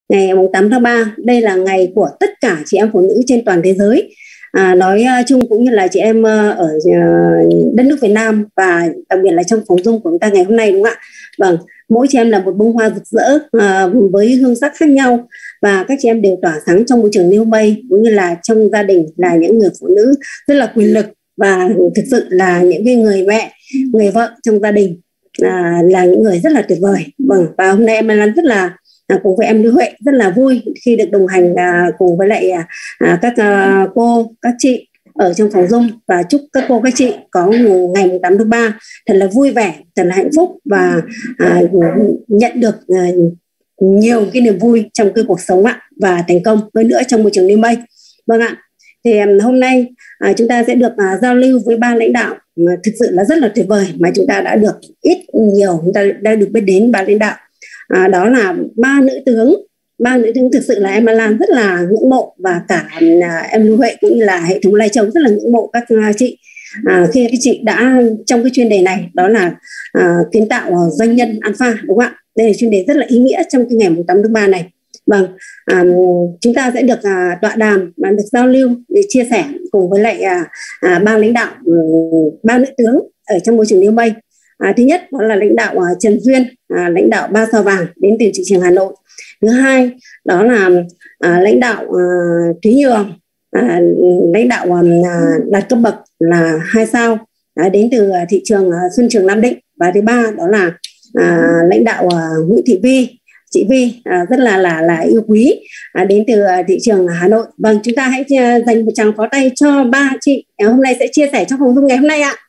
ngày 8 tháng 3. Đây là ngày của tất cả chị em phụ nữ trên toàn thế giới. Nói chung cũng như là chị em ở đất nước Việt Nam và đặc biệt là trong phòng Zoom của chúng ta ngày hôm nay, đúng không ạ? Vâng, mỗi chị em là một bông hoa rực rỡ với hương sắc khác nhau, và các chị em đều tỏa sáng trong môi trường New May, cũng như là trong gia đình là những người phụ nữ rất là quyền lực, và thực sự là những cái người mẹ, người vợ trong gia đình, là những người rất là tuyệt vời. Vâng, và hôm nay em Lan rất là cùng với em Lưu Huệ rất là vui khi được đồng hành cùng với lại các cô, các chị ở trong phòng Zoom, và chúc các cô, các chị có ngày 8 tháng 3 thật là vui vẻ, thật là hạnh phúc, và nhận được nhiều cái niềm vui trong cái cuộc sống ạ, và thành công hơn nữa trong môi trường New May. Vâng ạ, thì hôm nay chúng ta sẽ được giao lưu với ba lãnh đạo thực sự là rất là tuyệt vời, mà chúng ta đã được ít nhiều chúng ta đã được biết đến ba lãnh đạo. Đó là ba nữ tướng thực sự là em Lan rất là ngưỡng mộ, và cả em Lưu Huệ cũng như là hệ thống Lai Châu rất là ngưỡng mộ các chị khi các chị đã trong cái chuyên đề này, đó là kiến tạo doanh nhân alpha, đúng không ạ? Đây là chuyên đề rất là ý nghĩa trong cái ngày 8 tháng 3 này. Vâng, chúng ta sẽ được tọa đàm và được giao lưu để chia sẻ cùng với lại ba lãnh đạo, ba nữ tướng ở trong môi trường New May. Thứ nhất đó là lãnh đạo Trần Duyên, lãnh đạo 3 sao vàng đến từ thị trường Hà Nội. Thứ hai đó là lãnh đạo Thúy Nhường, lãnh đạo đạt cấp bậc là 2 sao đến từ thị trường Xuân Trường Nam Định. Và thứ ba đó là lãnh đạo Nguyễn Thị Vi, chị Vi rất là yêu quý đến từ thị trường Hà Nội. Vâng, chúng ta hãy dành một tràng pháo tay cho ba chị hôm nay sẽ chia sẻ trong phòng Zoom ngày hôm nay ạ.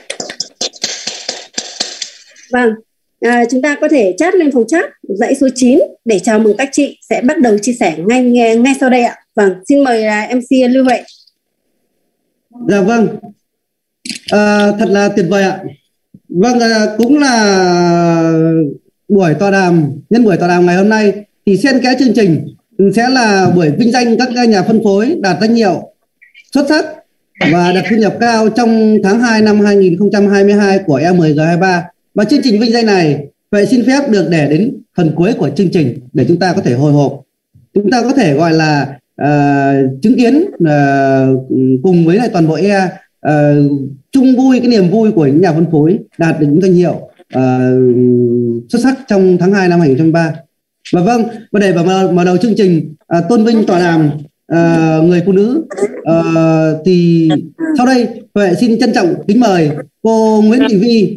Vâng, chúng ta có thể chat lên phòng chat dãy số 9 để chào mừng các chị sẽ bắt đầu chia sẻ ngay sau đây ạ. Vâng, xin mời MC Lưu Huệ. Dạ vâng, thật là tuyệt vời ạ. Vâng, cũng là buổi tọa đàm, nhân buổi tọa đàm ngày hôm nay thì xen kẽ chương trình sẽ là buổi vinh danh các nhà phân phối đạt danh hiệu xuất sắc và đạt thu nhập cao trong tháng 2 năm 2022 của E10G23. Và chương trình vinh danh này vậy xin phép được để đến phần cuối của chương trình để chúng ta có thể hồi hộp, chúng ta có thể gọi là chứng kiến cùng với lại toàn bộ chung vui cái niềm vui của những nhà phân phối đạt được những danh hiệu xuất sắc trong tháng 2 năm 2023. Và vâng, và để mở đầu chương trình tôn vinh tọa đàm người phụ nữ thì sau đây Huệ xin trân trọng kính mời cô Nguyễn Thị Vi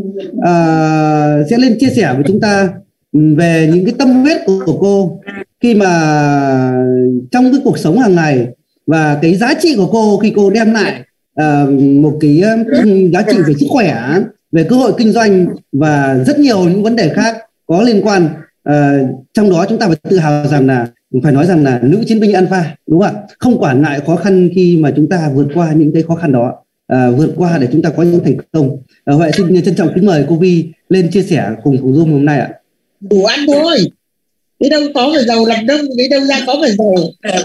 sẽ lên chia sẻ với chúng ta về những cái tâm huyết của cô khi mà trong cái cuộc sống hàng ngày, và cái giá trị của cô khi cô đem lại một cái giá trị về sức khỏe, về cơ hội kinh doanh và rất nhiều những vấn đề khác có liên quan. Trong đó chúng ta phải tự hào rằng là phải nói rằng là nữ chiến binh alpha, đúng không ạ? Không quản ngại khó khăn khi mà chúng ta vượt qua những cái khó khăn đó, vượt qua để chúng ta có những thành công. Huệ xin trân trọng kính mời cô Vi lên chia sẻ cùng phòng Zoom hôm nay ạ. Đủ ăn thôi, đi đâu có phải giàu làm đông, đi đâu ra có phải giàu.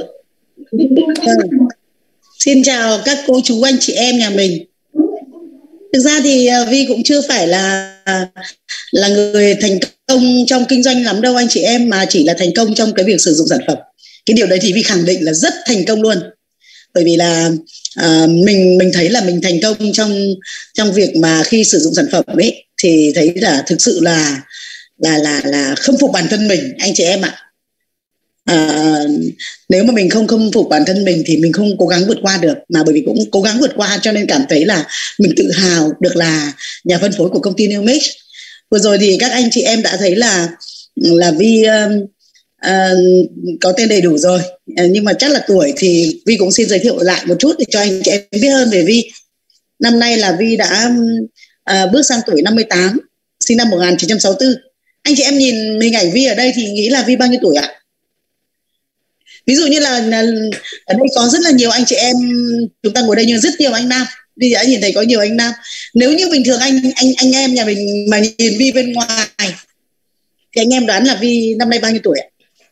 Xin chào các cô chú anh chị em nhà mình. Thực ra thì Vi cũng chưa phải là người thành công trong kinh doanh lắm đâu anh chị em, mà chỉ là thành công trong cái việc sử dụng sản phẩm. Cái điều đấy thì Vi khẳng định là rất thành công luôn. Bởi vì là mình thấy là mình thành công trong việc mà khi sử dụng sản phẩm ấy, thì thấy là thực sự là khâm phục bản thân mình anh chị em ạ. Nếu mà mình không khâm phục bản thân mình thì mình không cố gắng vượt qua được, mà bởi vì cũng cố gắng vượt qua cho nên cảm thấy là mình tự hào được là nhà phân phối của công ty New Mix. Vừa rồi thì các anh chị em đã thấy là Vi có tên đầy đủ rồi, nhưng mà chắc là tuổi thì Vi cũng xin giới thiệu lại một chút để cho anh chị em biết hơn về Vi. Năm nay là Vi đã bước sang tuổi 58, sinh năm 1964. Anh chị em nhìn hình ảnh Vi ở đây thì nghĩ là Vi bao nhiêu tuổi ạ? Ví dụ như là ở đây có rất là nhiều anh chị em, chúng ta ngồi đây nhưng rất nhiều anh nam. Vi đã nhìn thấy có nhiều anh nam. Nếu như bình thường anh em nhà mình mà nhìn Vi bên ngoài thì anh em đoán là Vi năm nay bao nhiêu tuổi ạ?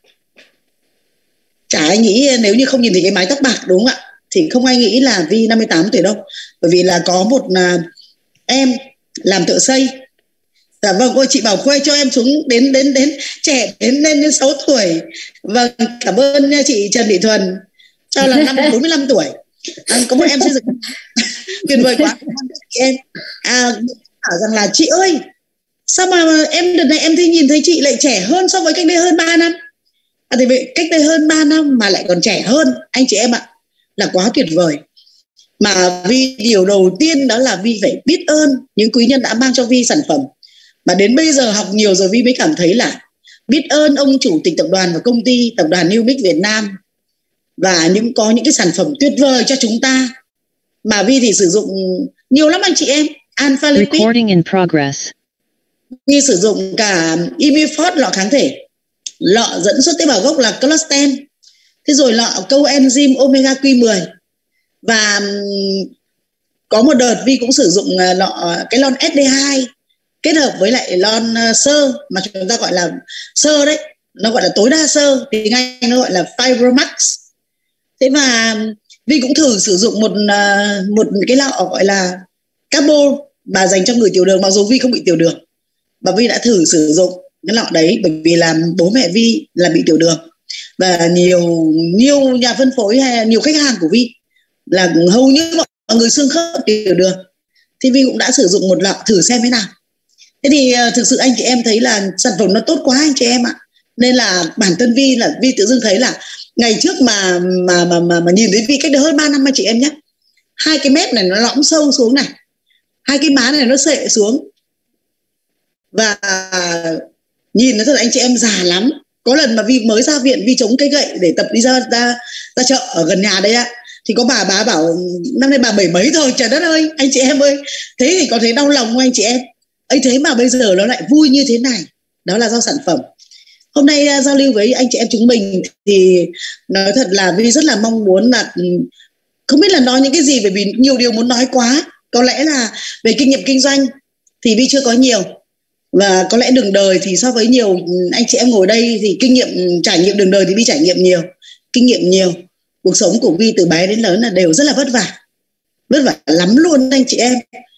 Chả ai nghĩ, nếu như không nhìn thấy cái mái tóc bạc đúng không ạ, thì không ai nghĩ là Vi 58 tuổi đâu. Bởi vì là có một em làm thợ xây Dạ vâng, cô chị Bảo Khuê cho em xuống đến trẻ đến lên đến 6 tuổi. Vâng, cảm ơn chị Trần Thị Thuần cho là năm 45 tuổi. Có một em xây dựng tuyệt vời quá. Chị em bảo rằng là chị ơi, sao mà em đợt này em nhìn thấy chị lại trẻ hơn so với cách đây hơn 3 năm. Thì vậy cách đây hơn 3 năm mà lại còn trẻ hơn anh chị em ạ, là quá tuyệt vời. Mà Vi điều đầu tiên đó là Vi phải biết ơn những quý nhân đã mang cho Vi sản phẩm. Mà đến bây giờ học nhiều rồi Vi mới cảm thấy là biết ơn ông chủ tịch tập đoàn và công ty tập đoàn New Mix Việt Nam và có những cái sản phẩm tuyệt vời cho chúng ta. Mà Vi thì sử dụng nhiều lắm anh chị em. Alpha Lipid. Recording in progress. Vi sử dụng cả Imifort lọ kháng thể, lọ dẫn xuất tế bào gốc là collagen, thế rồi lọ coenzyme omega Q10. Và có một đợt Vi cũng sử dụng cái lon SD2 kết hợp với lại lon sơ mà chúng ta gọi là sơ đấy, nó gọi là tối đa sơ, tiếng Anh nó gọi là Fibromax. Thế mà Vi cũng thử sử dụng một cái lọ gọi là Cabo mà dành cho người tiểu đường, mặc dù Vi không bị tiểu đường, và Vi đã thử sử dụng cái lọ đấy bởi vì là bố mẹ Vi là bị tiểu đường và nhiều nhà phân phối hay nhiều khách hàng của Vi là hầu như mọi người xương khớp tiểu đường, thì Vi cũng đã sử dụng một lọ thử xem thế nào. Thế thì thực sự anh chị em thấy là sản phẩm nó tốt quá anh chị em ạ. Nên là bản thân Vi tự dưng thấy là ngày trước mà nhìn thấy Vi cách đây hơn 3 năm anh chị em nhé, hai cái mép này nó lõm sâu xuống này, hai cái má này nó xệ xuống, và nhìn nó thật là anh chị em già lắm. Có lần mà Vi mới ra viện, Vi chống cây gậy để tập đi ra chợ ở gần nhà đấy ạ, thì có bà bảo năm nay bà 70 mấy rồi. Trời đất ơi anh chị em ơi, thế thì có thấy đau lòng không anh chị em ấy? Thế mà bây giờ nó lại vui như thế này, đó là do sản phẩm. Hôm nay giao lưu với anh chị em chúng mình thì nói thật là Vi rất là mong muốn là không biết là nói những cái gì, bởi vì nhiều điều muốn nói quá. Có lẽ là về kinh nghiệm kinh doanh thì Vi chưa có nhiều, và có lẽ đường đời thì so với nhiều anh chị em ngồi đây thì kinh nghiệm trải nghiệm đường đời thì Vi trải nghiệm nhiều, kinh nghiệm nhiều. Cuộc sống của Vi từ bé đến lớn là đều rất là vất vả lắm luôn anh chị em.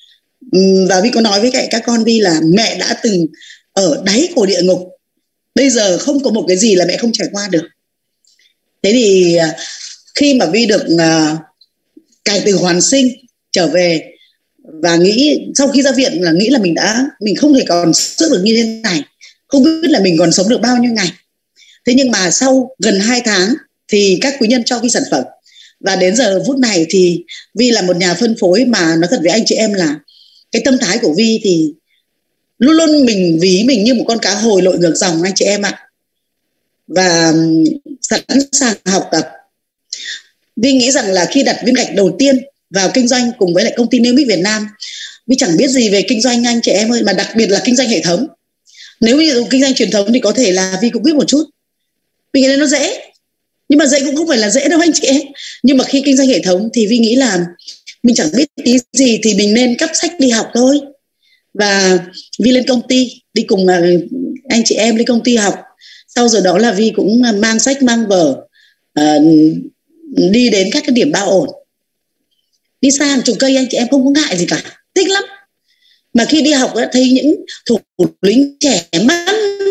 Và Vi có nói với các con Vi là mẹ đã từng ở đáy của địa ngục, bây giờ không có một cái gì là mẹ không trải qua được. Thế thì khi mà Vi được cải tử hoàn sinh trở về và nghĩ sau khi ra viện là nghĩ là mình không thể còn sức được như thế này, không biết là mình còn sống được bao nhiêu ngày. Thế nhưng mà sau gần 2 tháng thì các quý nhân cho Vi sản phẩm, và đến giờ phút này thì Vi là một nhà phân phối mà nói thật với anh chị em là cái tâm thái của Vi thì luôn luôn mình ví mình như một con cá hồi lội ngược dòng anh chị em ạ, và sẵn sàng học tập. Vi nghĩ rằng là khi đặt viên gạch đầu tiên vào kinh doanh cùng với lại công ty New Mix Việt Nam, Vi chẳng biết gì về kinh doanh anh chị em ơi, mà đặc biệt là kinh doanh hệ thống. Nếu như kinh doanh truyền thống thì có thể là Vi cũng biết một chút, vì cái đấy nó dễ, nhưng mà dễ cũng không phải là dễ đâu anh chị em. Nhưng mà khi kinh doanh hệ thống thì Vi nghĩ là mình chẳng biết tí gì thì mình nên cắp sách đi học thôi. Và Vi lên công ty, đi cùng anh chị em lên công ty học. Sau rồi đó là Vi cũng mang sách mang vở, đi đến các cái điểm bao ổn, đi xa hàng chục cây anh chị em không có ngại gì cả, thích lắm. Mà khi đi học thấy những thủ lĩnh trẻ mắn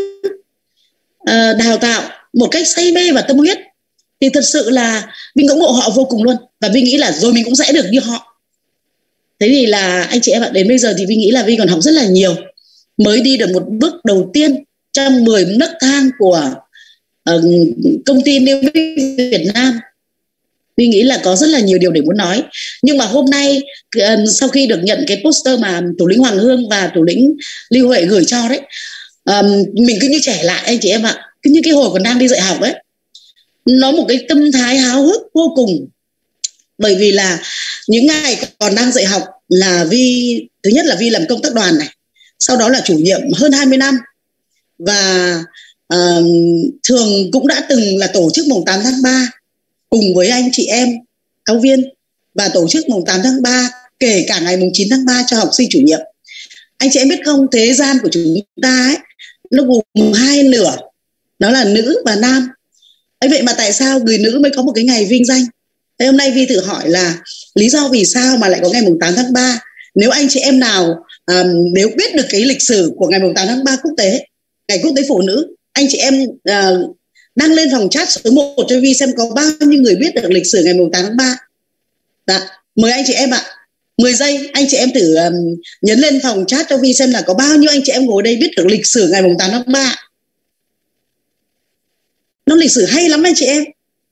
đào tạo một cách say mê và tâm huyết thì thật sự là Vi ngưỡng mộ họ vô cùng luôn. Và Vi nghĩ là rồi mình cũng sẽ được như họ. Thế thì là anh chị em ạ, đến bây giờ thì Vi nghĩ là Vi còn học rất là nhiều, mới đi được một bước đầu tiên trong 10 nấc thang của công ty New Mix Việt Nam. Vi nghĩ là có rất là nhiều điều để muốn nói. Nhưng mà hôm nay sau khi được nhận cái poster mà thủ lĩnh Hoàng Hương và thủ lĩnh Lưu Huệ gửi cho đấy, mình cứ như trẻ lại anh chị em ạ, cứ như cái hồi còn đang đi dạy học ấy. Nó một cái tâm thái háo hức vô cùng. Bởi vì là những ngày còn đang dạy học là Vi, thứ nhất là Vi làm công tác đoàn này, sau đó là chủ nhiệm hơn 20 năm, và thường cũng đã từng là tổ chức mùng 8 tháng 3 cùng với anh chị em giáo viên, và tổ chức mùng 8 tháng 3 kể cả ngày mùng 9 tháng 3 cho học sinh chủ nhiệm. Anh chị em biết không, thế gian của chúng ta ấy, nó gồm 2 nửa, đó là nữ và nam. ấy vậy mà tại sao người nữ mới có một cái ngày vinh danh? Thế hôm nay Vi tự hỏi là lý do vì sao mà lại có ngày mùng 8 tháng 3? Nếu anh chị em nào nếu biết được cái lịch sử của ngày 8 tháng 3 quốc tế, ngày quốc tế phụ nữ, anh chị em đăng lên phòng chat số 1 cho Vi xem có bao nhiêu người biết được lịch sử ngày 8 tháng 3. Dạ, mời anh chị em ạ. 10 giây anh chị em thử nhấn lên phòng chat cho Vi xem là có bao nhiêu anh chị em ngồi đây biết được lịch sử ngày 8 tháng 3. Nó lịch sử hay lắm anh chị em.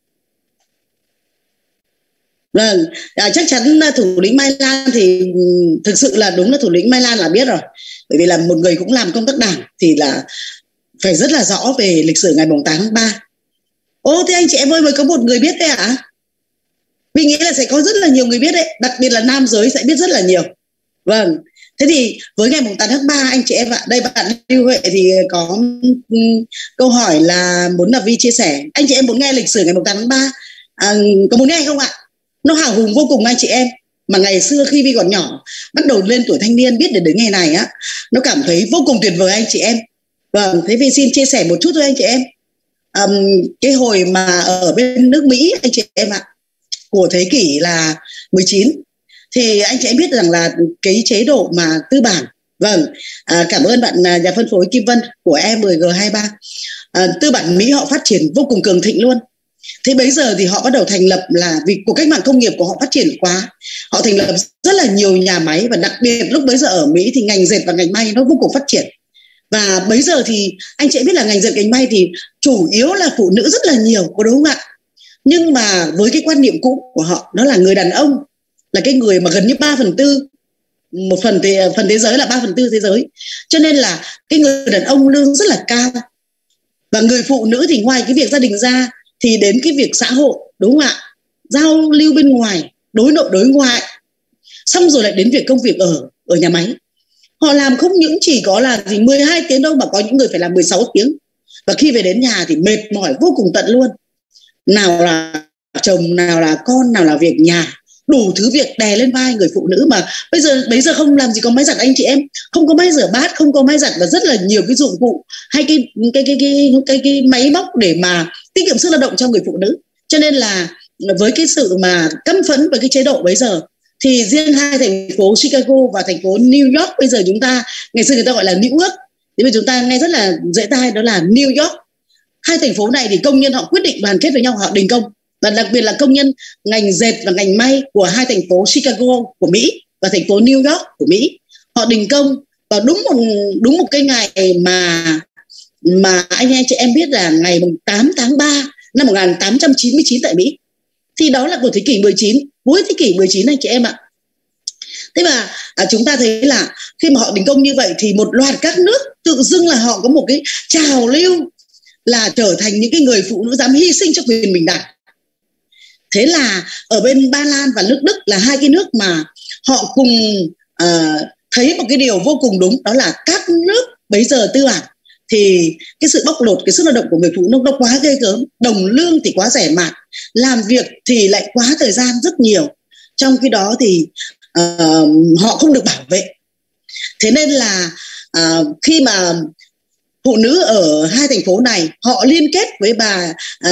Vâng, chắc chắn thủ lĩnh Mai Lan thì thực sự là đúng là thủ lĩnh Mai Lan là biết rồi. Bởi vì là một người cũng làm công tác đảng thì là phải rất là rõ về lịch sử ngày 8 tháng 3. Ô thế anh chị em ơi, mới có một người biết đấy ạ? Mình nghĩ là sẽ có rất là nhiều người biết đấy, đặc biệt là nam giới sẽ biết rất là nhiều. Vâng, thế thì với ngày 8 tháng 3 anh chị em ạ, đây bạn Lưu Huệ thì có câu hỏi là muốn là Vi chia sẻ. Anh chị em muốn nghe lịch sử ngày 8 tháng 3, có muốn nghe không ạ? Nó hào hùng vô cùng anh chị em. Mà ngày xưa khi Vi còn nhỏ, bắt đầu lên tuổi thanh niên biết đến ngày này á, nó cảm thấy vô cùng tuyệt vời anh chị em. Vâng, thế Vi xin chia sẻ một chút thôi anh chị em. Cái hồi mà ở bên nước Mỹ anh chị em ạ, của thế kỷ là 19 thì anh chị em biết rằng là cái chế độ mà tư bản. Vâng, cảm ơn bạn nhà phân phối Kim Vân của E10G23. Tư bản Mỹ họ phát triển vô cùng cường thịnh luôn. Thế bây giờ thì họ bắt đầu thành lập, là vì cuộc cách mạng công nghiệp của họ phát triển quá, họ thành lập rất là nhiều nhà máy. Và đặc biệt lúc bấy giờ ở Mỹ thì ngành dệt và ngành may nó vô cùng phát triển. Và bấy giờ thì anh chị biết là ngành dệt ngành may thì chủ yếu là phụ nữ rất là nhiều, có đúng không ạ? Nhưng mà với cái quan niệm cũ của họ, đó là người đàn ông là cái người mà gần như 3/4, một phần thế giới là 3/4 thế giới. Cho nên là cái người đàn ông lương rất là cao. Và người phụ nữ thì ngoài cái việc gia đình ra thì đến cái việc xã hội, đúng không ạ? Giao lưu bên ngoài, đối nội đối ngoại. Xong rồi lại đến việc công việc ở nhà máy. Họ làm không những chỉ có là 12 tiếng đâu, mà có những người phải làm 16 tiếng. Và khi về đến nhà thì mệt mỏi vô cùng tận luôn. Nào là chồng, nào là con, nào là việc nhà, đủ thứ việc đè lên vai người phụ nữ. Mà bây giờ không làm gì có máy giặt anh chị em, không có máy rửa bát, không có máy giặt, và rất là nhiều cái dụng cụ hay cái máy móc để mà tiết kiệm sức lao động cho người phụ nữ. Cho nên là với cái sự mà căm phẫn với cái chế độ bây giờ, thì riêng hai thành phố Chicago và thành phố New York, bây giờ chúng ta, ngày xưa người ta gọi là New York, thì bây giờ chúng ta nghe rất là dễ tai, đó là New York. Hai thành phố này thì công nhân họ quyết định đoàn kết với nhau, họ đình công. Và đặc biệt là công nhân ngành dệt và ngành may của hai thành phố Chicago của Mỹ và thành phố New York của Mỹ, họ đình công vào đúng một cái ngày mà anh chị em biết là ngày 8 tháng 3 năm 1899 tại Mỹ. Thì đó là của thế kỷ 19, cuối thế kỷ 19 anh chị em ạ. Thế mà chúng ta thấy là khi mà họ đình công như vậy thì một loạt các nước tự dưng là họ có một cái trào lưu là trở thành những cái người phụ nữ dám hy sinh cho quyền bình đẳng. Thế là ở bên Ba Lan và nước Đức là hai cái nước mà họ cùng thấy một cái điều vô cùng đúng, đó là các nước bấy giờ tư bản thì cái sự bóc lột cái sức lao động của người phụ nữ nó quá ghê gớm, đồng lương thì quá rẻ mạt, làm việc thì lại quá thời gian rất nhiều, trong khi đó thì họ không được bảo vệ. Thế nên là khi mà phụ nữ ở hai thành phố này họ liên kết với bà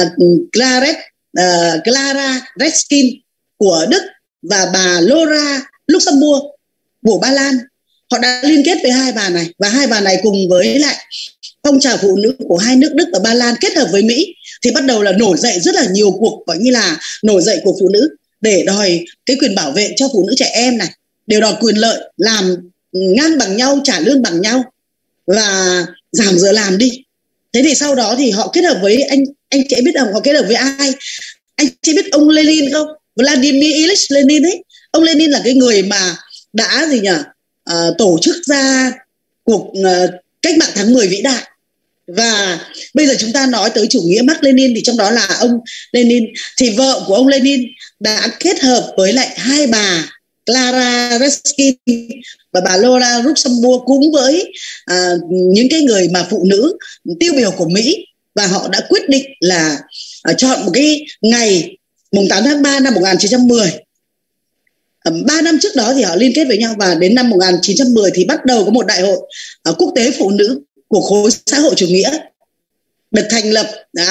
Clara Zetkin của Đức và bà Laura Luxembourg của Ba Lan, họ đã liên kết với hai bà này, và hai bà này cùng với lại phong trào phụ nữ của hai nước Đức và Ba Lan kết hợp với Mỹ thì bắt đầu là nổi dậy rất là nhiều cuộc gọi như là nổi dậy của phụ nữ để đòi cái quyền bảo vệ cho phụ nữ trẻ em này, đều đòi quyền lợi làm ngang bằng nhau, trả lương bằng nhau và giảm giờ làm đi. Thế thì sau đó thì họ kết hợp với anh chị biết không, họ kết hợp với ai? Anh chị biết ông Lenin không? Vladimir Ilyich Lenin ấy. Ông Lenin là cái người mà đã tổ chức ra cuộc cách mạng tháng 10 vĩ đại. Và bây giờ chúng ta nói tới chủ nghĩa Mác Lênin thì trong đó là ông Lenin, thì vợ của ông Lenin đã kết hợp với lại hai bà Clara Zetkin và bà Laura Luxembourg cùng với những cái người mà phụ nữ tiêu biểu của Mỹ, và họ đã quyết định là chọn một cái ngày mùng 8 tháng 3 năm 1910. 3 năm trước đó thì họ liên kết với nhau, và đến năm 1910 thì bắt đầu có một đại hội quốc tế phụ nữ của khối xã hội chủ nghĩa được thành lập,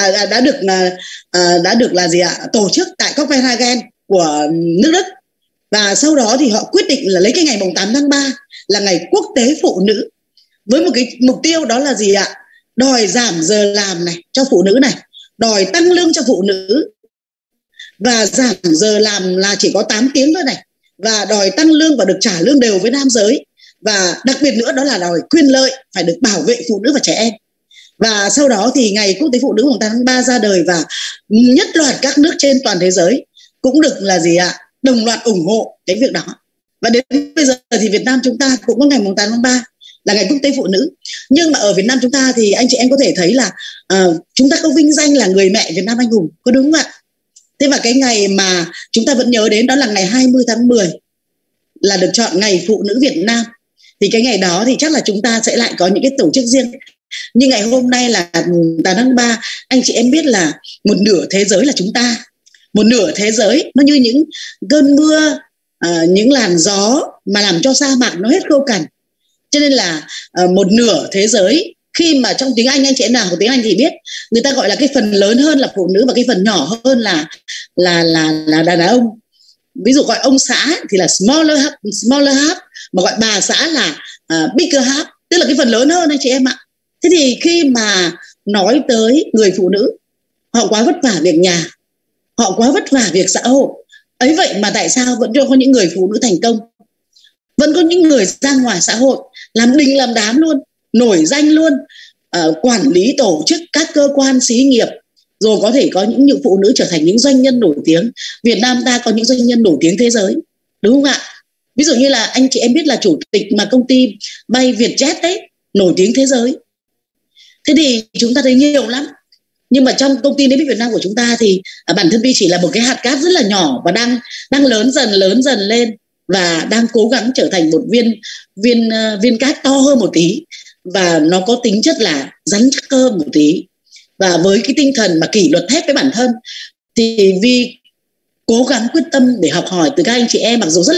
đã được tổ chức tại Copenhagen của nước Đức. Và sau đó thì họ quyết định là lấy cái ngày mùng 8 tháng 3 là ngày quốc tế phụ nữ, với một cái mục tiêu đó là gì ạ? Đòi giảm giờ làm này cho phụ nữ này, đòi tăng lương cho phụ nữ và giảm giờ làm là chỉ có 8 tiếng thôi này, và đòi tăng lương và được trả lương đều với nam giới, và đặc biệt nữa đó là đòi quyền lợi phải được bảo vệ phụ nữ và trẻ em. Và sau đó thì ngày quốc tế phụ nữ mùng 8 tháng 3 ra đời và nhất loạt các nước trên toàn thế giới cũng được là gì ạ? Đồng loạt ủng hộ cái việc đó. Và đến bây giờ thì Việt Nam chúng ta cũng có ngày mùng 8 tháng 3 là ngày quốc tế phụ nữ. Nhưng mà ở Việt Nam chúng ta thì anh chị em có thể thấy là chúng ta có vinh danh là người mẹ Việt Nam anh hùng, có đúng không ạ? Thế và cái ngày mà chúng ta vẫn nhớ đến đó là ngày 20 tháng 10 là được chọn ngày phụ nữ Việt Nam. Thì cái ngày đó thì chắc là chúng ta sẽ lại có những cái tổ chức riêng. Nhưng ngày hôm nay là 8 tháng 3, anh chị em biết là một nửa thế giới là chúng ta. Một nửa thế giới nó như những cơn mưa, những làn gió mà làm cho sa mạc nó hết khô cằn. Cho nên là một nửa thế giới, khi mà trong tiếng Anh, anh chị em nào học tiếng Anh thì biết, người ta gọi là cái phần lớn hơn là phụ nữ và cái phần nhỏ hơn là đàn ông. Ví dụ gọi ông xã thì là smaller half, mà gọi bà xã là bigger half, tức là cái phần lớn hơn anh chị em ạ. Thế thì khi mà nói tới người phụ nữ, họ quá vất vả việc nhà, họ quá vất vả việc xã hội, ấy vậy mà tại sao vẫn cho có những người phụ nữ thành công, vẫn có những người ra ngoài xã hội làm đình làm đám luôn, nổi danh luôn, quản lý tổ chức các cơ quan xí nghiệp, rồi có thể có những phụ nữ trở thành những doanh nhân nổi tiếng. Việt Nam ta có những doanh nhân nổi tiếng thế giới, đúng không ạ? Ví dụ như là anh chị em biết là chủ tịch mà công ty bay Vietjet đấy, nổi tiếng thế giới. Thế thì chúng ta thấy nhiều lắm. Nhưng mà trong công ty Nếm Việt Nam của chúng ta thì bản thân Vi chỉ là một cái hạt cát rất là nhỏ và đang lớn dần lên, và đang cố gắng trở thành một viên cát to hơn một tí, và nó có tính chất là rắn chắc hơn một tí. Và với cái tinh thần mà kỷ luật thép với bản thân thì Vi cố gắng quyết tâm để học hỏi từ các anh chị em, mặc dù rất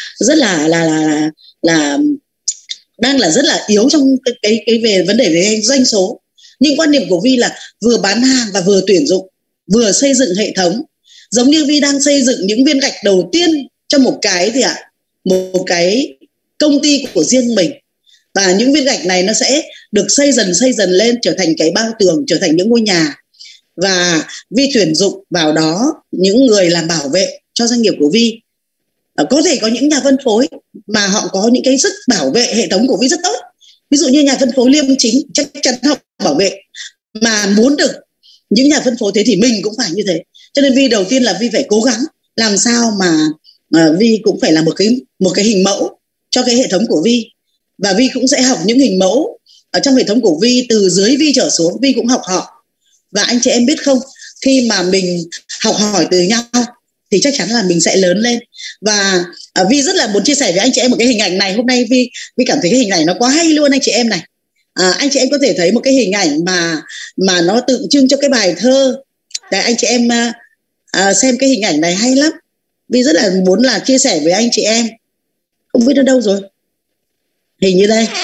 là đang là rất là yếu trong cái về vấn đề về doanh số. Nhưng quan điểm của Vi là vừa bán hàng và vừa tuyển dụng, vừa xây dựng hệ thống. Giống như Vi đang xây dựng những viên gạch đầu tiên cho một cái công ty của riêng mình. Và những viên gạch này nó sẽ được xây dần lên, trở thành cái bao tường, trở thành những ngôi nhà. Và Vi tuyển dụng vào đó những người làm bảo vệ cho doanh nghiệp của Vi. Có thể có những nhà phân phối mà họ có những cái sức bảo vệ hệ thống của Vi rất tốt. Ví dụ như nhà phân phối liêm chính chắc chắn họ bảo vệ. Mà muốn được những nhà phân phối thế thì mình cũng phải như thế. Cho nên Vi đầu tiên là Vi phải cố gắng làm sao mà Vi cũng phải là một cái hình mẫu cho cái hệ thống của Vi. Và Vi cũng sẽ học những hình mẫu ở trong hệ thống của Vi, từ dưới Vi trở xuống Vi cũng học họ. Và anh chị em biết không, khi mà mình học hỏi từ nhau thì chắc chắn là mình sẽ lớn lên. Và Vi rất là muốn chia sẻ với anh chị em một cái hình ảnh này. Hôm nay Vi cảm thấy cái hình ảnh nó quá hay luôn anh chị em này. Anh chị em có thể thấy một cái hình ảnh mà nó tượng trưng cho cái bài thơ. Đấy, anh chị em xem cái hình ảnh này hay lắm. Vi rất là muốn là chia sẻ với anh chị em. Không biết nó đâu rồi. Hình như đây.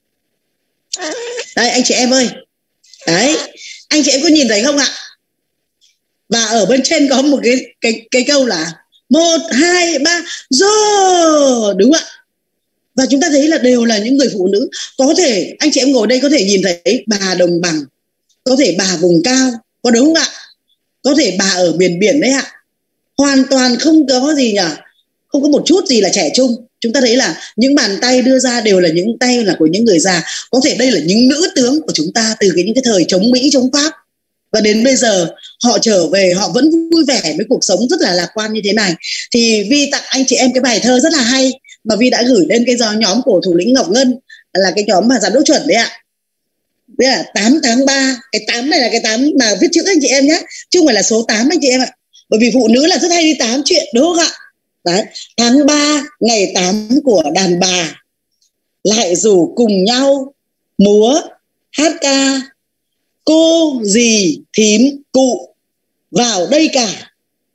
Đây anh chị em ơi. Đấy, anh chị em có nhìn thấy không ạ? Và ở bên trên có một cái câu là 1, 2, 3 rồi, đúng ạ. Và chúng ta thấy là đều là những người phụ nữ. Có thể anh chị em ngồi đây có thể nhìn thấy bà đồng bằng, có thể bà vùng cao, có đúng không ạ? Có thể bà ở miền biển đấy ạ. Hoàn toàn không có gì nhỉ, không có một chút gì là trẻ trung. Chúng ta thấy là những bàn tay đưa ra đều là những tay là của những người già. Có thể đây là những nữ tướng của chúng ta từ những cái thời chống Mỹ, chống Pháp. Và đến bây giờ họ trở về, họ vẫn vui vẻ với cuộc sống rất là lạc quan như thế này. Thì Vi tặng anh chị em cái bài thơ rất là hay mà Vi đã gửi lên cái nhóm của thủ lĩnh Ngọc Ngân, là cái nhóm mà giám đốc chuẩn đấy ạ. Đấy là 8 tháng 3. Cái 8 này là cái 8 mà viết chữ anh chị em nhé, chứ không phải là số 8 anh chị em ạ. Bởi vì phụ nữ là rất hay đi tám chuyện, đúng không ạ? Đấy, tháng 3 ngày 8 của đàn bà lại rủ cùng nhau múa, hát ca, cô, dì, thím, cụ vào đây cả.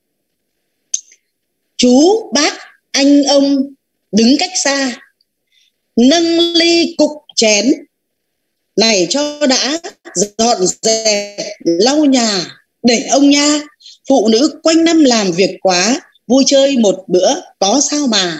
Chú, bác, anh, ông đứng cách xa, nâng ly cục chén này cho đã, dọn dẹp lau nhà để ông nha. Phụ nữ quanh năm làm việc quá, vui chơi một bữa có sao mà.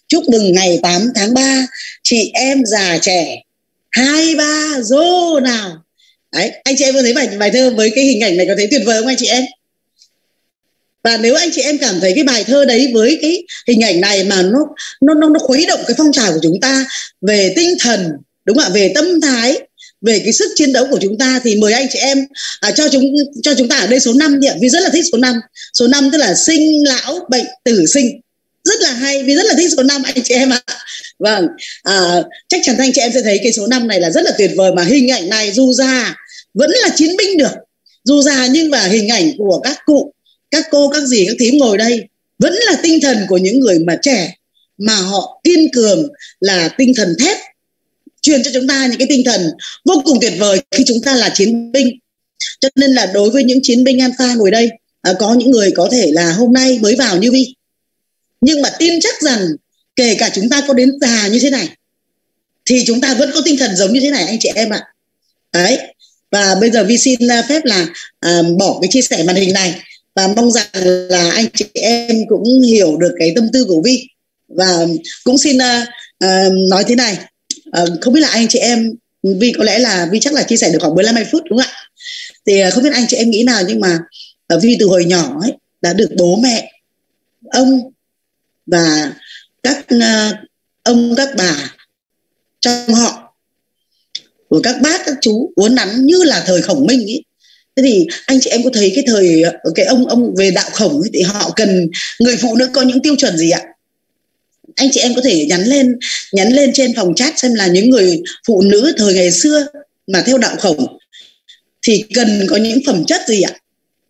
chúc mừng ngày 8 tháng 3, chị em già trẻ 23 rô nào. Đấy, anh chị em có thấy bài thơ với cái hình ảnh này có thấy tuyệt vời không anh chị em? Và nếu anh chị em cảm thấy cái bài thơ đấy với cái hình ảnh này mà nó khuấy động cái phong trào của chúng ta về tinh thần, đúng không ạ, về tâm thái, về cái sức chiến đấu của chúng ta, thì mời anh chị em cho chúng ta ở đây số 5 đi ạ. Vì rất là thích số 5. Số 5 tức là sinh lão bệnh tử sinh, rất là hay, vì rất là thích số 5 anh chị em ạ. Vâng, chắc chắn anh chị em sẽ thấy cái số 5 này là rất là tuyệt vời. Mà hình ảnh này dù già vẫn là chiến binh được, dù già nhưng mà hình ảnh của các cụ, các cô, các dì, các thím ngồi đây vẫn là tinh thần của những người mà trẻ, mà họ kiên cường, là tinh thần thép, truyền cho chúng ta những cái tinh thần vô cùng tuyệt vời khi chúng ta là chiến binh. Cho nên là đối với những chiến binh Alpha ngồi đây, có những người có thể là hôm nay mới vào như Vi, nhưng mà tin chắc rằng kể cả chúng ta có đến già như thế này thì chúng ta vẫn có tinh thần giống như thế này anh chị em ạ. Đấy, và bây giờ Vi xin phép là bỏ cái chia sẻ màn hình này, và mong rằng là anh chị em cũng hiểu được cái tâm tư của Vi. Và cũng xin nói thế này, không biết là anh chị em, Vi có lẽ là Vi chắc là chia sẻ được khoảng 15-20 phút đúng không ạ? Thì không biết anh chị em nghĩ nào, nhưng mà Vi từ hồi nhỏ ấy đã được bố mẹ, ông và các ông các bà trong họ, của các bác các chú uốn nắn như là thời Khổng Minh ấy. Thế thì anh chị em có thấy cái thời cái ông về đạo Khổng ấy, thì họ cần người phụ nữ có những tiêu chuẩn gì ạ? Anh chị em có thể nhắn lên trên phòng chat xem là những người phụ nữ thời ngày xưa mà theo đạo Khổng thì cần có những phẩm chất gì ạ?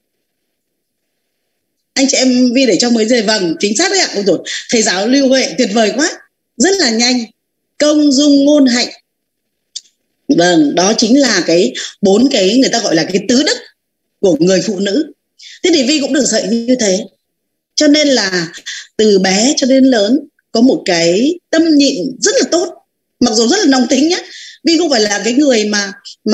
Anh chị em Vi để cho mới về. Vâng, chính xác đấy ạ. Ôi dồi, thầy giáo Lưu Huệ tuyệt vời quá, rất là nhanh. Công dung ngôn hạnh. Vâng, đó chính là cái 4 cái người ta gọi là cái tứ đức của người phụ nữ. Thế thì Vi cũng được dạy như thế. Cho nên là từ bé cho đến lớn có một cái tâm nhịn rất là tốt. Mặc dù rất là nóng tính nhá. Vi không phải là cái người mà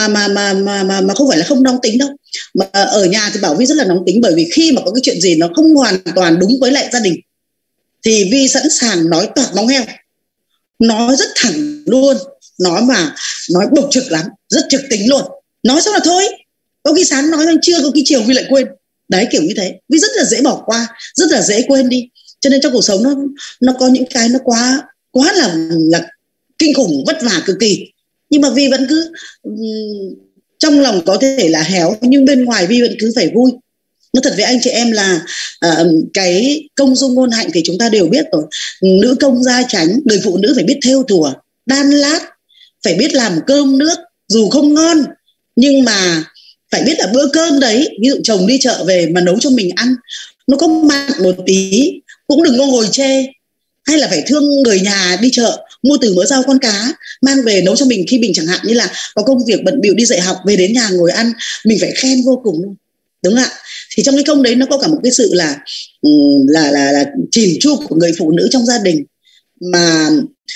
không phải là không nóng tính đâu. Mà ở nhà thì bảo Vi rất là nóng tính, bởi vì khi mà có cái chuyện gì nó không hoàn toàn đúng với lại gia đình thì Vi sẵn sàng nói toạc móng heo, nói rất thẳng luôn, nói bộc trực lắm, rất trực tính luôn. Nói xong là thôi, có khi sáng nói xong trưa, có khi chiều Vi lại quên. Đấy, kiểu như thế. Vi rất là dễ bỏ qua, rất là dễ quên đi. Cho nên trong cuộc sống nó có những cái nó quá là kinh khủng, vất vả cực kỳ. Nhưng mà Vi vẫn cứ trong lòng có thể là héo, nhưng bên ngoài Vi vẫn cứ phải vui. Nói thật với anh chị em là cái công dung ngôn hạnh thì chúng ta đều biết rồi. Nữ công gia chánh, người phụ nữ phải biết thêu thùa, đan lát, phải biết làm cơm nước, dù không ngon nhưng mà phải biết là bữa cơm đấy, ví dụ chồng đi chợ về mà nấu cho mình ăn nó có mặn một tí cũng đừng có ngồi chê. Hay là phải thương người nhà đi chợ mua từ mỡ rau con cá mang về nấu cho mình, khi mình chẳng hạn như là có công việc bận bịu đi dạy học, về đến nhà ngồi ăn, mình phải khen vô cùng luôn, đúng không ạ? Thì trong cái công đấy nó có cả một cái sự là chỉn chu của người phụ nữ trong gia đình. Mà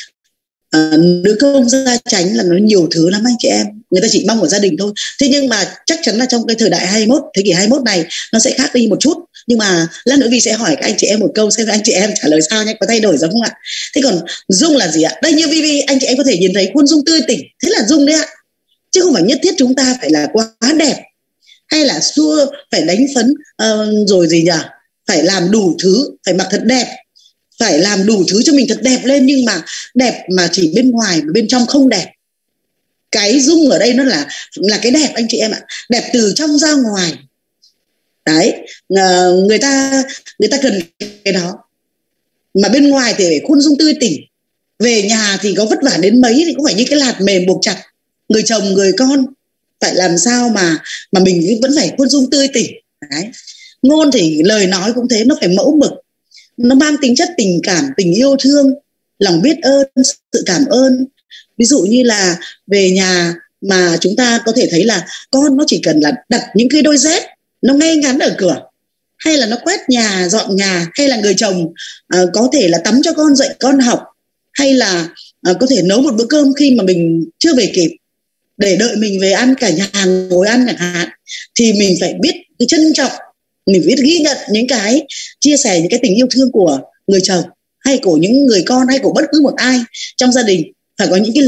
nữ công gia chánh là nó nhiều thứ lắm anh chị em, người ta chỉ mong ở gia đình thôi. Thế nhưng mà chắc chắn là trong cái thời đại 21, thế kỷ 21 này nó sẽ khác đi một chút. Nhưng mà lát nữa Vi sẽ hỏi các anh chị em một câu xem anh chị em trả lời sao nhé, có thay đổi giống không ạ? Thế còn dung là gì ạ? Đây như Vi anh chị em có thể nhìn thấy khuôn dung tươi tỉnh, thế là dung đấy ạ. Chứ không phải nhất thiết chúng ta phải là quá đẹp, hay là xua phải đánh phấn rồi gì nhỉ, phải làm đủ thứ, phải mặc thật đẹp, phải làm đủ thứ cho mình thật đẹp lên, nhưng mà đẹp mà chỉ bên ngoài mà bên trong không đẹp. Cái dung ở đây nó là cái đẹp anh chị em ạ, đẹp từ trong ra ngoài. Đấy, người ta cần cái đó. Mà bên ngoài thì phải khuôn dung tươi tỉnh, về nhà thì có vất vả đến mấy thì cũng phải như cái lạt mềm buộc chặt. Người chồng người con phải làm sao mà mình vẫn phải khuôn dung tươi tỉnh. Đấy, ngôn thì lời nói cũng thế, nó phải mẫu mực, nó mang tính chất tình cảm, tình yêu thương, lòng biết ơn, sự cảm ơn. Ví dụ như là về nhà mà chúng ta có thể thấy là con nó chỉ cần là đặt những cái đôi dép nó ngay ngắn ở cửa, hay là nó quét nhà, dọn nhà, hay là người chồng có thể là tắm cho con, dạy con học, hay là có thể nấu một bữa cơm khi mà mình chưa về kịp để đợi mình về ăn, cả nhà ngồi ăn chẳng hạn, thì mình phải biết cái trân trọng, mình biết ghi nhận những cái chia sẻ, những cái tình yêu thương của người chồng. hay của những người con, hay của bất cứ một ai trong gia đình, phải có những cái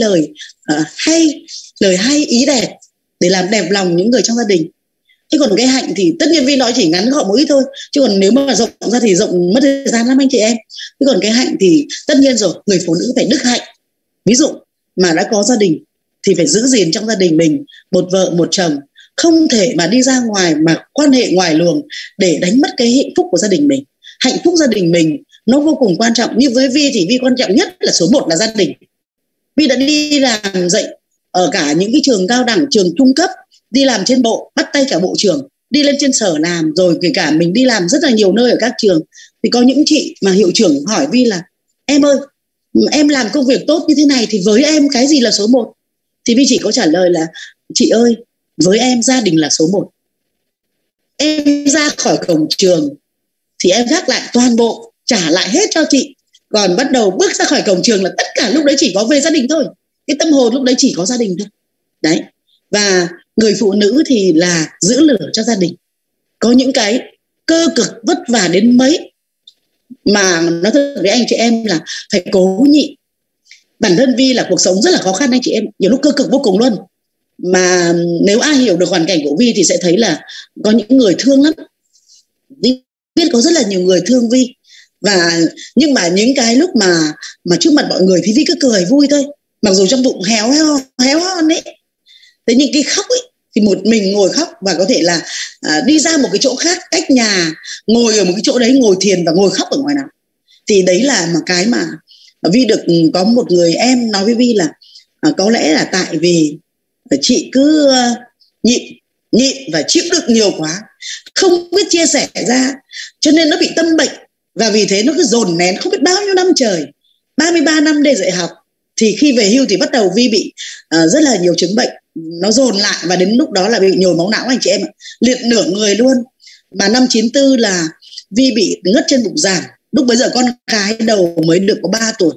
lời hay ý đẹp để làm đẹp lòng những người trong gia đình. Chứ còn cái hạnh thì tất nhiên Vi nói chỉ ngắn gọn một ít thôi, chứ còn nếu mà rộng ra thì rộng mất thời gian lắm anh chị em. Chứ còn cái hạnh thì tất nhiên rồi, người phụ nữ phải đức hạnh. Ví dụ mà đã có gia đình thì phải giữ gìn trong gia đình mình một vợ một chồng, không thể mà đi ra ngoài mà quan hệ ngoài luồng để đánh mất cái hạnh phúc của gia đình mình. Hạnh phúc gia đình mình nó vô cùng quan trọng. Như với Vi thì Vi quan trọng nhất là số 1 là gia đình. Vi đã đi làm dạy ở cả những cái trường cao đẳng, trường trung cấp, đi làm trên bộ, bắt tay cả bộ trưởng, đi lên trên sở làm, rồi kể cả mình đi làm rất là nhiều nơi ở các trường. Thì có những chị mà hiệu trưởng hỏi Vi là em ơi, em làm công việc tốt như thế này thì với em cái gì là số 1? Thì Vi chỉ có trả lời là chị ơi, với em gia đình là số 1. Em ra khỏi cổng trường thì em gác lại toàn bộ, trả lại hết cho chị. Còn bắt đầu bước ra khỏi cổng trường là tất cả lúc đấy chỉ có về gia đình thôi. Cái tâm hồn lúc đấy chỉ có gia đình thôi. Đấy. Và người phụ nữ thì là giữ lửa cho gia đình. Có những cái cơ cực vất vả đến mấy mà nói thật với anh chị em là phải cố nhịn. Bản thân Vi là cuộc sống rất là khó khăn anh chị em, nhiều lúc cơ cực vô cùng luôn. Mà nếu ai hiểu được hoàn cảnh của Vi thì sẽ thấy là có những người thương lắm. Vi biết có rất là nhiều người thương Vi. Nhưng mà những cái lúc mà trước mặt mọi người thì Vi cứ cười vui thôi, mặc dù trong bụng héo hon ấy. Thế nhưng cái khóc ấy thì một mình ngồi khóc, và có thể là đi ra một cái chỗ khác cách nhà, ngồi ở một cái chỗ đấy, ngồi thiền và ngồi khóc ở ngoài nào. Thì đấy là một cái mà Vi được có một người em nói với Vi là có lẽ là tại vì chị cứ nhịn và chịu đựng nhiều quá, không biết chia sẻ ra, cho nên nó bị tâm bệnh. Và vì thế nó cứ dồn nén không biết bao nhiêu năm trời, 33 năm để dạy học. Thì khi về hưu thì bắt đầu Vi bị rất là nhiều chứng bệnh, nó dồn lại, và đến lúc đó là bị nhồi máu não anh chị em ạ, liệt nửa người luôn. Mà năm 94 là Vi bị ngất trên bục giảng. Lúc bấy giờ con gái đầu mới được có 3 tuổi.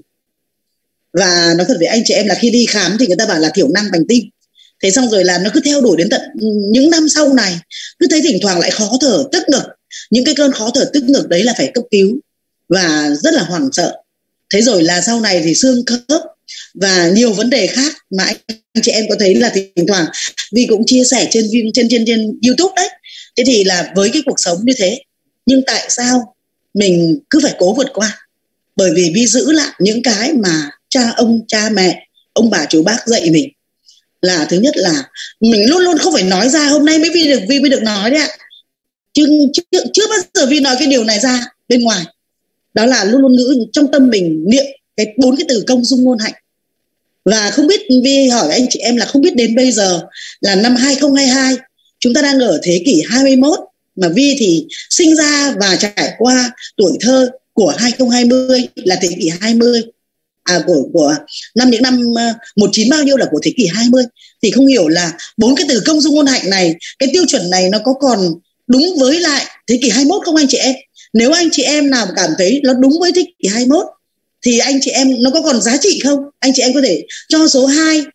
Và nói thật với anh chị em là khi đi khám thì người ta bảo là thiểu năng bẩm sinh. Thế xong rồi là nó cứ theo đuổi đến tận những năm sau này, cứ thấy thỉnh thoảng lại khó thở tức ngực. Những cái cơn khó thở tức ngực đấy là phải cấp cứu và rất là hoảng sợ. Thế rồi là sau này thì xương khớp và nhiều vấn đề khác mà anh chị em có thấy là thỉnh thoảng Vi cũng chia sẻ trên YouTube đấy. Thế thì là với cái cuộc sống như thế, nhưng tại sao mình cứ phải cố vượt qua? Bởi vì Vi giữ lại những cái mà cha mẹ, ông bà chú bác dạy mình. Là thứ nhất là mình luôn luôn không phải nói ra, hôm nay Vi mới được nói đấy ạ. Chứ chưa bao giờ Vi nói cái điều này ra bên ngoài. Đó là luôn luôn ngữ trong tâm mình niệm 4 cái từ công dung ngôn hạnh. Và không biết Vi hỏi anh chị em là không biết đến bây giờ là năm 2022, chúng ta đang ở thế kỷ 21, mà Vi thì sinh ra và trải qua tuổi thơ của 2020 là thế kỷ 20, của những năm 19 bao nhiêu là của thế kỷ 20. Thì không hiểu là 4 cái từ công dung ngôn hạnh này, cái tiêu chuẩn này nó có còn đúng với lại thế kỷ 21 không anh chị em? Nếu anh chị em nào cảm thấy nó đúng với thế kỷ 21 thì anh chị em nó có còn giá trị không? Anh chị em có thể cho số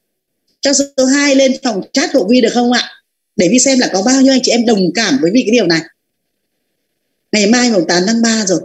2 lên phòng chat của Vi được không ạ? Để Vi xem là có bao nhiêu anh chị em đồng cảm với Vi cái điều này. Ngày mai 8 tháng 3 rồi.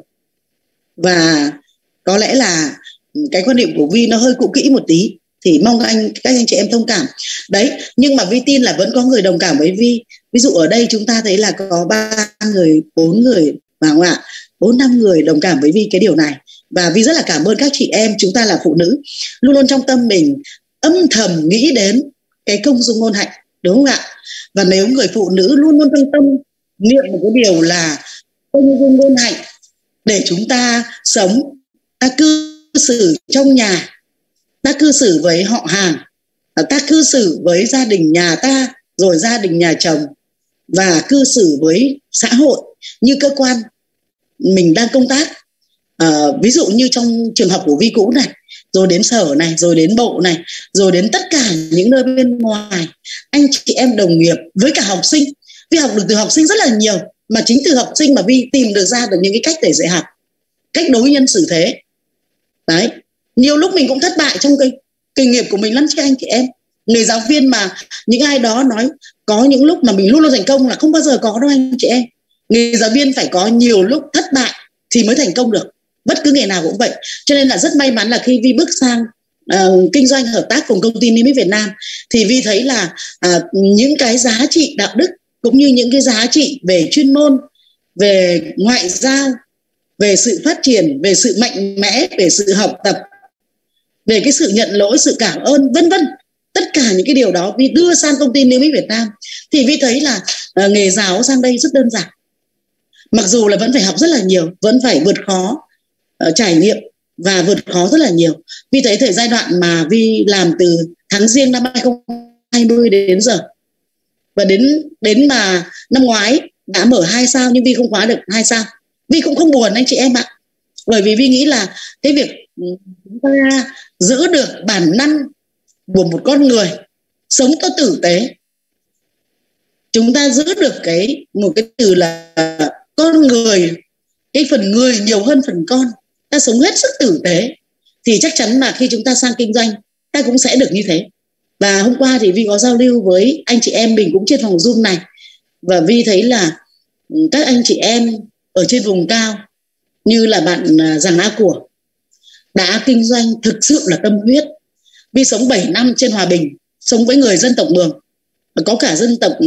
Và có lẽ là cái quan điểm của Vi nó hơi cũ kỹ một tí, thì mong các anh chị em thông cảm. Đấy, nhưng mà Vi tin là vẫn có người đồng cảm với Vi. Ví dụ ở đây chúng ta thấy là có 3 người, 4 người, phải không ạ? 4-5 người đồng cảm với Vi cái điều này. Và Vi rất là cảm ơn các chị em, chúng ta là phụ nữ, luôn luôn trong tâm mình âm thầm nghĩ đến cái công dung ngôn hạnh, đúng không ạ? Và nếu người phụ nữ luôn luôn trong tâm niệm một cái điều là công dung ngôn hạnh, để chúng ta sống, ta cư xử trong nhà, ta cư xử với họ hàng, ta cư xử với gia đình nhà ta, rồi gia đình nhà chồng, và cư xử với xã hội như cơ quan mình đang công tác. Ví dụ như trong trường học của Vi cũ này, rồi đến sở này, rồi đến bộ này, rồi đến tất cả những nơi bên ngoài, anh chị em đồng nghiệp với cả học sinh. Vi học được từ học sinh rất là nhiều, mà chính từ học sinh mà Vi tìm được ra được những cái cách để dạy học, cách đối nhân xử thế. Đấy, nhiều lúc mình cũng thất bại trong cái kinh nghiệp của mình lắm chứ anh chị em. Người giáo viên mà những ai đó nói có những lúc mà mình luôn luôn thành công là không bao giờ có đâu anh chị em. Người giáo viên phải có nhiều lúc thất bại thì mới thành công được. bất cứ nghề nào cũng vậy. Cho nên là rất may mắn là khi Vi bước sang kinh doanh hợp tác cùng công ty Niêm Yết Việt Nam thì Vi thấy là những cái giá trị đạo đức cũng như những cái giá trị về chuyên môn, về ngoại giao, về sự phát triển, về sự mạnh mẽ, về sự học tập, về cái sự nhận lỗi, sự cảm ơn, vân vân, tất cả những cái điều đó Vi đưa sang công ty Niêm Yết Việt Nam thì Vi thấy là nghề giáo sang đây rất đơn giản. Mặc dù là vẫn phải học rất là nhiều, vẫn phải vượt khó, trải nghiệm và vượt khó rất là nhiều. Vi thấy thời giai đoạn mà Vi làm từ tháng Giêng năm 2020 đến giờ, và đến mà năm ngoái đã mở 2 sao nhưng Vi không khóa được 2 sao. Vi cũng không buồn anh chị em ạ. Bởi vì Vi nghĩ là cái việc chúng ta giữ được bản năng của một con người sống có tử tế, chúng ta giữ được một cái từ là con người, cái phần người nhiều hơn phần con, ta sống hết sức tử tế thì chắc chắn là khi chúng ta sang kinh doanh ta cũng sẽ được như thế. Và hôm qua thì Vi có giao lưu với anh chị em mình cũng trên phòng Zoom này, và Vi thấy là các anh chị em ở trên vùng cao như là bạn Giàng A Của đã kinh doanh thực sự là tâm huyết. Vi sống 7 năm trên Hòa Bình, sống với người dân tộc Mường, có cả dân tộc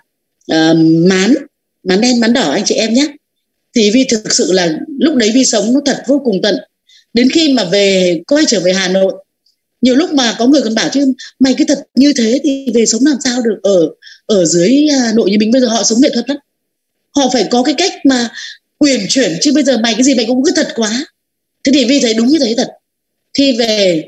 Mán đen, Mán đỏ anh chị em nhé. Thì Vi thực sự là lúc đấy Vi sống nó thật vô cùng tận. Đến khi mà quay trở về Hà Nội, nhiều lúc mà có người còn bảo chứ mày cứ thật như thế thì về sống làm sao được. Ở dưới Hà Nội như mình bây giờ họ sống nghệ thuật lắm, họ phải có cái cách mà uyển chuyển, chứ bây giờ mày cái gì mày cũng cứ thật quá. Thế thì Vi thấy đúng như thế thật. Khi về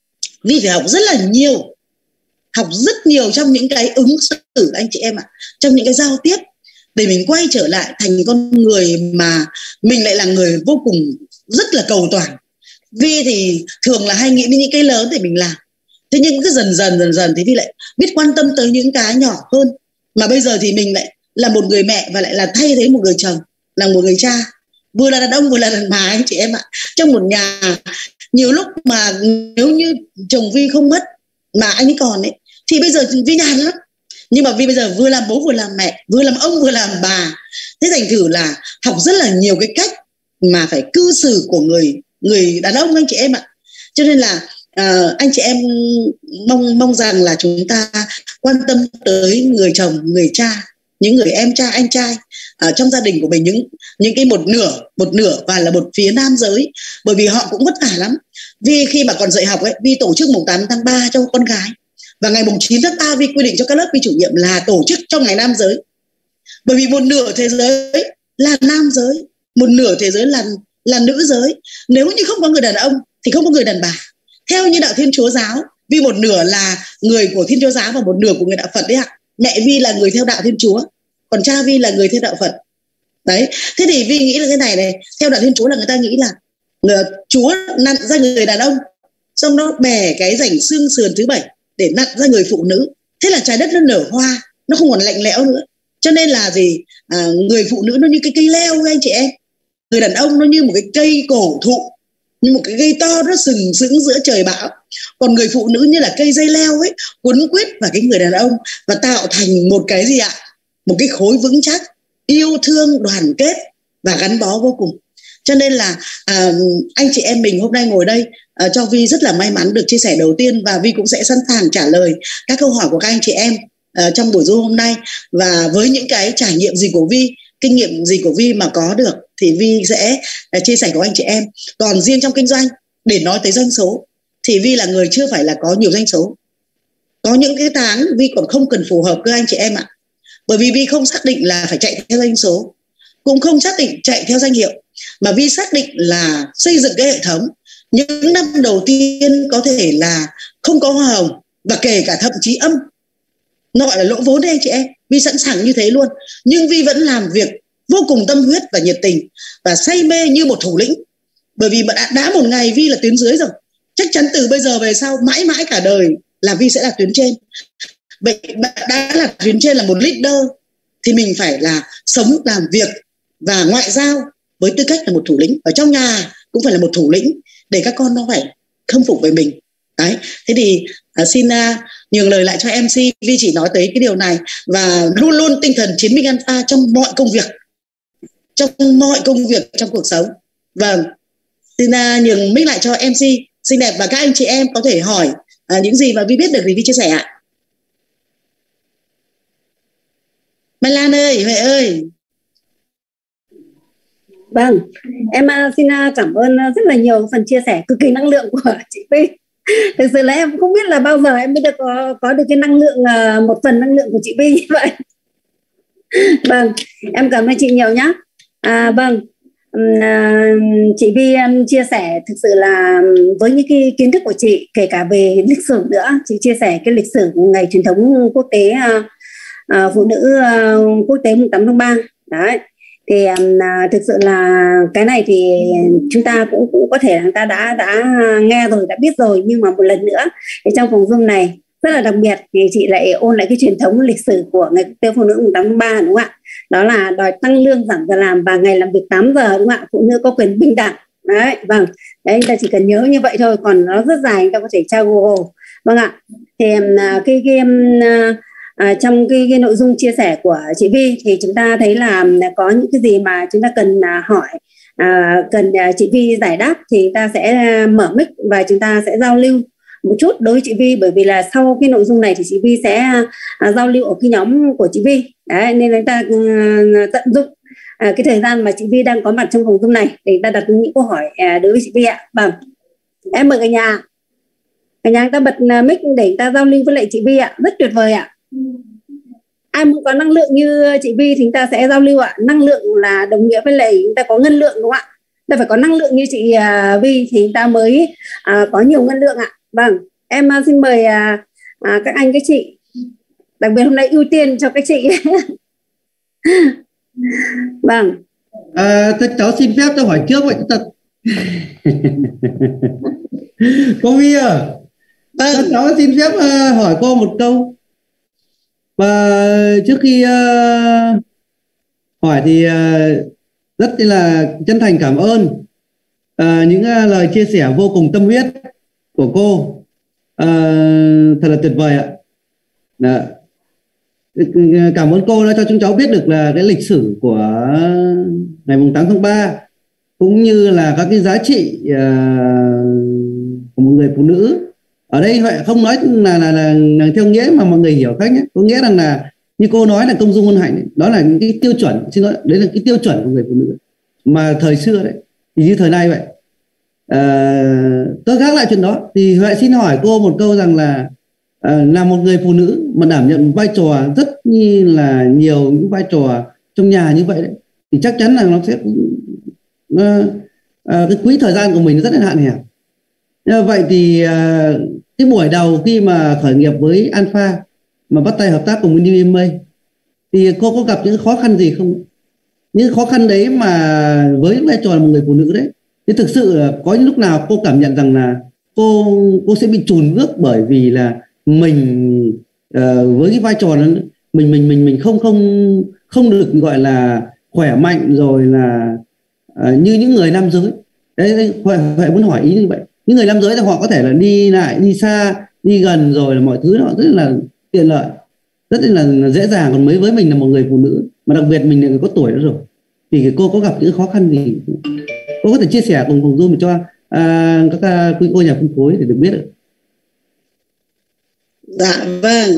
Vi phải học rất là nhiều, học rất nhiều trong những cái ứng xử anh chị em ạ, trong những cái giao tiếp, để mình quay trở lại thành con người mà mình lại là người vô cùng rất là cầu toàn. Vi thì thường là hay nghĩ đến những cái lớn để mình làm, thế nhưng cứ dần dần thì Vi lại biết quan tâm tới những cái nhỏ hơn. Mà bây giờ thì mình lại là một người mẹ và lại là thay thế một người chồng, là một người cha, vừa là đàn ông vừa là đàn bà anh chị em ạ. Trong một nhà nhiều lúc mà nếu như chồng Vi không mất mà anh ấy còn ấy thì bây giờ Vi nhàn lắm. Nhưng mà Vi bây giờ vừa làm bố vừa làm mẹ, vừa làm ông vừa làm bà, thế thành thử là học rất là nhiều cái cách mà phải cư xử của người đàn ông anh chị em ạ. Cho nên là anh chị em mong rằng là chúng ta quan tâm tới người chồng, người cha, những người em cha, anh trai trong gia đình của mình, những cái một nửa và là một phía nam giới, bởi vì họ cũng vất vả lắm. Vì khi mà còn dạy học ấy, Vi tổ chức mùng 8 tháng 3 cho con gái, và ngày mùng 9 tháng 3 Vi quy định cho các lớp Vi chủ nhiệm là tổ chức cho ngày nam giới. Bởi vì một nửa thế giới là nam giới, một nửa thế giới là nữ giới. Nếu như không có người đàn ông thì không có người đàn bà. Theo như đạo Thiên Chúa giáo, Vi một nửa là người của Thiên Chúa giáo và một nửa của người đạo Phật đấy ạ. Mẹ Vi là người theo đạo Thiên Chúa, còn cha Vi là người theo đạo Phật. Đấy, thế thì Vi nghĩ là cái này theo đạo Thiên Chúa là người ta nghĩ là Chúa nặn ra người đàn ông, xong nó bè cái rảnh xương sườn thứ 7 để nặn ra người phụ nữ. Thế là trái đất nó nở hoa, nó không còn lạnh lẽo nữa. Cho nên là người phụ nữ nó như cái cây leo ấy anh chị em, người đàn ông nó như một cái cây cổ thụ, như một cái cây to nó sừng sững giữa trời bão. Còn người phụ nữ như là cây dây leo ấy, quấn quýt vào cái người đàn ông và tạo thành một cái gì ạ? Một cái khối vững chắc, yêu thương, đoàn kết và gắn bó vô cùng. Cho nên là anh chị em mình hôm nay ngồi đây cho Vi rất là may mắn được chia sẻ đầu tiên, và Vi cũng sẽ sẵn sàng trả lời các câu hỏi của các anh chị em trong buổi Zoom hôm nay. Và với những cái trải nghiệm gì của Vi, kinh nghiệm gì của Vi mà có được thì Vi sẽ chia sẻ của anh chị em. Còn riêng trong kinh doanh, để nói tới doanh số thì Vi là người chưa phải là có nhiều doanh số. Có những cái tháng Vi còn không cần phù hợp cơ anh chị em ạ. Bởi vì Vi không xác định là phải chạy theo doanh số, cũng không xác định chạy theo danh hiệu, mà Vi xác định là xây dựng cái hệ thống. Những năm đầu tiên có thể là không có hoa hồng và kể cả thậm chí âm, nó gọi là lỗ vốn đấy anh chị em. Vi sẵn sàng như thế luôn, nhưng Vi vẫn làm việc vô cùng tâm huyết và nhiệt tình và say mê như một thủ lĩnh. Bởi vì đã một ngày Vi là tuyến dưới rồi, chắc chắn từ bây giờ về sau mãi mãi cả đời là Vi sẽ là tuyến trên. Vậy đã là tuyến trên, là một leader thì mình phải là sống, làm việc và ngoại giao với tư cách là một thủ lĩnh. Ở trong nhà cũng phải là một thủ lĩnh để các con nó phải khâm phục về mình. Đấy, thế thì xin nhường lời lại cho MC. Vi chỉ nói tới cái điều này, và luôn luôn tinh thần chiến binh alpha trong mọi công việc, trong cuộc sống. Vâng, Xin nhường mic lại cho MC xinh đẹp và các anh chị em có thể hỏi những gì mà Vi biết được thì Vi chia sẻ ạ. Mai Lan ơi, Huệ ơi. Vâng, em xin cảm ơn rất là nhiều phần chia sẻ cực kỳ năng lượng của chị Vi. Thực sự là em không biết là bao giờ em mới được có được cái năng lượng, một phần năng lượng của chị Vi như vậy. Vâng, em cảm ơn chị nhiều nhé. Vâng, chị Vi chia sẻ thực sự là với những cái kiến thức của chị, kể cả về lịch sử nữa, chị chia sẻ cái lịch sử ngày truyền thống quốc tế phụ nữ quốc tế mùng 8 tháng 3. Đấy. Thì thực sự là cái này thì chúng ta cũng có thể là người ta đã nghe rồi, đã biết rồi, nhưng mà một lần nữa thì trong phòng Zoom này rất là đặc biệt thì chị lại ôn lại cái truyền thống lịch sử của ngày quốc tế phụ nữ mùng 8 tháng 3, đúng không ạ? Đó là đòi tăng lương, giảm giờ làm và ngày làm việc 8 giờ, đúng không ạ? Phụ nữ có quyền bình đẳng. Đấy, vâng. Đấy, chúng ta chỉ cần nhớ như vậy thôi, còn nó rất dài, chúng ta có thể tra Google. Vâng ạ. Thì trong cái nội dung chia sẻ của chị Vi thì chúng ta thấy là có những cái gì mà chúng ta cần hỏi, cần chị Vi giải đáp thì ta sẽ mở mic và chúng ta sẽ giao lưu một chút đối với chị Vi, bởi vì là sau cái nội dung này thì chị Vi sẽ giao lưu ở cái nhóm của chị Vi. Đấy, nên chúng ta tận dụng cái thời gian mà chị Vi đang có mặt trong phòng Zoom này để ta đặt những câu hỏi đối với chị Vi ạ. Vâng, em mời cả nhà ta bật mic để ta giao lưu với lại chị Vi ạ. Rất tuyệt vời ạ. Ai muốn có năng lượng như chị Vi thì chúng ta sẽ giao lưu ạ. Năng lượng là đồng nghĩa với lại chúng ta có ngân lượng, đúng không ạ? Ta phải có năng lượng như chị Vi thì chúng ta mới có nhiều ngân lượng ạ. Vâng, em xin mời các anh các chị, đặc biệt hôm nay ưu tiên cho các chị. Vâng. Cháu xin phép cho hỏi trước vậy. Cô Vi à, cháu xin phép hỏi cô một câu. Và trước khi hỏi thì rất là chân thành cảm ơn những lời chia sẻ vô cùng tâm huyết của cô. Thật là tuyệt vời ạ. Cảm ơn cô đã cho chúng cháu biết được là cái lịch sử của ngày 8 tháng 3 cũng như là các cái giá trị của một người phụ nữ. Ở đây Huệ không nói là theo nghĩa mà mọi người hiểu khác nhé. Có nghĩa rằng là như cô nói là công dung ôn hạnh ấy, đó là những cái tiêu chuẩn, xin lỗi, đấy là cái tiêu chuẩn của người phụ nữ mà thời xưa đấy thì như thời nay vậy. Tôi gác lại chuyện đó thì Huệ xin hỏi cô một câu rằng là một người phụ nữ mà đảm nhận vai trò rất như là nhiều những vai trò trong nhà như vậy đấy, thì chắc chắn là nó sẽ cái quỹ thời gian của mình rất là hạn hẹp. Vậy thì cái buổi đầu khi mà khởi nghiệp với Alpha mà bắt tay hợp tác cùng với New EMA thì cô có gặp những khó khăn gì không? Những khó khăn đấy mà với vai trò là một người phụ nữ đấy, thì thực sự là có những lúc nào cô cảm nhận rằng là cô sẽ bị chùn bước bởi vì là mình với cái vai trò đó mình không được gọi là khỏe mạnh rồi là như những người nam giới. Đấy, Huệ muốn hỏi ý như vậy. Những người nam giới thì họ có thể là đi lại, đi xa, đi gần rồi là mọi thứ nó rất là tiện lợi, rất là dễ dàng. Còn với mình là một người phụ nữ mà đặc biệt mình là người có tuổi đó rồi thì cô có gặp những khó khăn gì? Cô có thể chia sẻ cùng Zoom cho các quý cô nhà phân phối để được biết được. Dạ vâng.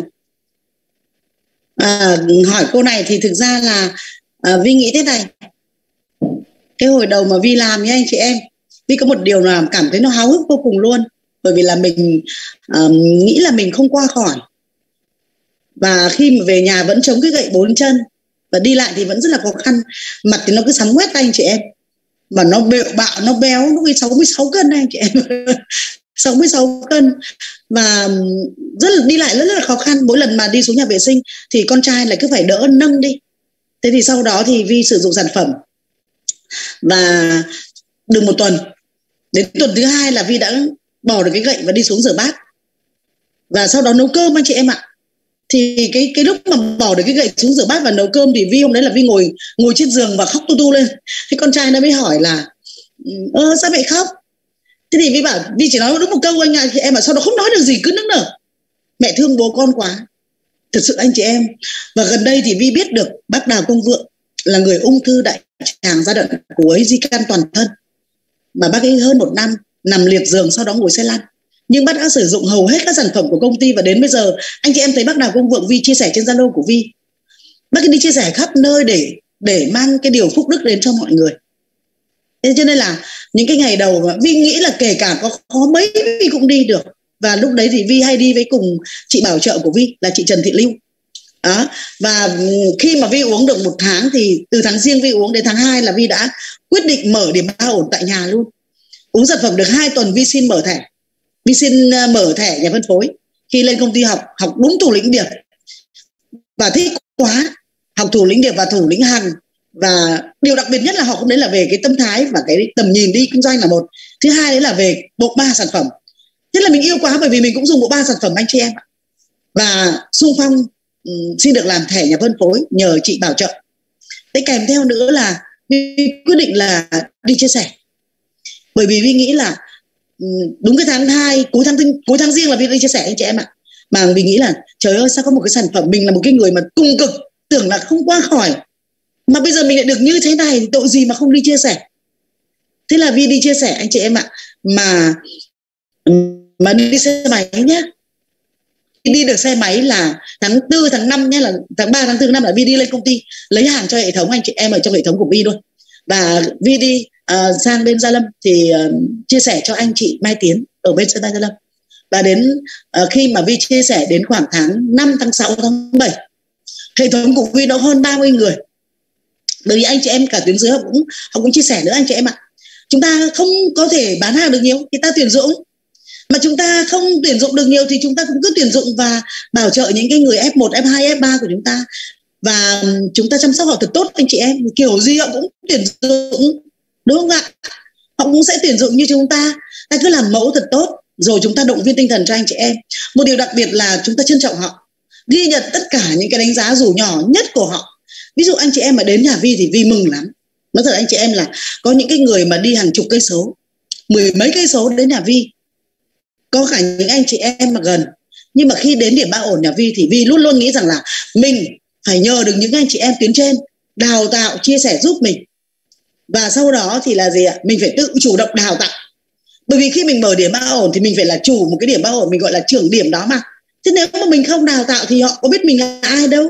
Hỏi cô này thì thực ra là Vi nghĩ thế này. Cái hồi đầu mà Vi làm với anh chị em, Vi có một điều là cảm thấy nó háo hức vô cùng luôn. Bởi vì là mình nghĩ là mình không qua khỏi. Và khi mà về nhà vẫn chống cái gậy 4 chân và đi lại thì vẫn rất là khó khăn. Mặt thì nó cứ sắm quét anh chị em. Mà nó bệu bạo, nó béo, nó 66 cân anh chị em. 66 cân. Và rất là đi lại rất là khó khăn. Mỗi lần mà đi xuống nhà vệ sinh thì con trai lại cứ phải đỡ nâng đi. Thế thì sau đó thì Vi sử dụng sản phẩm. Và được một tuần, đến tuần thứ 2 là Vi đã bỏ được cái gậy và đi xuống rửa bát. Và sau đó nấu cơm anh chị em ạ. Thì cái lúc mà bỏ được cái gậy xuống rửa bát và nấu cơm thì Vi hôm đấy là Vi ngồi trên giường và khóc tu tu lên. Thế con trai nó mới hỏi là sao mẹ khóc? Thế thì Vi bảo, Vi chỉ nói đúng một câu anh ạ, chị em mà sau đó không nói được gì, cứ nức nở. Mẹ thương bố con quá. Thật sự anh chị em. Và gần đây thì Vi biết được bác Đào Công Vượng là người ung thư đại tràng giai đoạn cuối, di căn toàn thân. mà bác ấy hơn 1 năm nằm liệt giường, sau đó ngồi xe lăn. Nhưng bác đã sử dụng hầu hết các sản phẩm của công ty, và đến bây giờ anh chị em thấy bác Đào Công Vượng Vi chia sẻ trên Zalo của Vi, bác ấy đi chia sẻ khắp nơi để mang cái điều phúc đức đến cho mọi người. Thế cho nên là những cái ngày đầu Vi nghĩ là kể cả có khó mấy Vi cũng đi được. Và lúc đấy thì Vi hay đi với cùng chị bảo trợ của Vi là chị Trần Thị Lưu đó. Và khi mà Vi uống được 1 tháng thì từ tháng Giêng Vi uống đến tháng 2 là Vi đã quyết định mở điểm ba ổn tại nhà luôn. Uống sản phẩm được 2 tuần Vi xin mở thẻ. Vi xin mở thẻ nhà phân phối. Khi lên công ty học đúng thủ lĩnh điệp và thích quá, học thủ lĩnh điệp và thủ lĩnh Hằng. Và điều đặc biệt nhất là họ cũng đấy là về cái tâm thái và cái tầm nhìn đi kinh doanh là một. Thứ hai đấy là về bộ ba sản phẩm. Thế là mình yêu quá, bởi vì mình cũng dùng bộ ba sản phẩm anh chị em ạ. Và xung phong xin được làm thẻ nhà phân phối nhờ chị bảo trợ. Thế kèm theo nữa là Vi quyết định là đi chia sẻ. Bởi vì Vi nghĩ là đúng cái tháng 2, cuối tháng Giêng là Vi đi chia sẻ anh chị em ạ. Mà Vi nghĩ là trời ơi, sao có một cái sản phẩm, mình là một cái người mà cung cực, tưởng là không qua khỏi, mà bây giờ mình lại được như thế này thì tội gì mà không đi chia sẻ. Thế là Vi đi chia sẻ anh chị em ạ. Mà đi xe máy nhá. Đi được xe máy là tháng 4, tháng 5 nhé, là tháng 3, tháng 4, tháng 5 là Vi đi lên công ty lấy hàng cho hệ thống anh chị em ở trong hệ thống của Vi luôn. Và Vi đi sang bên Gia Lâm thì chia sẻ cho anh chị Mai Tiến ở bên sân bay Gia Lâm. Và đến khi mà Vi chia sẻ đến khoảng tháng 5, tháng 6, tháng 7, hệ thống của Vi nó hơn 30 người. Bởi vì anh chị em cả tuyến dưới họ cũng chia sẻ nữa anh chị em ạ. Chúng ta không có thể bán hàng được nhiều thì ta tuyển dụng, mà chúng ta không tuyển dụng được nhiều thì chúng ta cũng cứ tuyển dụng và bảo trợ những cái người F1, F2, F3 của chúng ta. Và chúng ta chăm sóc họ thật tốt anh chị em. Kiểu gì họ cũng tuyển dụng, đúng không ạ? Họ cũng sẽ tuyển dụng như chúng ta. Ta cứ làm mẫu thật tốt, rồi chúng ta động viên tinh thần cho anh chị em. Một điều đặc biệt là chúng ta trân trọng họ, ghi nhận tất cả những cái đánh giá dù nhỏ nhất của họ. Ví dụ anh chị em mà đến nhà Vi thì Vi mừng lắm. Nói thật anh chị em là có những cái người mà đi hàng chục cây số, 10 mấy cây số đến nhà Vi. Có cả những anh chị em mà gần. Nhưng mà khi đến điểm ba ổn nhà Vi thì Vi luôn luôn nghĩ rằng là mình phải nhờ được những anh chị em tuyến trên đào tạo, chia sẻ giúp mình. Và sau đó thì là gì ạ? Mình phải tự chủ động đào tạo. Bởi vì khi mình mở điểm ba ổn thì mình phải là chủ một cái điểm ba ổn, mình gọi là trưởng điểm đó mà. Thế nếu mà mình không đào tạo thì họ có biết mình là ai đâu.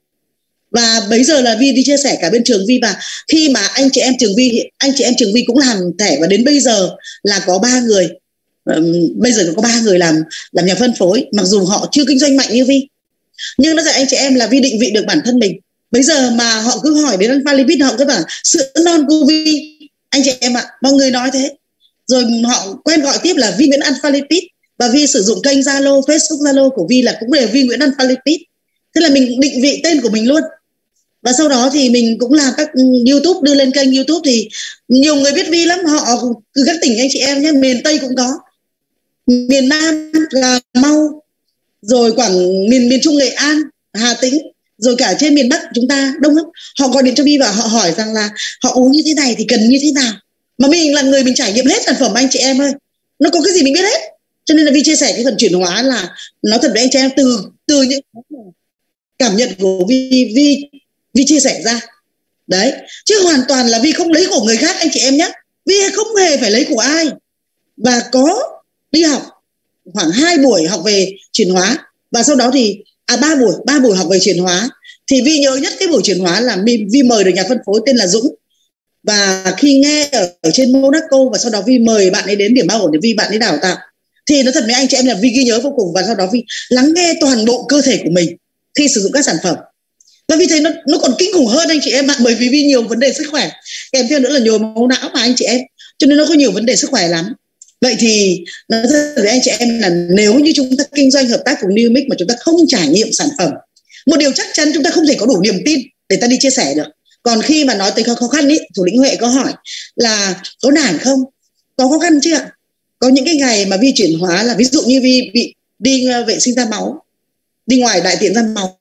Và bấy giờ là Vi đi chia sẻ cả bên trường Vi. Và khi mà anh chị em trường Vi cũng làm thẻ, và đến bây giờ là có 3 người. Bây giờ có 3 người làm nhà phân phối, mặc dù họ chưa kinh doanh mạnh như Vi. Nhưng nó dạy anh chị em là Vi định vị được bản thân mình. Bây giờ mà họ cứ hỏi đến Alpha Lipid, họ cứ bảo sữa non của Vi anh chị em ạ, mọi người nói thế. Rồi họ quen gọi tiếp là Vi Nguyễn Alpha Lipid. Và Vi sử dụng kênh Zalo, Facebook Zalo của Vi là cũng đều Vi Nguyễn Alpha Lipid. Thế là mình định vị tên của mình luôn. Và sau đó thì mình cũng làm các YouTube, đưa lên kênh YouTube thì nhiều người biết Vi lắm. Họ từ các tỉnh anh chị em nhé, miền Tây cũng có, miền Nam là Cà Mau, rồi miền Trung Nghệ An, Hà Tĩnh, rồi cả trên miền Bắc chúng ta đông lắm. Họ gọi điện cho Vi và họ hỏi rằng là họ uống như thế này thì cần như thế nào. Mà mình là người mình trải nghiệm hết sản phẩm anh chị em ơi, nó có cái gì mình biết hết. Cho nên là Vi chia sẻ cái phần chuyển hóa là nói thật với anh chị em, từ những cảm nhận của Vi chia sẻ ra đấy, chứ hoàn toàn là Vi không lấy của người khác anh chị em nhé. Vi không hề phải lấy của ai. Và có đi học khoảng 2 buổi học về chuyển hóa, và sau đó thì 3 buổi học về chuyển hóa. Thì Vi nhớ nhất cái buổi chuyển hóa là Vi mời được nhà phân phối tên là Dũng. Và khi nghe ở trên Monaco, và sau đó Vi mời bạn ấy đến điểm ba ổn để bạn ấy đào tạo, thì nói thật với anh chị em là Vi ghi nhớ vô cùng. Và sau đó Vi lắng nghe toàn bộ cơ thể của mình khi sử dụng các sản phẩm. Và Vi thấy nó còn kinh khủng hơn anh chị em ạ. Bởi vì Vi nhiều vấn đề sức khỏe, kèm theo nữa là nhồi máu não mà anh chị em, cho nên nó có nhiều vấn đề sức khỏe lắm. Vậy thì nói thật với anh chị em là nếu như chúng ta kinh doanh hợp tác cùng New Mix mà chúng ta không trải nghiệm sản phẩm, một điều chắc chắn chúng ta không thể có đủ niềm tin để ta đi chia sẻ được. Còn khi mà nói tới khó khăn ý, thủ lĩnh Huệ có hỏi là có nản không? Có khó khăn chứ ạ. Có những cái ngày mà Vi chuyển hóa là ví dụ như Vi bị đi vệ sinh ra máu, đi ngoài đại tiện ra máu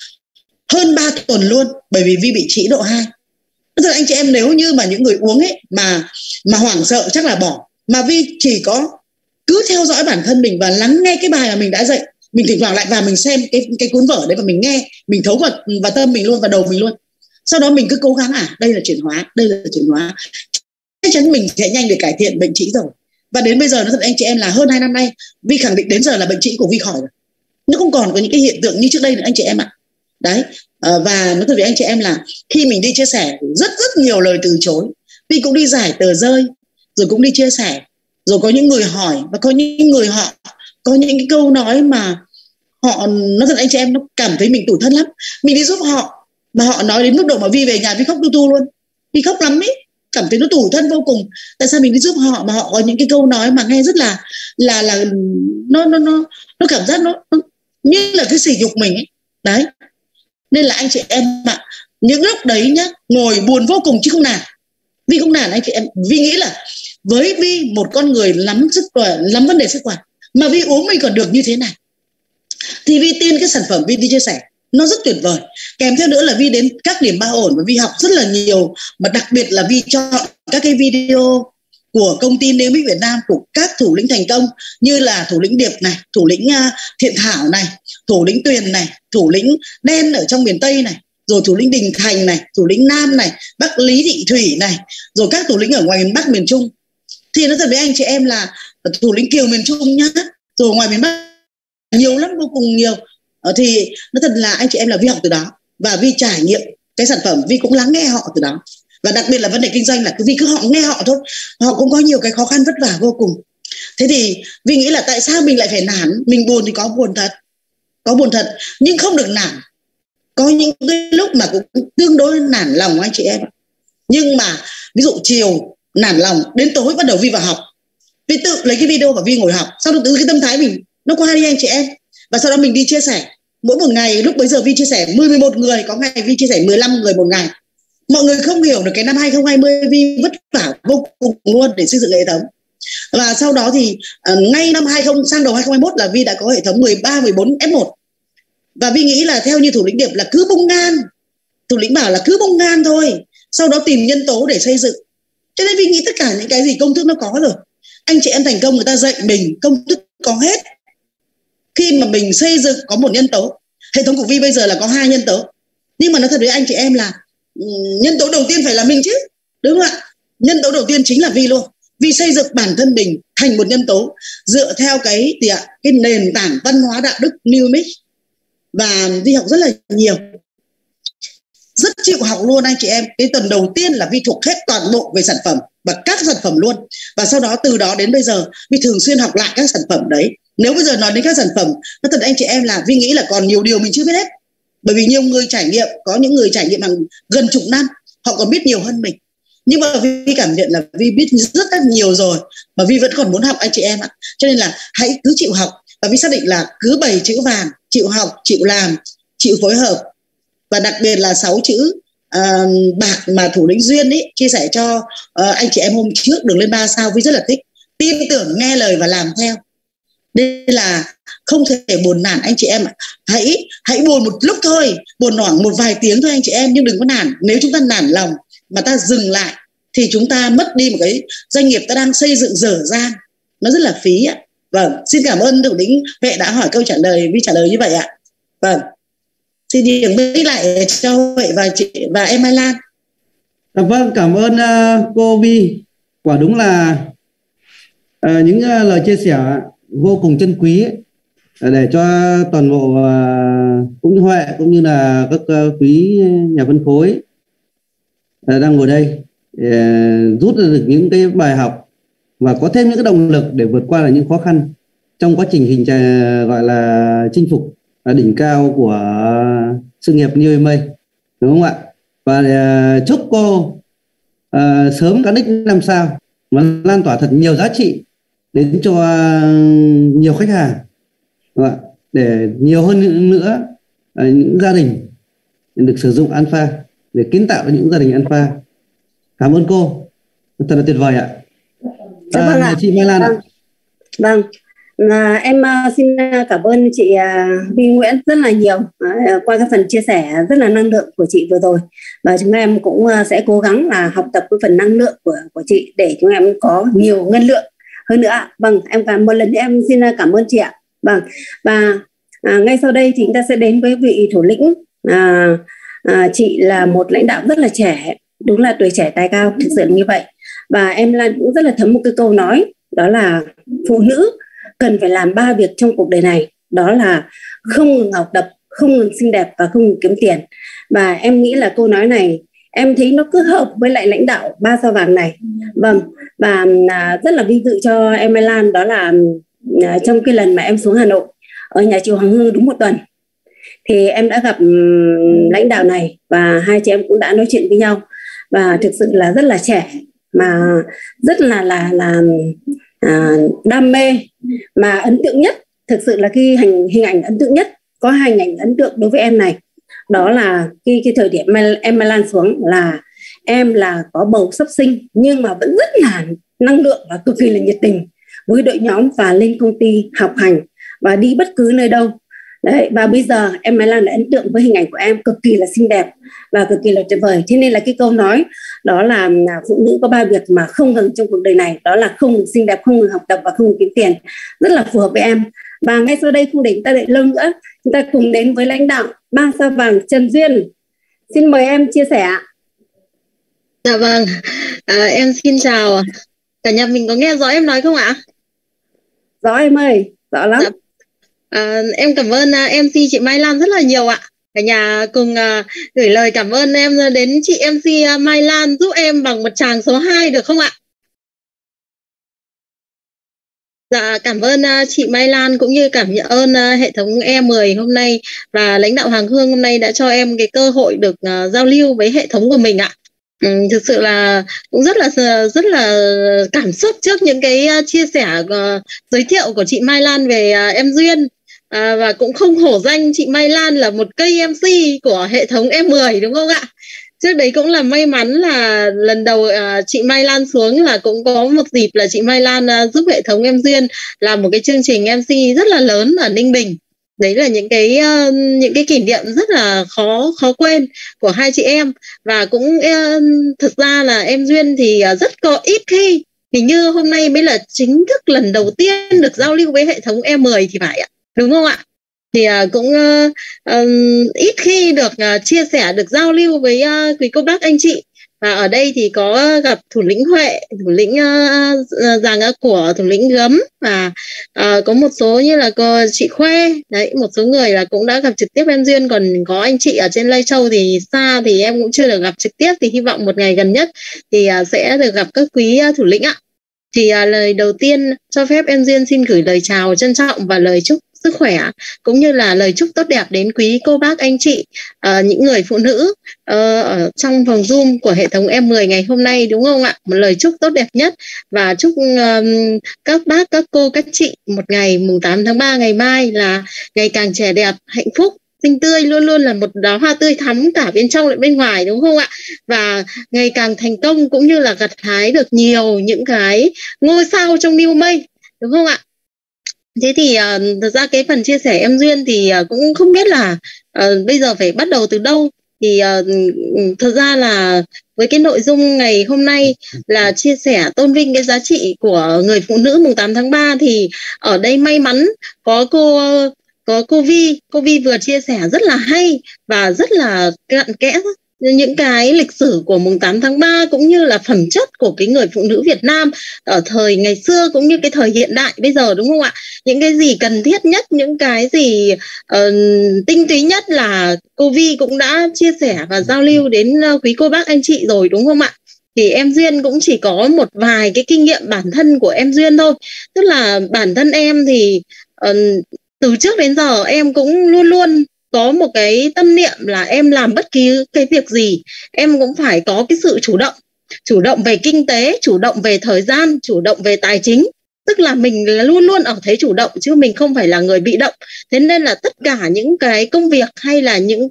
hơn 3 tuần luôn, bởi vì Vi bị trĩ độ 2. Thật anh chị em, nếu như mà những người uống ấy mà hoảng sợ chắc là bỏ. Mà Vi chỉ có cứ theo dõi bản thân mình và lắng nghe cái bài mà mình đã dạy. Mình thỉnh thoảng lại vào mình xem cái cuốn vở đấy và mình nghe, mình thấu vào tâm mình luôn, vào đầu mình luôn. Sau đó mình cứ cố gắng đây là chuyển hóa, đây là chuyển hóa. chắn mình sẽ nhanh để cải thiện bệnh trĩ rồi. Và đến bây giờ nó thật anh chị em là hơn 2 năm nay Vi khẳng định đến giờ là bệnh trĩ của Vi khỏi rồi, nó không còn có những cái hiện tượng như trước đây nữa anh chị em ạ. Đấy, và nói thật với anh chị em là khi mình đi chia sẻ rất nhiều lời từ chối, Vi cũng đi giải tờ rơi rồi cũng đi chia sẻ, rồi có những người hỏi và có những người họ có những cái câu nói mà họ nói thật anh chị em, nó cảm thấy mình tủi thân lắm. Mình đi giúp họ mà họ nói đến mức độ mà Vi về nhà Vi khóc tu tu luôn, Vi khóc lắm ấy, cảm thấy nó tủi thân vô cùng. Tại sao mình đi giúp họ mà họ có những cái câu nói mà nghe rất là nó cảm giác nó như là cái sỉ nhục mình ấy. Đấy, nên là anh chị em ạ, những lúc đấy nhá, ngồi buồn vô cùng chứ không nản. Vi không nản anh chị em. Vi nghĩ là với Vi, một con người lắm vấn đề sức khỏe mà Vi uống mình còn được như thế này, thì Vi tin cái sản phẩm Vi đi chia sẻ nó rất tuyệt vời. Kèm theo nữa là Vi đến các điểm ba ổn và Vi học rất là nhiều, mà đặc biệt là Vi chọn các cái video của công ty Nemic Việt Nam, của các thủ lĩnh thành công như là thủ lĩnh Điệp này, thủ lĩnh Thiện Thảo này, thủ lĩnh Tuyền này, thủ lĩnh Đen ở trong miền Tây này, rồi thủ lĩnh Đình Thành này, thủ lĩnh Nam này, bác Lý Thị Thủy này, rồi các thủ lĩnh ở ngoài miền Bắc miền Trung. Thì nó thật với anh chị em là thủ lĩnh Kiều miền Trung nhá, rồi ngoài miền Bắc nhiều lắm, vô cùng nhiều. Thì nó thật là anh chị em là Vi học từ đó và Vi trải nghiệm cái sản phẩm, Vi cũng lắng nghe họ từ đó. Và đặc biệt là vấn đề kinh doanh là Vi cứ họ nghe họ thôi, họ cũng có nhiều cái khó khăn vất vả vô cùng. Thế thì Vi nghĩ là tại sao mình lại phải nản? Mình buồn thì có buồn thật, nhưng không được nản. Có những cái lúc mà cũng tương đối nản lòng anh chị em. Nhưng mà ví dụ chiều nản lòng, đến tối bắt đầu Vi vào học, Vi tự lấy cái video và Vi ngồi học. Sau đó từ cái tâm thái mình nó qua đi anh chị em. Và sau đó mình đi chia sẻ. Mỗi một ngày lúc bấy giờ Vi chia sẻ 11 người, có ngày Vi chia sẻ 15 người một ngày. Mọi người không hiểu được cái năm 2020 Vi vất vả vô cùng luôn để xây dựng hệ thống. Và sau đó thì ngay năm 20 sang đầu 2021 là Vi đã có hệ thống 13, 14 F1. Và Vi nghĩ là theo như thủ lĩnh Điệp là cứ bung ngan, thủ lĩnh bảo là cứ bung ngan thôi, sau đó tìm nhân tố để xây dựng. Cho nên Vi nghĩ tất cả những cái gì công thức nó có rồi. Anh chị em thành công người ta dạy mình công thức có hết. Khi mà mình xây dựng có một nhân tố, hệ thống của Vi bây giờ là có 2 nhân tố. Nhưng mà nói thật với anh chị em là nhân tố đầu tiên phải là mình chứ, đúng không ạ? Nhân tố đầu tiên chính là Vi luôn. Vi xây dựng bản thân mình thành một nhân tố dựa theo cái nền tảng văn hóa đạo đức New Mix. Và Vi học rất là nhiều, rất chịu học luôn anh chị em. Cái tuần đầu tiên là Vi thuộc hết toàn bộ về sản phẩm và các sản phẩm luôn. Và sau đó từ đó đến bây giờ Vi thường xuyên học lại các sản phẩm đấy. Nếu bây giờ nói đến các sản phẩm, nói thật anh chị em là Vi nghĩ là còn nhiều điều mình chưa biết hết. Bởi vì nhiều người trải nghiệm, có những người trải nghiệm hàng gần chục năm, họ còn biết nhiều hơn mình. Nhưng mà Vi cảm nhận là Vi biết rất nhiều rồi, mà Vi vẫn còn muốn học anh chị em ạ. Cho nên là hãy cứ chịu học. Và Vi xác định là cứ 7 chữ vàng: chịu học, chịu làm, chịu phối hợp. Và đặc biệt là 6 chữ bạc mà thủ lĩnh Duyên ấy chia sẻ cho anh chị em hôm trước Đường Lên 3 sao, Vi rất là thích. Tin tưởng, nghe lời và làm theo. Đây là không thể buồn nản anh chị em ạ. Hãy buồn một lúc thôi, buồn khoảng một vài tiếng thôi anh chị em, nhưng đừng có nản. Nếu chúng ta nản lòng mà ta dừng lại thì chúng ta mất đi một cái doanh nghiệp ta đang xây dựng dở dang, nó rất là phí ạ. Vâng, xin cảm ơn thủ lĩnh Vệ đã hỏi câu trả lời, Vi trả lời như vậy ạ. Vâng, xin điểm mic lại cho Vệ và em Mai Lan. Vâng, cảm ơn cô Vi. Quả đúng là những lời chia sẻ vô cùng chân quý ấy, để cho toàn bộ cũng như Huệ cũng như là các quý nhà phân phối đang ngồi đây rút ra được những cái bài học và có thêm những cái động lực để vượt qua là những khó khăn trong quá trình gọi là chinh phục đỉnh cao của sự nghiệp New Mây, đúng không ạ? Và chúc cô sớm cán đích 5 sao và lan tỏa thật nhiều giá trị đến cho nhiều khách hàng, đúng không ạ? Để nhiều hơn nữa những gia đình được sử dụng alpha, để kiến tạo những gia đình alpha. Cảm ơn cô, thật là tuyệt vời ạ. Vâng ạ. Chị Mai Lan ạ. Vâng, em xin cảm ơn chị Vi Nguyễn rất là nhiều qua cái phần chia sẻ rất là năng lượng của chị vừa rồi, và chúng em cũng sẽ cố gắng là học tập cái phần năng lượng của chị để chúng em có nhiều ngân lượng hơn nữa. Vâng, em một lần nữa em xin cảm ơn chị ạ. Vâng, và ngay sau đây thì chúng ta sẽ đến với vị thủ lĩnh. Chị là một lãnh đạo rất là trẻ, đúng là tuổi trẻ tài cao, thực sự như vậy. Và em Lan cũng rất là thấm một cái câu nói, đó là phụ nữ cần phải làm 3 việc trong cuộc đời này, đó là không ngừng học tập, không ngừng xinh đẹp và không ngừng kiếm tiền. Và em nghĩ là câu nói này em thấy nó cứ hợp với lại lãnh đạo 3 sao vàng này. Vâng, và rất là vinh dự cho em Lan, đó là trong cái lần mà em xuống Hà Nội ở nhà chị Hoàng Hương đúng 1 tuần thì em đã gặp lãnh đạo này và hai chị em cũng đã nói chuyện với nhau. Và thực sự là rất là trẻ mà rất là đam mê. Mà ấn tượng nhất, thực sự là cái hình ảnh ấn tượng nhất, có 2 hình ảnh ấn tượng đối với em này. Đó là cái thời điểm em Lan xuống là em là có bầu sắp sinh nhưng mà vẫn rất là năng lượng và cực kỳ là nhiệt tình với đội nhóm và lên công ty học hành và đi bất cứ nơi đâu. Đấy, và bây giờ em Lan đã ấn tượng với hình ảnh của em cực kỳ là xinh đẹp và cực kỳ là tuyệt vời. Thế nên là cái câu nói đó là phụ nữ có 3 việc mà không ngừng trong cuộc đời này, đó là không ngừng xinh đẹp, không ngừng học tập và không ngừng kiếm tiền, rất là phù hợp với em. Và ngay sau đây không để chúng ta đợi lâu nữa, chúng ta cùng đến với lãnh đạo 3 sao vàng Trần Duyên. Xin mời em chia sẻ. Dạ vâng, em xin chào cả nhà, mình có nghe rõ em nói không ạ? Rõ em ơi, rõ lắm. Em cảm ơn MC chị Mai Lan rất là nhiều ạ. Cả nhà cùng gửi lời cảm ơn em đến chị MC Mai Lan, giúp em bằng một tràng số 2 được không ạ? Dạ, cảm ơn chị Mai Lan cũng như cảm ơn hệ thống E10 hôm nay và lãnh đạo Hoàng Hương hôm nay đã cho em cái cơ hội được giao lưu với hệ thống của mình ạ. Thực sự là cũng rất là cảm xúc trước những cái chia sẻ giới thiệu của chị Mai Lan về em Duyên. Và cũng không hổ danh chị Mai Lan là một cây MC của hệ thống E10 đúng không ạ? Trước đấy cũng là may mắn là lần đầu chị Mai Lan xuống là cũng có một dịp là chị Mai Lan giúp hệ thống em Duyên làm một cái chương trình MC rất là lớn ở Ninh Bình. Đấy là những cái kỷ niệm rất là khó quên của hai chị em. Và cũng thực ra là em Duyên thì rất có ít khi, hình như hôm nay mới là chính thức lần đầu tiên được giao lưu với hệ thống E10 thì phải ạ, đúng không ạ? Thì cũng ít khi được chia sẻ, được giao lưu với quý cô bác anh chị. Và ở đây thì có gặp thủ lĩnh Huệ, thủ lĩnh Giàng của thủ lĩnh Gấm, và có một số như là chị Khoe, đấy, một số người là cũng đã gặp trực tiếp em Duyên. Còn có anh chị ở trên Lai Châu thì xa thì em cũng chưa được gặp trực tiếp, thì hy vọng một ngày gần nhất thì sẽ được gặp các quý thủ lĩnh ạ. Thì lời đầu tiên cho phép em Duyên xin gửi lời chào trân trọng và lời chúc sức khỏe cũng như là lời chúc tốt đẹp đến quý cô bác anh chị, những người phụ nữ ở trong phòng Zoom của hệ thống M10 ngày hôm nay, đúng không ạ? Một lời chúc tốt đẹp nhất, và chúc các bác, các cô, các chị một ngày mùng 8 tháng 3 ngày mai là ngày càng trẻ đẹp, hạnh phúc, xinh tươi, luôn luôn là một đóa hoa tươi thắm cả bên trong lẫn bên ngoài, đúng không ạ? Và ngày càng thành công cũng như là gặt hái được nhiều những cái ngôi sao trong niu mây, đúng không ạ? Thế thì thật ra cái phần chia sẻ em Duyên thì cũng không biết là bây giờ phải bắt đầu từ đâu. Thì thật ra là với cái nội dung ngày hôm nay là chia sẻ tôn vinh cái giá trị của người phụ nữ mùng 8 tháng 3 thì ở đây may mắn có cô Vi vừa chia sẻ rất là hay và rất là cặn kẽ những cái lịch sử của mùng 8 tháng 3 cũng như là phẩm chất của cái người phụ nữ Việt Nam ở thời ngày xưa cũng như cái thời hiện đại bây giờ, đúng không ạ? Những cái gì cần thiết nhất, những cái gì tinh túy nhất là cô Vi cũng đã chia sẻ và giao lưu đến quý cô bác anh chị rồi, đúng không ạ? Thì em Duyên cũng chỉ có một vài cái kinh nghiệm bản thân của em Duyên thôi. Tức là bản thân em thì từ trước đến giờ em cũng luôn luôn có một cái tâm niệm là em làm bất kỳ cái việc gì em cũng phải có cái sự chủ động về kinh tế, chủ động về thời gian, chủ động về tài chính. Tức là mình luôn luôn ở thế chủ động chứ mình không phải là người bị động. Thế nên là tất cả những cái công việc hay là những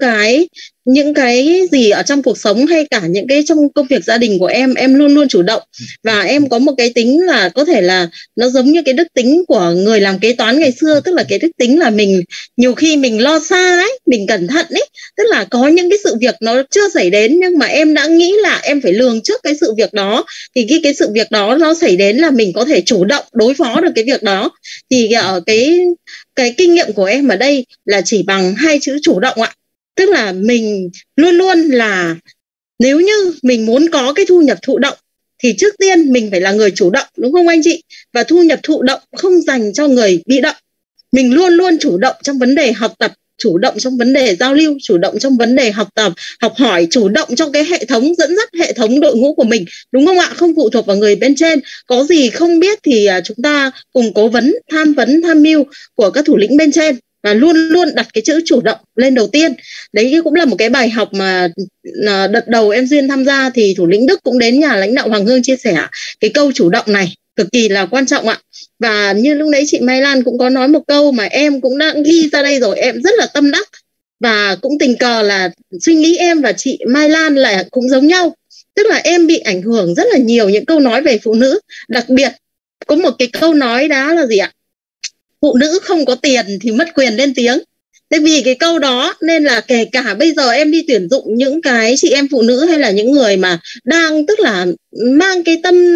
cái gì ở trong cuộc sống hay cả những cái trong công việc gia đình của em luôn luôn chủ động. Và em có một cái tính là có thể là nó giống như cái đức tính của người làm kế toán ngày xưa. Tức là cái đức tính là mình nhiều khi mình lo xa ấy, mình cẩn thận ấy. Tức là có những cái sự việc nó chưa xảy đến nhưng mà em đã nghĩ là em phải lường trước cái sự việc đó. Thì khi cái sự việc đó nó xảy đến là mình có thể chủ động đối phó được cái việc đó. Thì ở cái kinh nghiệm của em ở đây là chỉ bằng 2 chữ chủ động ạ. Tức là mình luôn luôn là nếu như mình muốn có cái thu nhập thụ động thì trước tiên mình phải là người chủ động, đúng không anh chị? Và thu nhập thụ động không dành cho người bị động. Mình luôn luôn chủ động trong vấn đề học tập, chủ động trong vấn đề giao lưu, chủ động trong vấn đề học tập, học hỏi, chủ động trong cái hệ thống dẫn dắt hệ thống đội ngũ của mình, đúng không ạ? Không phụ thuộc vào người bên trên. Có gì không biết thì chúng ta cùng cố vấn, tham mưu của các thủ lĩnh bên trên, và luôn luôn đặt cái chữ chủ động lên đầu tiên. Đấy cũng là một cái bài học mà đợt đầu em Duyên tham gia thì thủ lĩnh Đức cũng đến nhà lãnh đạo Hoàng Hương chia sẻ cái câu chủ động này cực kỳ là quan trọng ạ. Và như lúc nãy chị Mai Lan cũng có nói một câu mà em cũng đã ghi ra đây rồi, em rất là tâm đắc. Và cũng tình cờ là suy nghĩ em và chị Mai Lan là cũng giống nhau. Tức là em bị ảnh hưởng rất là nhiều những câu nói về phụ nữ. Đặc biệt có một cái câu nói đó là gì ạ? Phụ nữ không có tiền thì mất quyền lên tiếng. Thế vì cái câu đó nên là kể cả bây giờ em đi tuyển dụng những cái chị em phụ nữ hay là những người mà đang tức là mang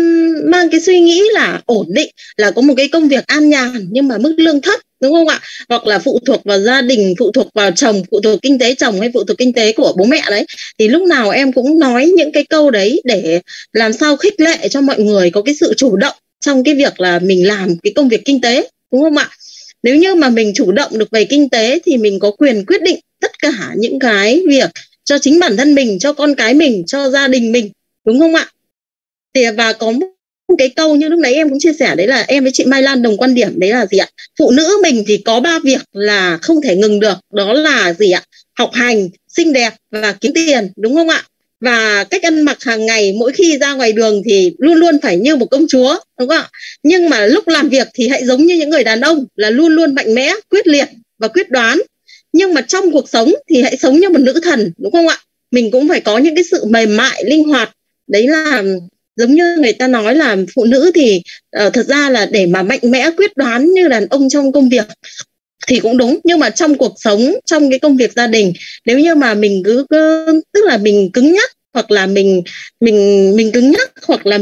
cái suy nghĩ là ổn định, là có một cái công việc an nhàn nhưng mà mức lương thấp, đúng không ạ? Hoặc là phụ thuộc vào gia đình, phụ thuộc vào chồng, phụ thuộc kinh tế chồng hay phụ thuộc kinh tế của bố mẹ đấy. Thì lúc nào em cũng nói những cái câu đấy để làm sao khích lệ cho mọi người có cái sự chủ động trong cái việc là mình làm cái công việc kinh tế, đúng không ạ? Nếu như mà mình chủ động được về kinh tế thì mình có quyền quyết định tất cả những cái việc cho chính bản thân mình, cho con cái mình, cho gia đình mình, đúng không ạ? Thì và có một cái câu như lúc nãy em cũng chia sẻ, đấy là em với chị Mai Lan đồng quan điểm, đấy là gì ạ? Phụ nữ mình thì có 3 việc là không thể ngừng được, đó là gì ạ? Học hành, xinh đẹp và kiếm tiền, đúng không ạ? Và cách ăn mặc hàng ngày mỗi khi ra ngoài đường thì luôn luôn phải như một công chúa, đúng không ạ? Nhưng mà lúc làm việc thì hãy giống như những người đàn ông là luôn luôn mạnh mẽ, quyết liệt và quyết đoán. Nhưng mà trong cuộc sống thì hãy sống như một nữ thần, đúng không ạ? Mình cũng phải có những cái sự mềm mại, linh hoạt. Đấy là giống như người ta nói là phụ nữ thì thật ra là để mà mạnh mẽ, quyết đoán như đàn ông trong công việc thì cũng đúng, nhưng mà trong cuộc sống, trong cái công việc gia đình, nếu như mà mình cứ tức là mình cứng nhắc, hoặc là mình cứng nhắc, hoặc là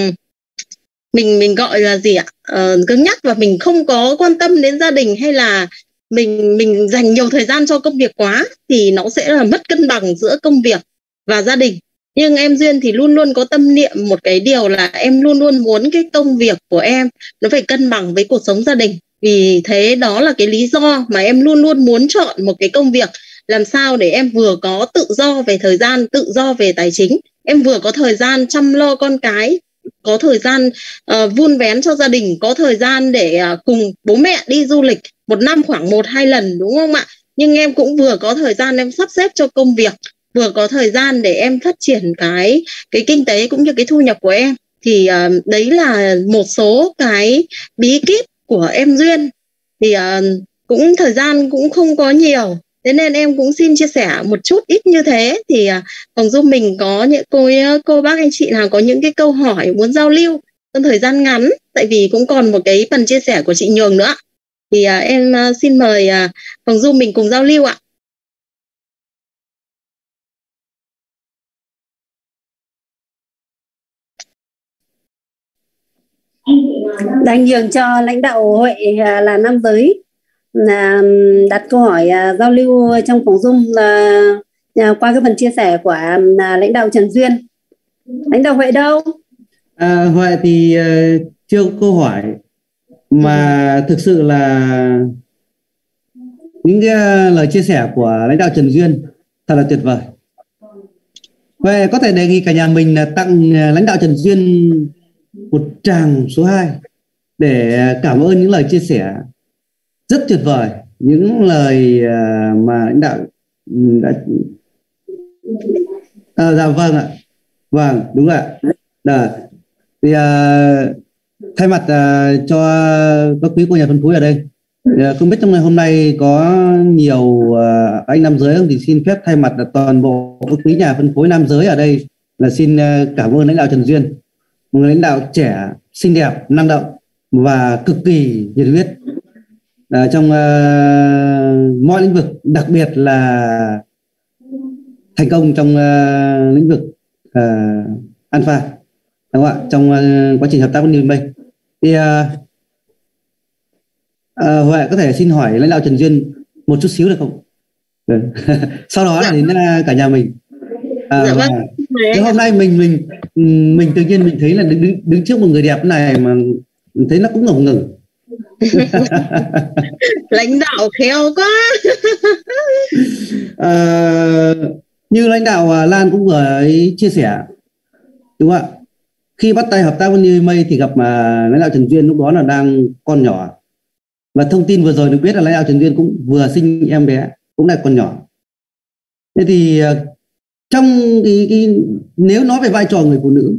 mình gọi là gì ạ, cứng nhắc và mình không có quan tâm đến gia đình, hay là mình dành nhiều thời gian cho công việc quá, thì nó sẽ là mất cân bằng giữa công việc và gia đình. Nhưng em Duyên thì luôn luôn có tâm niệm một cái điều là em luôn luôn muốn cái công việc của em nó phải cân bằng với cuộc sống gia đình. Vì thế đó là cái lý do mà em luôn luôn muốn chọn một cái công việc làm sao để em vừa có tự do về thời gian, tự do về tài chính, em vừa có thời gian chăm lo con cái, có thời gian vun vén cho gia đình, có thời gian để cùng bố mẹ đi du lịch một năm khoảng 1-2 lần, đúng không ạ? Nhưng em cũng vừa có thời gian em sắp xếp cho công việc, vừa có thời gian để em phát triển cái kinh tế cũng như cái thu nhập của em. Thì đấy là một số cái bí kíp của em Duyên. Thì cũng thời gian cũng không có nhiều, thế nên em cũng xin chia sẻ một chút ít như thế. Thì còn giúp mình có những cô bác anh chị nào có những cái câu hỏi muốn giao lưu trong thời gian ngắn, tại vì cũng còn một cái phần chia sẻ của chị Nhường nữa, thì em xin mời Hồng Dung mình cùng giao lưu ạ. Đang nhường cho lãnh đạo Huệ là nam giới là đặt câu hỏi giao lưu trong phòng Zoom qua cái phần chia sẻ của lãnh đạo Trần Duyên. Lãnh đạo Huệ đâu? Huệ thì chưa có câu hỏi, mà thực sự là những cái lời chia sẻ của lãnh đạo Trần Duyên thật là tuyệt vời. Huệ có thể đề nghị cả nhà mình là tặng lãnh đạo Trần Duyên một tràng số 2 để cảm ơn những lời chia sẻ rất tuyệt vời, những lời mà lãnh đạo đã dạ vâng ạ, vâng đúng ạ. Thì thay mặt cho các quý cô nhà phân phối ở đây, không biết trong ngày hôm nay có nhiều anh nam giới không, thì xin phép thay mặt toàn bộ các quý nhà phân phối nam giới ở đây là xin cảm ơn lãnh đạo Trần Duyên, một người lãnh đạo trẻ, xinh đẹp, năng động và cực kỳ nhiệt huyết trong mọi lĩnh vực, đặc biệt là thành công trong lĩnh vực Alpha, đúng không ạ, trong quá trình hợp tác với Newbank. Thì Huệ có thể xin hỏi lãnh đạo Trần Duyên một chút xíu được không? Sau đó là đến cả nhà mình. Dạ vâng. Thế hôm nay mình tự nhiên mình thấy là đứng trước một người đẹp này mà thấy nó cũng ngổng ngừng. Lãnh đạo khéo quá. Như lãnh đạo Lan cũng vừa ấy chia sẻ, đúng không ạ? Khi bắt tay hợp tác với New Mây thì gặp lãnh đạo Trần Duyên lúc đó là đang con nhỏ. Và thông tin vừa rồi được biết là lãnh đạo Trần Duyên cũng vừa sinh em bé, cũng là con nhỏ. Thế thì trong nếu nói về vai trò người phụ nữ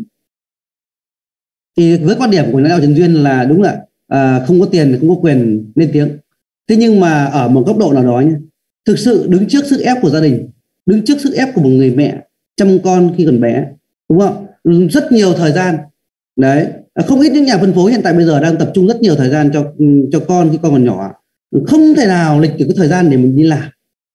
thì với quan điểm của lãnh đạo Trần Duyên là đúng là không có tiền thì không có quyền lên tiếng. Thế nhưng mà ở một góc độ nào đó nhé, thực sự đứng trước sức ép của gia đình, đứng trước sức ép của một người mẹ chăm con khi còn bé, đúng không? Rất nhiều thời gian. Đấy, không ít những nhà phân phối hiện tại bây giờ đang tập trung rất nhiều thời gian cho con khi con còn nhỏ. Không thể nào lịch được cái thời gian để mình đi làm.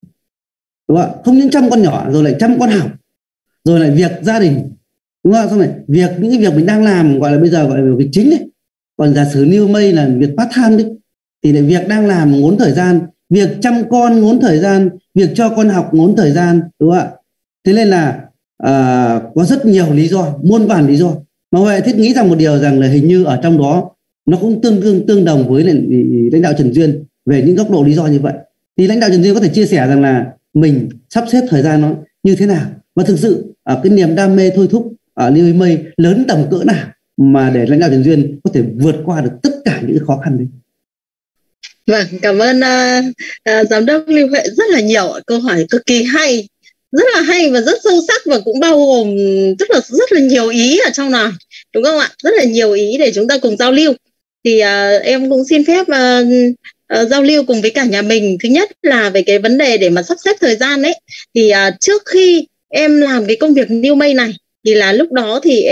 Đúng không? Không những chăm con nhỏ rồi lại chăm con học, rồi lại việc gia đình, đúng không? Xong rồi những cái việc mình đang làm gọi là bây giờ gọi là việc chính đấy. Còn giả sử New Mây là việc part time đấy, thì lại việc đang làm ngốn thời gian, việc chăm con ngốn thời gian, việc cho con học ngốn thời gian, đúng không ạ? Thế nên là có rất nhiều lý do, muôn vàn lý do. Mà Huệ thiết nghĩ rằng một điều rằng là hình như ở trong đó nó cũng tương đồng với lãnh đạo Trần Duyên về những góc độ lý do như vậy. Thì lãnh đạo Trần Duyên có thể chia sẻ rằng là mình sắp xếp thời gian nó như thế nào, và thực sự cái niềm đam mê thôi thúc ở New Mây lớn tầm cỡ nào mà để lãnh đạo Trần Duyên có thể vượt qua được tất cả những khó khăn đấy. Vâng, cảm ơn giám đốc Lưu Huệ rất là nhiều. Câu hỏi cực kỳ hay, rất là hay và rất sâu sắc, và cũng bao gồm rất là nhiều ý ở trong này, đúng không ạ? Rất là nhiều ý để chúng ta cùng giao lưu. Thì em cũng xin phép giao lưu cùng với cả nhà mình. Thứ nhất là về cái vấn đề để mà sắp xếp thời gian ấy, thì trước khi em làm cái công việc New Mây này thì là lúc đó thì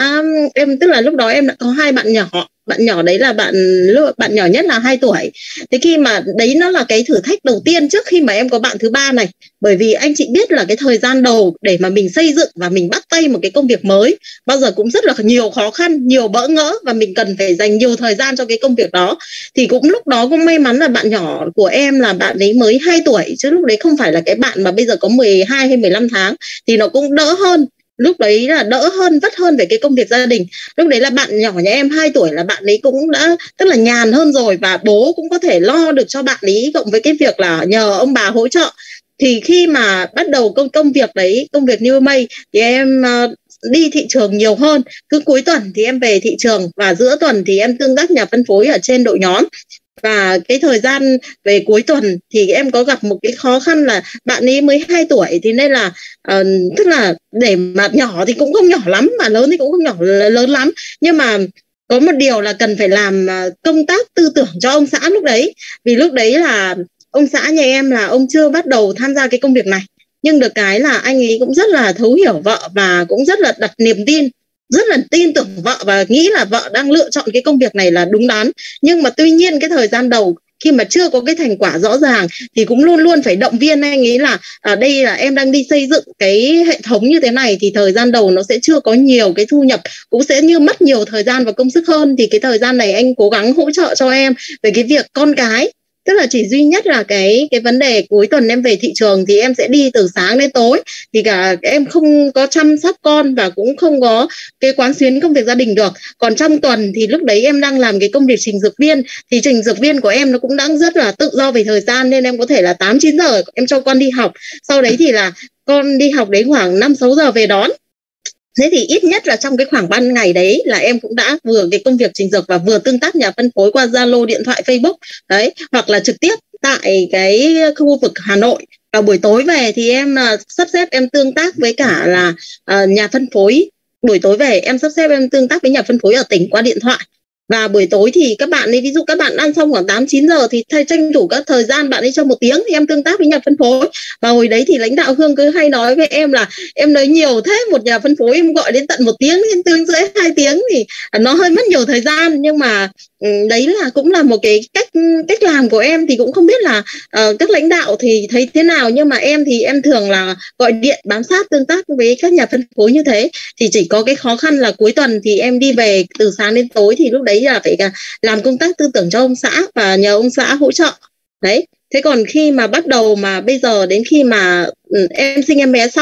tức là lúc đó em đã có 2 bạn nhỏ. Bạn nhỏ đấy là bạn nhỏ nhất là 2 tuổi. Thế khi mà đấy nó là cái thử thách đầu tiên trước khi mà em có bạn thứ 3 này. Bởi vì anh chị biết là cái thời gian đầu để mà mình xây dựng và mình bắt tay một cái công việc mới bao giờ cũng rất là nhiều khó khăn, nhiều bỡ ngỡ, và mình cần phải dành nhiều thời gian cho cái công việc đó. Thì cũng lúc đó cũng may mắn là bạn nhỏ của em là bạn ấy mới 2 tuổi, chứ lúc đấy không phải là cái bạn mà bây giờ có 12 hay 15 tháng, thì nó cũng đỡ hơn. Lúc đấy là đỡ hơn, vất hơn về cái công việc gia đình. Lúc đấy là bạn nhỏ nhà em 2 tuổi là bạn ấy cũng đã tức là nhàn hơn rồi, và bố cũng có thể lo được cho bạn ấy, cộng với cái việc là nhờ ông bà hỗ trợ. Thì khi mà bắt đầu công việc đấy, công việc New Mây, thì em đi thị trường nhiều hơn. Cứ cuối tuần thì em về thị trường, và giữa tuần thì em tương tác nhà phân phối ở trên đội nhóm. Và cái thời gian về cuối tuần thì em có gặp một cái khó khăn là bạn ấy mới 2 tuổi, thì nên là tức là để mà nhỏ thì cũng không nhỏ lắm, mà lớn thì cũng không lớn lắm. Nhưng mà có một điều là cần phải làm công tác tư tưởng cho ông xã lúc đấy. Vì lúc đấy là ông xã nhà em là ông chưa bắt đầu tham gia cái công việc này. Nhưng được cái là anh ấy cũng rất là thấu hiểu vợ, và cũng rất là đặt niềm tin, rất là tin tưởng vợ, và nghĩ là vợ đang lựa chọn cái công việc này là đúng đắn. Nhưng mà tuy nhiên cái thời gian đầu khi mà chưa có cái thành quả rõ ràng thì cũng luôn luôn phải động viên anh ấy là ở đây là em đang đi xây dựng cái hệ thống như thế này, thì thời gian đầu nó sẽ chưa có nhiều cái thu nhập, cũng sẽ như mất nhiều thời gian và công sức hơn. Thì cái thời gian này anh cố gắng hỗ trợ cho em về cái việc con cái. Tức là chỉ duy nhất là cái vấn đề cuối tuần em về thị trường thì em sẽ đi từ sáng đến tối, thì cả em không có chăm sóc con và cũng không có cái quán xuyến công việc gia đình được. Còn trong tuần thì lúc đấy em đang làm cái công việc trình dược viên, thì trình dược viên của em nó cũng đang rất là tự do về thời gian, nên em có thể là 8-9 giờ em cho con đi học, sau đấy thì là con đi học đến khoảng 5-6 giờ về đón. Thế thì ít nhất là trong cái khoảng ban ngày đấy là em cũng đã vừa cái công việc trình dược và vừa tương tác nhà phân phối qua Zalo, điện thoại, Facebook đấy, hoặc là trực tiếp tại cái khu vực Hà Nội. Vào buổi tối về thì em sắp xếp em tương tác với cả là nhà phân phối. Buổi tối về em sắp xếp em tương tác với nhà phân phối ở tỉnh qua điện thoại. Và buổi tối thì các bạn ấy, ví dụ các bạn ăn xong khoảng 8-9 giờ thì tranh thủ các thời gian bạn ấy cho 1 tiếng thì em tương tác với nhà phân phối. Và hồi đấy thì lãnh đạo Hương cứ hay nói với em là em nói nhiều thế, một nhà phân phối em gọi đến tận 1 tiếng, 1 tiếng rưỡi, 2 tiếng thì nó hơi mất nhiều thời gian. Nhưng mà đấy là cũng là một cái cách làm của em. Thì cũng không biết là các lãnh đạo thì thấy thế nào, nhưng mà em thì em thường là gọi điện bám sát tương tác với các nhà phân phối như thế. Thì chỉ có cái khó khăn là cuối tuần thì em đi về từ sáng đến tối, thì lúc đấy là phải làm công tác tư tưởng cho ông xã và nhờ ông xã hỗ trợ đấy. Thế còn khi mà bắt đầu mà bây giờ đến khi mà em sinh em bé xong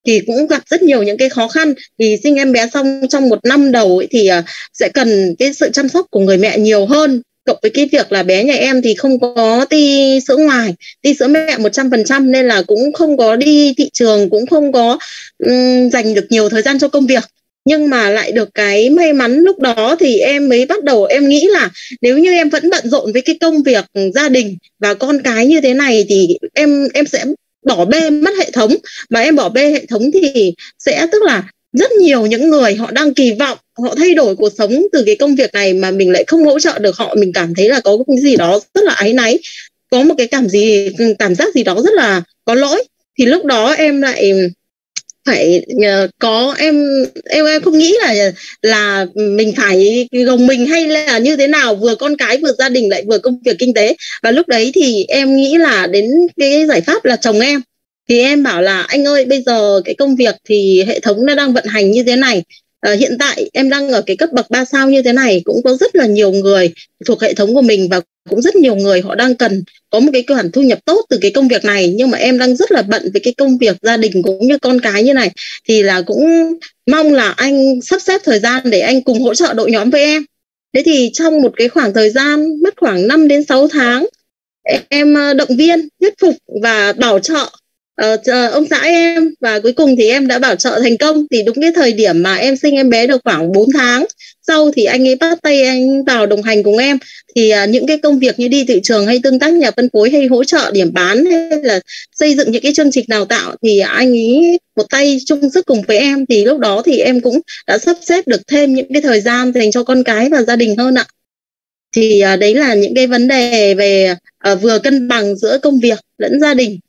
thì cũng gặp rất nhiều những cái khó khăn. Thì sinh em bé xong trong 1 năm đầu ấy thì sẽ cần cái sự chăm sóc của người mẹ nhiều hơn, cộng với cái việc là bé nhà em thì không có ti sữa ngoài, ti sữa mẹ 100%, nên là cũng không có đi thị trường, cũng không có dành được nhiều thời gian cho công việc. Nhưng mà lại được cái may mắn lúc đó thì em mới bắt đầu em nghĩ là nếu như em vẫn bận rộn với cái công việc gia đình và con cái như thế này thì em sẽ bỏ bê mất hệ thống. Mà em bỏ bê hệ thống thì sẽ tức là rất nhiều những người họ đang kỳ vọng họ thay đổi cuộc sống từ cái công việc này mà mình lại không hỗ trợ được họ, mình cảm thấy là có cái gì đó rất là áy náy, có một cái cảm giác gì đó rất là có lỗi. Thì lúc đó em lại phải có em không nghĩ là mình phải gồng mình hay là như thế nào, vừa con cái vừa gia đình lại vừa công việc kinh tế. Và lúc đấy thì em nghĩ là đến cái giải pháp là chồng em. Thì em bảo là anh ơi, bây giờ cái công việc thì hệ thống nó đang vận hành như thế này, hiện tại em đang ở cái cấp bậc 3 sao như thế này, cũng có rất là nhiều người thuộc hệ thống của mình và cũng rất nhiều người họ đang cần có một cái khoản thu nhập tốt từ cái công việc này, nhưng mà em đang rất là bận với cái công việc gia đình cũng như con cái như này, thì là cũng mong là anh sắp xếp thời gian để anh cùng hỗ trợ đội nhóm với em. Thế thì trong một cái khoảng thời gian mất khoảng 5 đến 6 tháng, em động viên, thuyết phục và bảo trợ ông xã em, và cuối cùng thì em đã bảo trợ thành công. Thì đúng cái thời điểm mà em sinh em bé được khoảng 4 tháng sau thì anh ấy bắt tay anh vào đồng hành cùng em. Thì những cái công việc như đi thị trường hay tương tác nhà phân phối hay hỗ trợ điểm bán hay là xây dựng những cái chương trình đào tạo thì anh ấy một tay chung sức cùng với em. Thì lúc đó thì em cũng đã sắp xếp được thêm những cái thời gian dành cho con cái và gia đình hơn ạ. Thì đấy là những cái vấn đề về vừa cân bằng giữa công việc lẫn gia đình,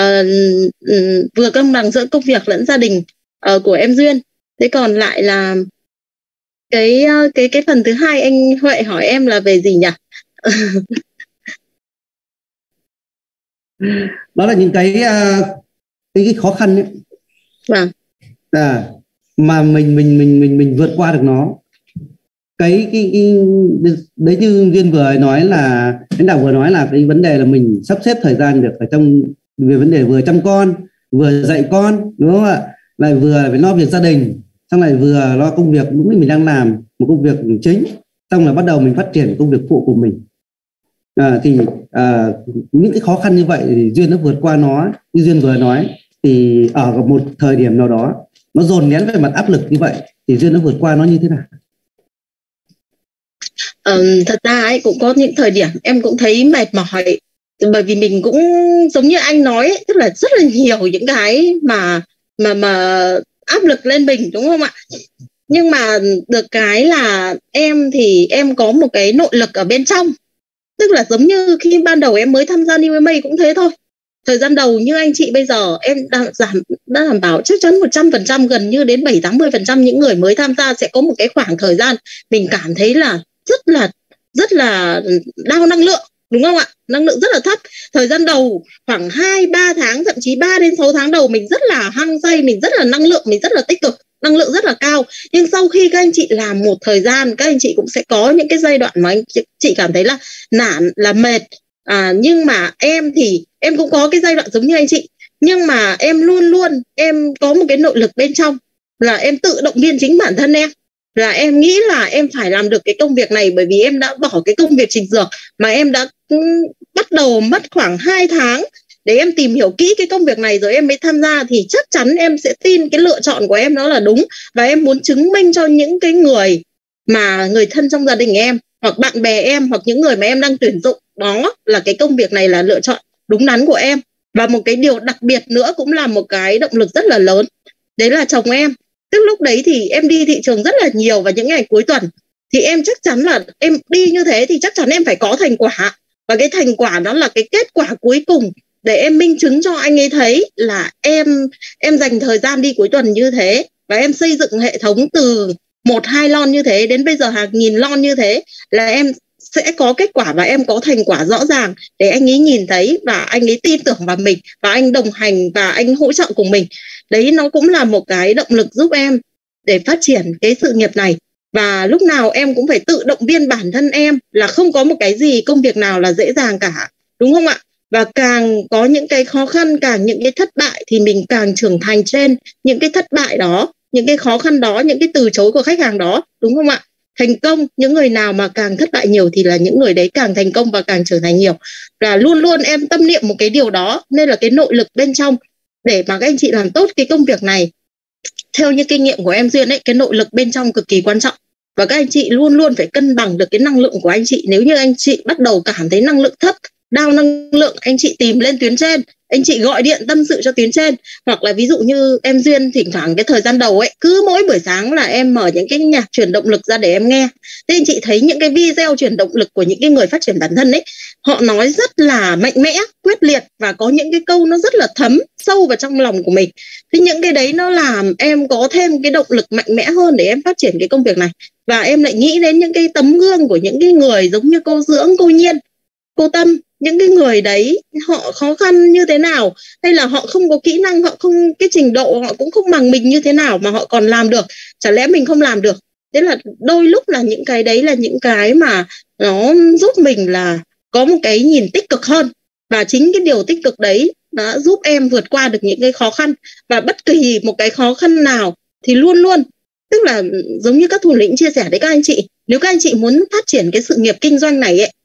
vừa cân bằng giữa công việc lẫn gia đình của em Duyên. Thế còn lại là cái phần thứ hai anh Huệ hỏi em là về gì nhỉ? Đó là những cái khó khăn ấy. Vâng. Mà mình vượt qua được nó. Cái đấy như Duyên vừa nói là lãnh đạo vừa nói là cái vấn đề là mình sắp xếp thời gian được ở trong về vấn đề vừa chăm con, vừa dạy con, đúng không ạ? Lại vừa phải lo việc gia đình, xong lại vừa lo công việc đúng mình đang làm một công việc chính, xong là bắt đầu mình phát triển công việc phụ của mình. Những cái khó khăn như vậy thì Duyên nó vượt qua nó, như Duyên vừa nói, thì ở một thời điểm nào đó nó dồn nén về mặt áp lực như vậy thì Duyên nó vượt qua nó như thế nào? Thật ra ấy, cũng có những thời điểm em cũng thấy mệt mỏi, bởi vì mình cũng giống như anh nói ấy, tức là rất là nhiều những cái mà áp lực lên mình, đúng không ạ? Nhưng mà được cái là em thì em có một cái nội lực ở bên trong, tức là giống như khi ban đầu em mới tham gia New MMA cũng thế thôi. Thời gian đầu như anh chị bây giờ em đã đảm bảo chắc chắn 100%, gần như đến 70-80% những người mới tham gia sẽ có một cái khoảng thời gian mình cảm thấy là rất là đau năng lượng, đúng không ạ? Năng lượng rất là thấp. Thời gian đầu khoảng 2-3 tháng, thậm chí 3 đến 6 tháng đầu mình rất là hăng say, mình rất là năng lượng, mình rất là tích cực, năng lượng rất là cao. Nhưng sau khi các anh chị làm một thời gian, các anh chị cũng sẽ có những cái giai đoạn mà anh chị cảm thấy là nản, là mệt. Nhưng mà em thì em cũng có cái giai đoạn giống như anh chị, nhưng mà em luôn em có một cái nội lực bên trong là em tự động viên chính bản thân em, là em nghĩ là em phải làm được cái công việc này, bởi vì em đã bỏ cái công việc trình dược mà em đã bắt đầu mất khoảng 2 tháng để em tìm hiểu kỹ cái công việc này rồi em mới tham gia, thì chắc chắn em sẽ tin cái lựa chọn của em nó là đúng. Và em muốn chứng minh cho những cái người mà người thân trong gia đình em hoặc bạn bè em hoặc những người mà em đang tuyển dụng đó là cái công việc này là lựa chọn đúng đắn của em. Và một cái điều đặc biệt nữa cũng là một cái động lực rất là lớn, đấy là chồng em. Tức lúc đấy thì em đi thị trường rất là nhiều vào những ngày cuối tuần, thì em chắc chắn là em đi như thế thì chắc chắn em phải có thành quả, và cái thành quả đó là cái kết quả cuối cùng để em minh chứng cho anh ấy thấy là em dành thời gian đi cuối tuần như thế, và em xây dựng hệ thống từ 1-2 lon như thế đến bây giờ hàng nghìn lon như thế, là em sẽ có kết quả và em có thành quả rõ ràng để anh ấy nhìn thấy và anh ấy tin tưởng vào mình và anh đồng hành và anh hỗ trợ cùng mình. Đấy, nó cũng là một cái động lực giúp em để phát triển cái sự nghiệp này. Và lúc nào em cũng phải tự động viên bản thân em là không có một cái gì công việc nào là dễ dàng cả, đúng không ạ? và càng có những cái khó khăn, càng những cái thất bại thì mình càng trưởng thành trên những cái thất bại đó, những cái khó khăn đó, những cái từ chối của khách hàng đó, đúng không ạ? Thành công, những người nào mà càng thất bại nhiều thì là những người đấy càng thành công và càng trưởng thành nhiều. Và luôn luôn em tâm niệm một cái điều đó, nên là cái nội lực bên trong để mà các anh chị làm tốt cái công việc này, theo như kinh nghiệm của em Duyên ấy, cái nội lực bên trong cực kỳ quan trọng. Và các anh chị luôn luôn phải cân bằng được cái năng lượng của anh chị. Nếu như anh chị bắt đầu cảm thấy năng lượng thấp, down năng lượng, anh chị tìm lên tuyến trên, anh chị gọi điện tâm sự cho tuyến trên. Hoặc là ví dụ như em Duyên thỉnh thoảng cái thời gian đầu ấy, cứ mỗi buổi sáng là em mở những cái nhạc truyền động lực ra để em nghe. Thế anh chị thấy những cái video truyền động lực của những cái người phát triển bản thân ấy, họ nói rất là mạnh mẽ, quyết liệt và có những cái câu nó rất là thấm sâu vào trong lòng của mình. Thế những cái đấy nó làm em có thêm cái động lực mạnh mẽ hơn để em phát triển cái công việc này. Và em lại nghĩ đến những cái tấm gương của những cái người giống như cô Dưỡng, cô Nhiên, cô Tâm. Những cái người đấy họ khó khăn như thế nào, hay là họ không có kỹ năng, họ không cái trình độ họ cũng không bằng mình như thế nào mà họ còn làm được, chả lẽ mình không làm được? Thế là đôi lúc là những cái đấy là những cái mà nó giúp mình là có một cái nhìn tích cực hơn. Và chính cái điều tích cực đấy đã giúp em vượt qua được những cái khó khăn. Và bất kỳ một cái khó khăn nào thì luôn luôn, tức là giống như các thủ lĩnh chia sẻ đấy các anh chị, nếu các anh chị muốn phát triển cái sự nghiệp kinh doanh này ấy,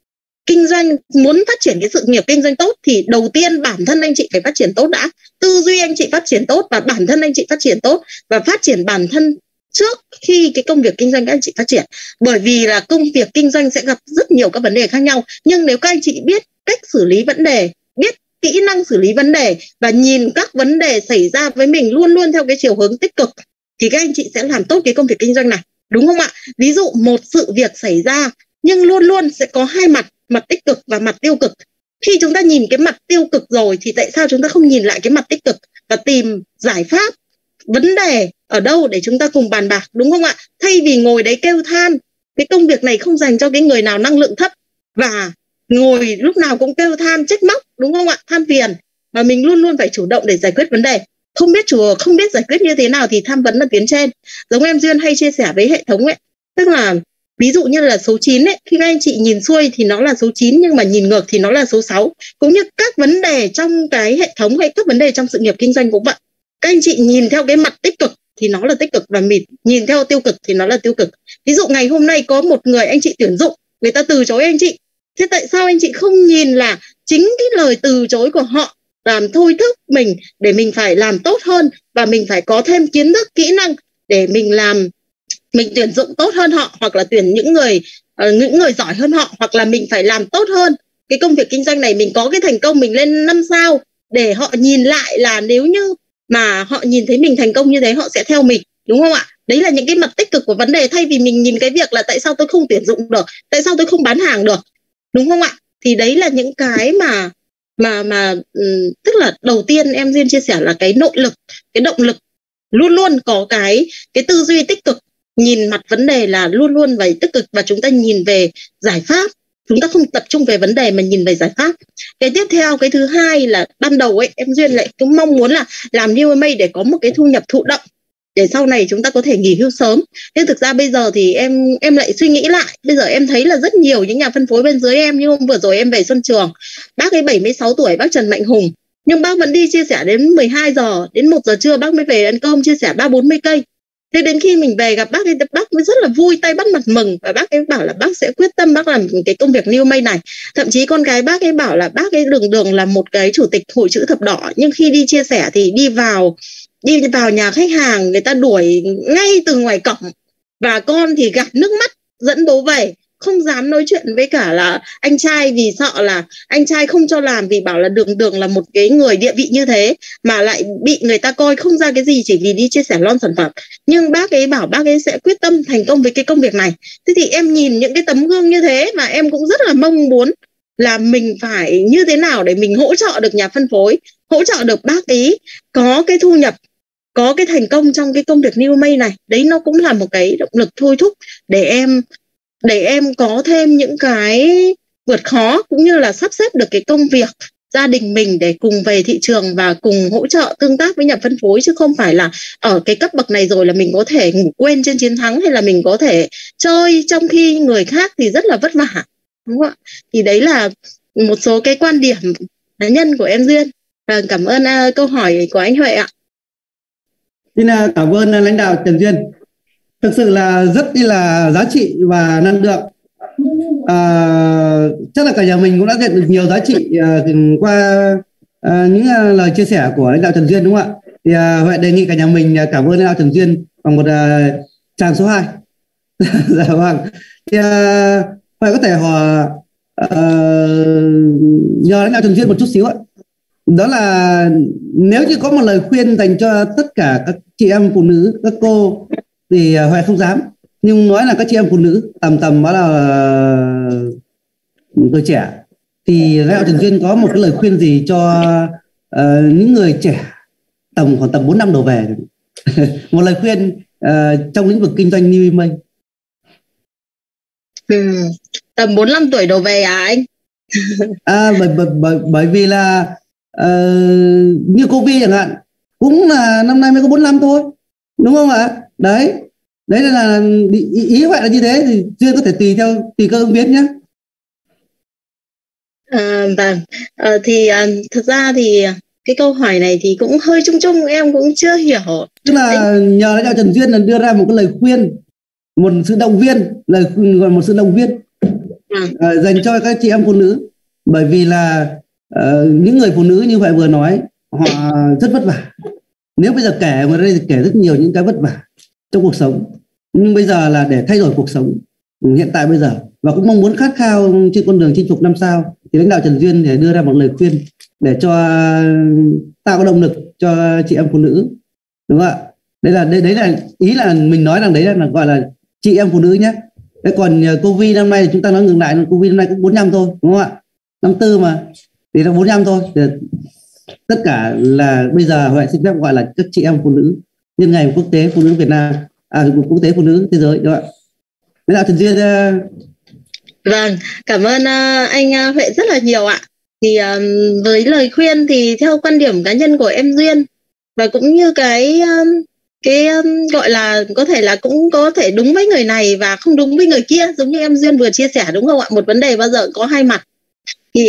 muốn phát triển cái sự nghiệp kinh doanh tốt thì đầu tiên bản thân anh chị phải phát triển tốt đã. Tư duy anh chị phát triển tốt và bản thân anh chị phát triển tốt, và phát triển bản thân trước khi cái công việc kinh doanh các anh chị phát triển. Bởi vì là công việc kinh doanh sẽ gặp rất nhiều các vấn đề khác nhau, nhưng nếu các anh chị biết cách xử lý vấn đề, biết kỹ năng xử lý vấn đề và nhìn các vấn đề xảy ra với mình luôn luôn theo cái chiều hướng tích cực thì các anh chị sẽ làm tốt cái công việc kinh doanh này, đúng không ạ? Ví dụ một sự việc xảy ra nhưng luôn luôn sẽ có hai mặt, mặt tích cực và mặt tiêu cực. Khi chúng ta nhìn cái mặt tiêu cực rồi thì tại sao chúng ta không nhìn lại cái mặt tích cực và tìm giải pháp, vấn đề ở đâu để chúng ta cùng bàn bạc, đúng không ạ? Thay vì ngồi đấy kêu than, cái công việc này không dành cho cái người nào năng lượng thấp và ngồi lúc nào cũng kêu than trách móc, đúng không ạ? Than phiền, mà mình luôn luôn phải chủ động để giải quyết vấn đề. Không biết giải quyết như thế nào thì tham vấn ở tuyến trên. Giống em Duyên hay chia sẻ với hệ thống ấy, tức là ví dụ như là số 9 ấy, khi các anh chị nhìn xuôi thì nó là số 9 nhưng mà nhìn ngược thì nó là số 6. Cũng như các vấn đề trong cái hệ thống hay các vấn đề trong sự nghiệp kinh doanh cũng vậy. Các anh chị nhìn theo cái mặt tích cực thì nó là tích cực, và nhìn theo tiêu cực thì nó là tiêu cực. Ví dụ ngày hôm nay có một người anh chị tuyển dụng, người ta từ chối anh chị. Thế tại sao anh chị không nhìn là chính cái lời từ chối của họ làm thôi thúc mình để mình phải làm tốt hơn, và mình phải có thêm kiến thức, kỹ năng để mình tuyển dụng tốt hơn họ, hoặc là tuyển những người giỏi hơn họ, hoặc là mình phải làm tốt hơn cái công việc kinh doanh này, mình có cái thành công mình lên 5 sao để họ nhìn lại là nếu như mà họ nhìn thấy mình thành công như thế họ sẽ theo mình, đúng không ạ? Đấy là những cái mặt tích cực của vấn đề, thay vì mình nhìn cái việc là tại sao tôi không tuyển dụng được, tại sao tôi không bán hàng được, đúng không ạ? Thì đấy là những cái mà tức là đầu tiên em Duyên chia sẻ là cái nội lực, cái động lực, luôn luôn có cái tư duy tích cực, nhìn mặt vấn đề là luôn luôn phải tích cực, và chúng ta nhìn về giải pháp, chúng ta không tập trung về vấn đề mà nhìn về giải pháp. Cái tiếp theo, cái thứ hai là ban đầu ấy em Duyên lại cũng mong muốn là làm New MA để có một cái thu nhập thụ động để sau này chúng ta có thể nghỉ hưu sớm. Nhưng thực ra bây giờ thì em lại suy nghĩ lại, bây giờ em thấy là rất nhiều những nhà phân phối bên dưới em, như hôm vừa rồi em về Xuân Trường, bác ấy 76 tuổi, bác Trần Mạnh Hùng, nhưng bác vẫn đi chia sẻ đến 12 giờ, đến 1 giờ trưa bác mới về ăn cơm, chia sẻ 30-40 cây. Thế đến khi mình về gặp bác ấy, bác mới rất là vui, tay bắt mặt mừng, và bác ấy bảo là bác sẽ quyết tâm bác làm cái công việc New May này. Thậm chí con gái bác ấy bảo là bác ấy đường là một cái chủ tịch hội chữ thập đỏ, nhưng khi đi chia sẻ thì đi vào nhà khách hàng, người ta đuổi ngay từ ngoài cổng, và con thì gạt nước mắt dẫn bố về, không dám nói chuyện với cả là anh trai, vì sợ là anh trai không cho làm, vì bảo là đường là một cái người địa vị như thế mà lại bị người ta coi không ra cái gì chỉ vì đi chia sẻ lon sản phẩm. Nhưng bác ấy bảo bác ấy sẽ quyết tâm thành công với cái công việc này. Thế thì em nhìn những cái tấm gương như thế và em cũng rất là mong muốn là mình phải như thế nào để mình hỗ trợ được nhà phân phối, hỗ trợ được bác ấy có cái thu nhập, có cái thành công trong cái công việc New May này. Đấy nó cũng là một cái động lực thôi thúc để em có thêm những cái vượt khó, cũng như là sắp xếp được cái công việc gia đình mình để cùng về thị trường và cùng hỗ trợ tương tác với nhà phân phối, chứ không phải là ở cái cấp bậc này rồi là mình có thể ngủ quên trên chiến thắng, hay là mình có thể chơi trong khi người khác thì rất là vất vả, đúng không ạ? Thì đấy là một số cái quan điểm cá nhân của em Duyên. Cảm ơn câu hỏi của anh Huệ ạ. Xin cảm ơn lãnh đạo Trần Duyên, thực sự là rất là giá trị và năng lượng. Chắc là cả nhà mình cũng đã nhận được nhiều giá trị qua những lời chia sẻ của lãnh đạo Trần Duyên, đúng không ạ? Thì Huệ đề nghị cả nhà mình cảm ơn lãnh đạo Trần Duyên bằng một tràng số 2. Dạ vâng. Thì Huệ có thể hỏi nhờ lãnh đạo Trần Duyên một chút xíu ạ. Đó là nếu như có một lời khuyên dành cho tất cả các chị em phụ nữ, các cô, thì Huệ không dám, nhưng nói là các chị em phụ nữ tầm đó là tuổi trẻ, thì lãnh đạo Trần Duyên có một cái lời khuyên gì cho những người trẻ khoảng tầm 4 năm đổ về? Một lời khuyên trong lĩnh vực kinh doanh New Image. Tầm 45 tuổi đổ về à anh? Bởi vì là như cô Vi chẳng hạn, cũng là năm nay mới có 45 thôi, đúng không ạ? Đấy là ý Huệ là như thế, thì Duyên có thể tùy cơ ứng biến nhé. Vâng, thì thực ra thì cái câu hỏi này thì cũng hơi chung em cũng chưa hiểu. Tức là nhờ lãnh đạo Trần Duyên là đưa ra một cái lời khuyên, một sự động viên, gọi một sự động viên dành cho các chị em phụ nữ, bởi vì là những người phụ nữ như vậy vừa nói, họ rất vất vả. Nếu bây giờ kể mà đây thì kể rất nhiều những cái vất vả trong cuộc sống, nhưng bây giờ là để thay đổi cuộc sống hiện tại bây giờ, và cũng mong muốn khát khao trên con đường chinh phục 5 sao, thì lãnh đạo Trần Duyên để đưa ra một lời khuyên để cho tạo động lực cho chị em phụ nữ, đúng không ạ? Đấy là ý là mình nói rằng đấy là gọi là chị em phụ nữ nhé. Thế còn Covid năm nay thì chúng ta nói ngừng lại, Covid năm nay cũng 45 thôi, đúng không ạ? Năm tư mà thì là 45 thôi. Thì tất cả là bây giờ Huệ xin phép gọi là các chị em phụ nữ nhân ngày quốc tế phụ nữ Việt Nam, quốc tế phụ nữ thế giới, đúng không ạ? Lãnh đạo Trần Duyên. Vâng, cảm ơn anh Huệ rất là nhiều ạ. Thì với lời khuyên thì theo quan điểm cá nhân của em Duyên, và cũng như cái gọi là có thể là cũng có thể đúng với người này và không đúng với người kia, giống như em Duyên vừa chia sẻ, đúng không ạ? Một vấn đề bao giờ có hai mặt. Thì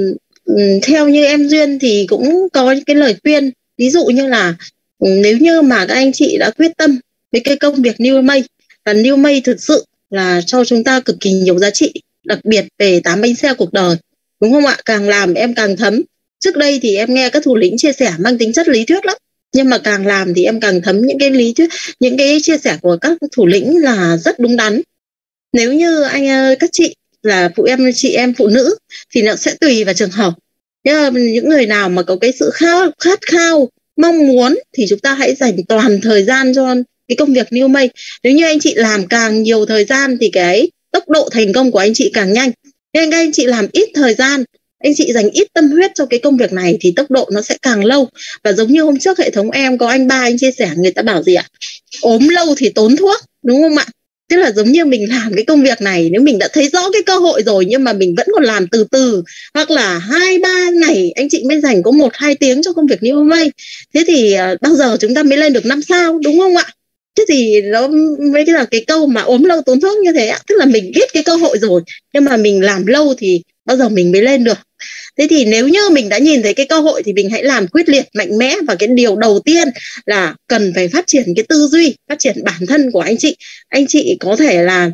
theo như em Duyên thì cũng có cái lời khuyên, ví dụ như là nếu như mà các anh chị đã quyết tâm với cái công việc New Image, và New Image thực sự là cho chúng ta cực kỳ nhiều giá trị, đặc biệt về 8 bánh xe cuộc đời, đúng không ạ? Càng làm em càng thấm. Trước đây thì em nghe các thủ lĩnh chia sẻ mang tính chất lý thuyết lắm, nhưng mà càng làm thì em càng thấm những cái lý thuyết, những cái chia sẻ của các thủ lĩnh là rất đúng đắn. Nếu như các chị là chị em phụ nữ thì nó sẽ tùy vào trường hợp. Những người nào mà có cái sự khát khao, mong muốn thì chúng ta hãy dành toàn thời gian cho cái công việc New Image. Nếu như anh chị làm càng nhiều thời gian thì cái tốc độ thành công của anh chị càng nhanh. Nên các anh chị làm ít thời gian, anh chị dành ít tâm huyết cho cái công việc này thì tốc độ nó sẽ càng lâu. Và giống như hôm trước hệ thống em có anh Ba anh chia sẻ, người ta bảo gì ạ? Ốm lâu thì tốn thuốc, đúng không ạ? Tức là giống như mình làm cái công việc này, nếu mình đã thấy rõ cái cơ hội rồi nhưng mà mình vẫn còn làm từ từ, hoặc là 2-3 ngày anh chị mới dành có 1-2 tiếng cho công việc New Image, thế thì bao giờ chúng ta mới lên được 5 sao, đúng không ạ? Thế thì nó mới là cái câu mà ốm lâu tốn thuốc như thế ạ. Tức là mình biết cái cơ hội rồi nhưng mà mình làm lâu thì bao giờ mình mới lên được. Thế thì nếu như mình đã nhìn thấy cái cơ hội thì mình hãy làm quyết liệt, mạnh mẽ. Và cái điều đầu tiên là cần phải phát triển cái tư duy, phát triển bản thân của anh chị. Anh chị có thể là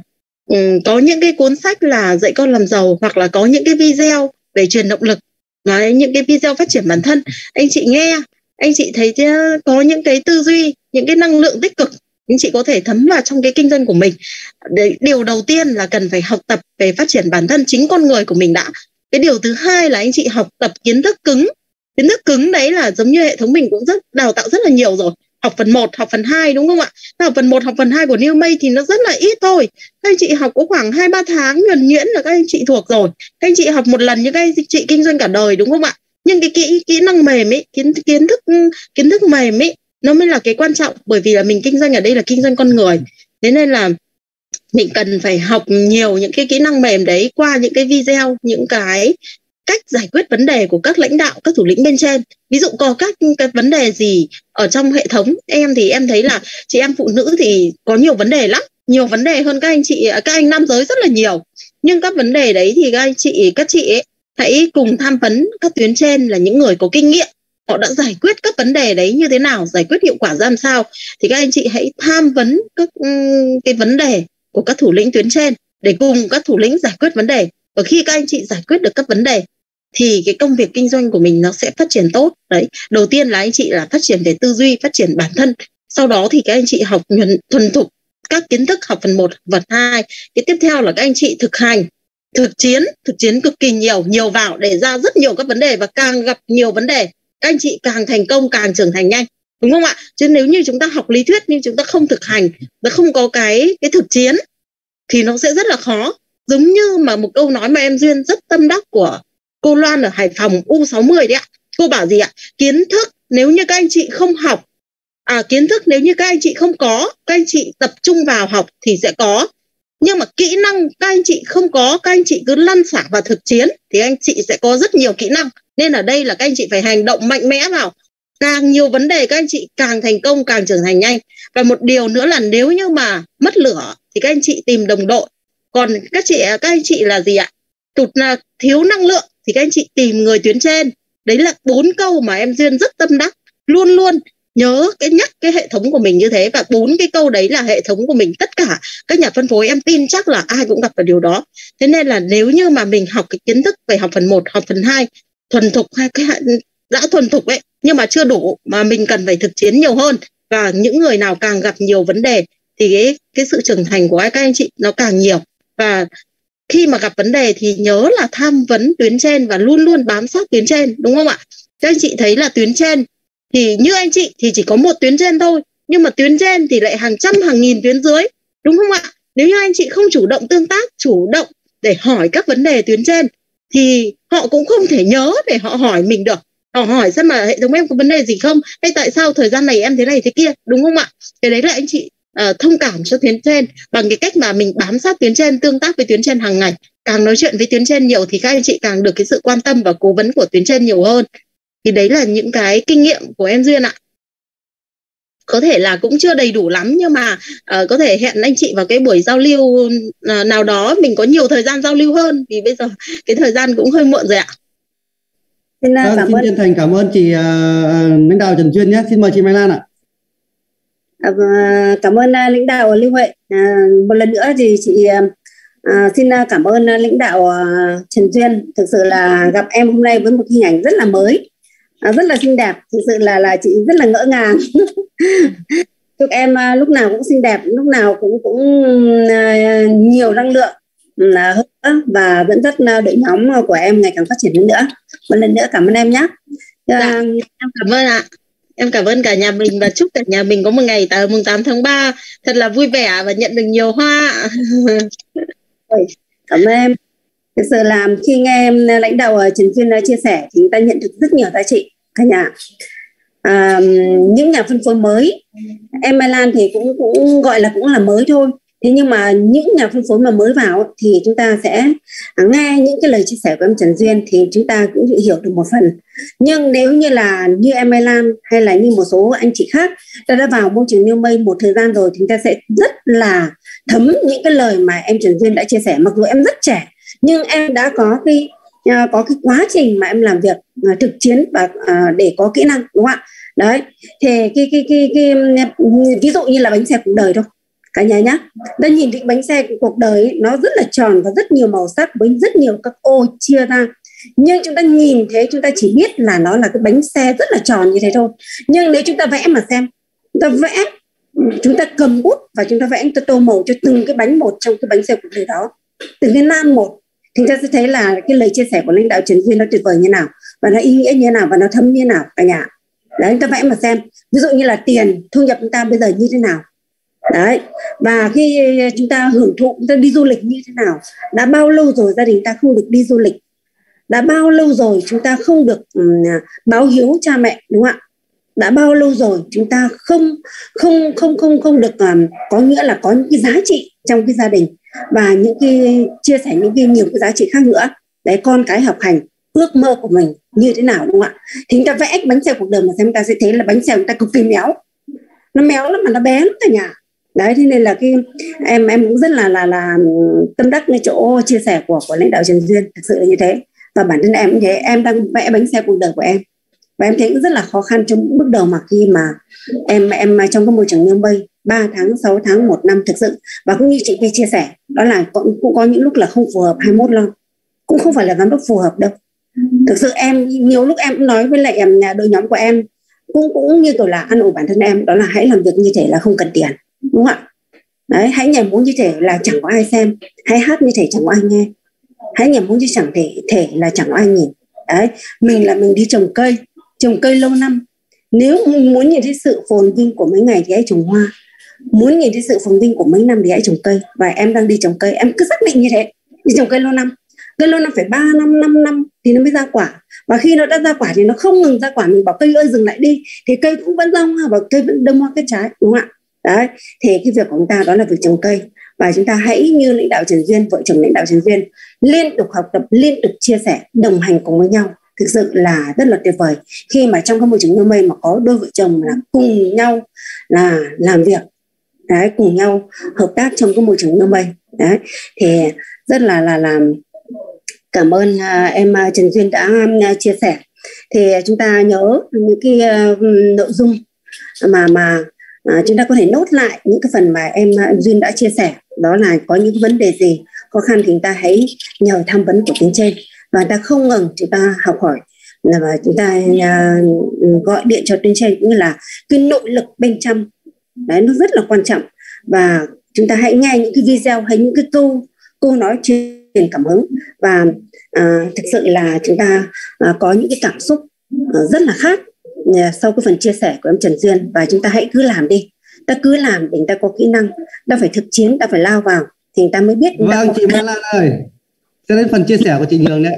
có những cái cuốn sách là dạy con làm giàu, hoặc là có những cái video về truyền động lực, và những cái video phát triển bản thân. Anh chị nghe, anh chị thấy có những cái tư duy, những cái năng lượng tích cực, anh chị có thể thấm vào trong cái kinh doanh của mình. Điều đầu tiên là cần phải học tập về phát triển bản thân chính con người của mình đã. Cái điều thứ hai là anh chị học tập kiến thức cứng. Kiến thức cứng đấy là giống như hệ thống mình cũng đào tạo rất là nhiều rồi. Học phần 1, học phần 2, đúng không ạ? Học phần 1, học phần 2 của New Image thì nó rất là ít thôi. Các anh chị học có khoảng 2-3 tháng nhuần nhuyễn là các anh chị thuộc rồi. Các anh chị học một lần như các anh chị kinh doanh cả đời, đúng không ạ? Nhưng cái kỹ năng mềm ấy, kiến thức mềm ấy, nó mới là cái quan trọng. Bởi vì là mình kinh doanh ở đây là kinh doanh con người. Thế nên là mình cần phải học nhiều những cái kỹ năng mềm đấy qua những cái video, những cái cách giải quyết vấn đề của các lãnh đạo, các thủ lĩnh bên trên. Ví dụ có các cái vấn đề gì ở trong hệ thống em thì em thấy là chị em phụ nữ thì có nhiều vấn đề lắm, nhiều vấn đề hơn các anh nam giới rất là nhiều. Nhưng các vấn đề đấy thì các chị ấy hãy cùng tham vấn các tuyến trên là những người có kinh nghiệm, họ đã giải quyết các vấn đề đấy như thế nào, giải quyết hiệu quả ra làm sao, thì các anh chị hãy tham vấn các cái vấn đề của các thủ lĩnh tuyến trên để cùng các thủ lĩnh giải quyết vấn đề. Và khi các anh chị giải quyết được các vấn đề thì cái công việc kinh doanh của mình nó sẽ phát triển tốt. Đấy, đầu tiên là anh chị là phát triển về tư duy, phát triển bản thân. Sau đó thì các anh chị học thuần thục các kiến thức, học phần 1, phần 2. Cái tiếp theo là các anh chị thực hành, thực chiến cực kỳ nhiều vào để ra rất nhiều các vấn đề, và càng gặp nhiều vấn đề các anh chị càng thành công, càng trưởng thành nhanh, đúng không ạ? Chứ nếu như chúng ta học lý thuyết nhưng chúng ta không thực hành, nó không có cái thực chiến thì nó sẽ rất là khó. Giống như mà một câu nói mà em Duyên rất tâm đắc của cô Loan ở Hải Phòng U60 đấy ạ. Cô bảo gì ạ? Kiến thức nếu như các anh chị không học, kiến thức nếu như các anh chị không có, các anh chị tập trung vào học thì sẽ có. Nhưng mà kỹ năng các anh chị không có, các anh chị cứ lăn xả vào thực chiến thì anh chị sẽ có rất nhiều kỹ năng. Nên ở đây là các anh chị phải hành động mạnh mẽ vào. Càng nhiều vấn đề các anh chị càng thành công, càng trưởng thành nhanh. Và một điều nữa là nếu như mà mất lửa thì các anh chị tìm đồng đội. Còn các anh chị là gì ạ? Thiếu năng lượng thì các anh chị tìm người tuyến trên. Đấy là 4 câu mà em Duyên rất tâm đắc. Luôn luôn nhớ nhắc cái hệ thống của mình như thế. Và 4 cái câu đấy là hệ thống của mình. Tất cả các nhà phân phối em tin chắc là ai cũng gặp vào điều đó. Thế nên là nếu như mà mình học cái kiến thức về học phần 1, học phần 2 thuần thục, hay đã thuần thục ấy, nhưng mà chưa đủ, mà mình cần phải thực chiến nhiều hơn. Và những người nào càng gặp nhiều vấn đề thì cái sự trưởng thành của các anh chị nó càng nhiều. Và khi mà gặp vấn đề thì nhớ là tham vấn tuyến trên và luôn luôn bám sát tuyến trên, đúng không ạ? Các anh chị thấy là tuyến trên thì như anh chị thì chỉ có một tuyến trên thôi, nhưng mà tuyến trên thì lại hàng trăm hàng nghìn tuyến dưới, đúng không ạ? Nếu như anh chị không chủ động tương tác, chủ động để hỏi các vấn đề tuyến trên thì họ cũng không thể nhớ để họ hỏi mình được. Họ hỏi xem mà hệ thống em có vấn đề gì không, hay tại sao thời gian này em thế này thế kia, đúng không ạ? Thế đấy là anh chị thông cảm cho tuyến trên bằng cái cách mà mình bám sát tuyến trên, tương tác với tuyến trên hàng ngày. Càng nói chuyện với tuyến trên nhiều thì các anh chị càng được cái sự quan tâm và cố vấn của tuyến trên nhiều hơn. Thì đấy là những cái kinh nghiệm của em Duyên ạ. Có thể là cũng chưa đầy đủ lắm, nhưng mà có thể hẹn anh chị vào cái buổi giao lưu nào đó mình có nhiều thời gian giao lưu hơn, vì bây giờ cái thời gian cũng hơi muộn rồi ạ. Xin chân thành cảm ơn chị lãnh đạo Trần Duyên nhé. Xin mời chị Mai Lan ạ. Cảm ơn lãnh đạo Lưu Huệ. Một lần nữa thì chị xin cảm ơn lãnh đạo Trần Duyên. Thực sự là gặp em hôm nay với một hình ảnh rất là mới, rất là xinh đẹp. Thực sự là chị rất là ngỡ ngàng. Chúc em lúc nào cũng xinh đẹp, lúc nào cũng nhiều năng lượng hơn, và dẫn dắt đội nhóm của em ngày càng phát triển hơn nữa. Một lần nữa cảm ơn em nhé. Em cảm ơn ạ. Em cảm ơn cả nhà mình và chúc cả nhà mình có một ngày mùng 8 tháng 3 thật là vui vẻ và nhận được nhiều hoa. Cảm ơn em. Thực sự là khi nghe em lãnh đạo Trần Duyên chia sẻ thì người ta nhận được rất nhiều giá trị cả nhà. Những nhà phân phối mới, em Mai Lan thì cũng gọi là cũng là mới thôi. Thế nhưng mà những nhà phân phối mà mới vào thì chúng ta sẽ nghe những cái lời chia sẻ của em Trần Duyên thì chúng ta cũng hiểu được một phần. Nhưng nếu như là như em Mai Lan hay là như một số anh chị khác đã vào môi trường New May một thời gian rồi thì chúng ta sẽ rất là thấm những cái lời mà em Trần Duyên đã chia sẻ. Mặc dù em rất trẻ nhưng em đã có cái quá trình mà em làm việc thực chiến và để có kỹ năng, đúng không ạ? Đấy, thì ví dụ như là bánh xe cuộc đời thôi cả nhà nhé. Ta nhìn thấy bánh xe cuộc đời ấy, nó rất là tròn và rất nhiều màu sắc với rất nhiều các ô chia ra. Nhưng chúng ta nhìn thế chúng ta chỉ biết là nó là cái bánh xe rất là tròn như thế thôi. Nhưng nếu chúng ta vẽ mà xem, chúng ta vẽ, chúng ta cầm bút và chúng ta vẽ, chúng ta tô màu cho từng cái bánh một trong cái bánh xe cuộc đời đó, từng cái nan một, thì chúng ta sẽ thấy là cái lời chia sẻ của lãnh đạo Trần Duyên nó tuyệt vời như nào, và nó ý nghĩa như nào, và nó thấm như nào cả nhà. Đấy, chúng ta vẽ mà xem. Ví dụ như là tiền, thu nhập chúng ta bây giờ như thế nào. Đấy, và khi chúng ta hưởng thụ, chúng ta đi du lịch như thế nào. Đã bao lâu rồi gia đình ta không được đi du lịch. Đã bao lâu rồi chúng ta không được báo hiếu cha mẹ, đúng không ạ? Đã bao lâu rồi chúng ta không được có nghĩa là có những cái giá trị trong cái gia đình, và những cái chia sẻ những cái nhiều cái giá trị khác nữa. Đấy, con cái học hành, ước mơ của mình như thế nào, đúng không ạ? Thì chúng ta vẽ bánh xe cuộc đời mà xem, ta sẽ thấy là bánh xe chúng ta cực kỳ méo. Nó méo lắm mà nó bé lắm cả nhà. Đấy, thế nên là cái em cũng rất là tâm đắc cái chỗ chia sẻ của lãnh đạo Trần Duyên, thực sự là như thế. Và bản thân em cũng thế, em đang vẽ bánh xe cuộc đời của em, và em thấy cũng rất là khó khăn trong bước đầu mà khi mà em trong cái môi trường như bây 3 tháng, 6 tháng, 1 năm thực sự. Và cũng như chị Vi chia sẻ, đó là cũng có những lúc là không phù hợp 21 lo, cũng không phải là giám đốc phù hợp đâu. Thực sự em nhiều lúc em cũng nói với lại đội nhóm của em, cũng như kiểu là ăn ủi bản thân em, đó là hãy làm việc như thể là không cần tiền, đúng không ạ? Đấy, hãy nhảy múa như thể là chẳng có ai xem, hãy hát như thể chẳng có ai nghe, hãy nhảy múa như chẳng thể là chẳng có ai nhìn. Đấy, mình đi trồng cây lâu năm. Nếu muốn nhìn thấy sự phồn vinh của mấy ngày thì hãy trồng hoa, muốn nhìn thấy sự phồn vinh của mấy năm thì hãy trồng cây. Và em đang đi trồng cây, em cứ xác định như thế, đi trồng cây lâu năm. Cây lâu năm phải 3 năm, 5 năm thì nó mới ra quả. Và khi nó đã ra quả thì nó không ngừng ra quả, mình bảo cây ơi dừng lại đi, thì cây cũng vẫn ra hoa và cây vẫn đơm hoa kết trái, đúng không ạ? Đấy, thì cái việc của chúng ta đó là việc trồng cây. Và chúng ta hãy như lãnh đạo Trần Duyên, vợ chồng lãnh đạo Trần Duyên, liên tục học tập, liên tục chia sẻ, đồng hành cùng với nhau. Thực sự là rất là tuyệt vời khi mà trong cái môi trường như mây mà có đôi vợ chồng là cùng nhau là làm việc, đấy, cùng nhau hợp tác trong cái môi trường như mây. Đấy, thì rất là cảm ơn em Trần Duyên đã chia sẻ. Thì chúng ta nhớ những cái nội dung mà chúng ta có thể nốt lại những cái phần mà em Duyên đã chia sẻ, đó là có những vấn đề gì khó khăn thì chúng ta hãy nhờ tham vấn của tuyến trên, và ta không ngừng chúng ta học hỏi, và chúng ta gọi điện cho tuyến trên, cũng như là cái nội lực bên trong đấy nó rất là quan trọng. Và chúng ta hãy nghe những cái video hay những cái câu nói truyền cảm hứng, và thực sự là chúng ta có những cái cảm xúc rất là khác sau cái phần chia sẻ của em Trần Duyên. Và chúng ta hãy cứ làm đi, ta cứ làm để ta có kỹ năng, ta phải thực chiến, ta phải lao vào thì ta mới biết. Vâng, chị Mai Lan ơi, sẽ đến phần chia sẻ của chị Nhường đấy.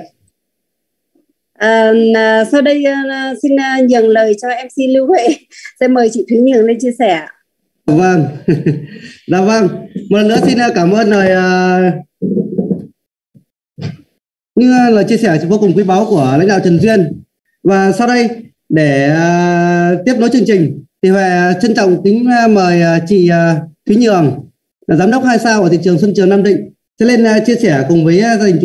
Sau đây xin nhường lời cho MC Lưu Huệ, sẽ mời chị Thúy Nhường lên chia sẻ. Vâng, dạ vâng, một lần nữa xin cảm ơn lời chia sẻ vô cùng quý báu của lãnh đạo Trần Duyên. Và sau đây để tiếp nối chương trình thì Huệ trân trọng kính mời chị Thúy Nhường, giám đốc 2 sao ở thị trường Xuân Trường Nam Định, sẽ lên chia sẻ cùng với gia đình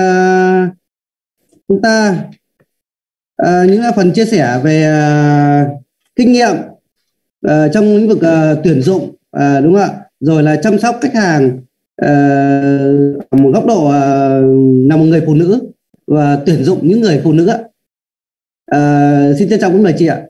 chúng ta những phần chia sẻ về kinh nghiệm trong lĩnh vực tuyển dụng, đúng không ạ? Rồi là chăm sóc khách hàng một góc độ là một người phụ nữ và tuyển dụng những người phụ nữ. Xin trân trọng kính mời chị ạ.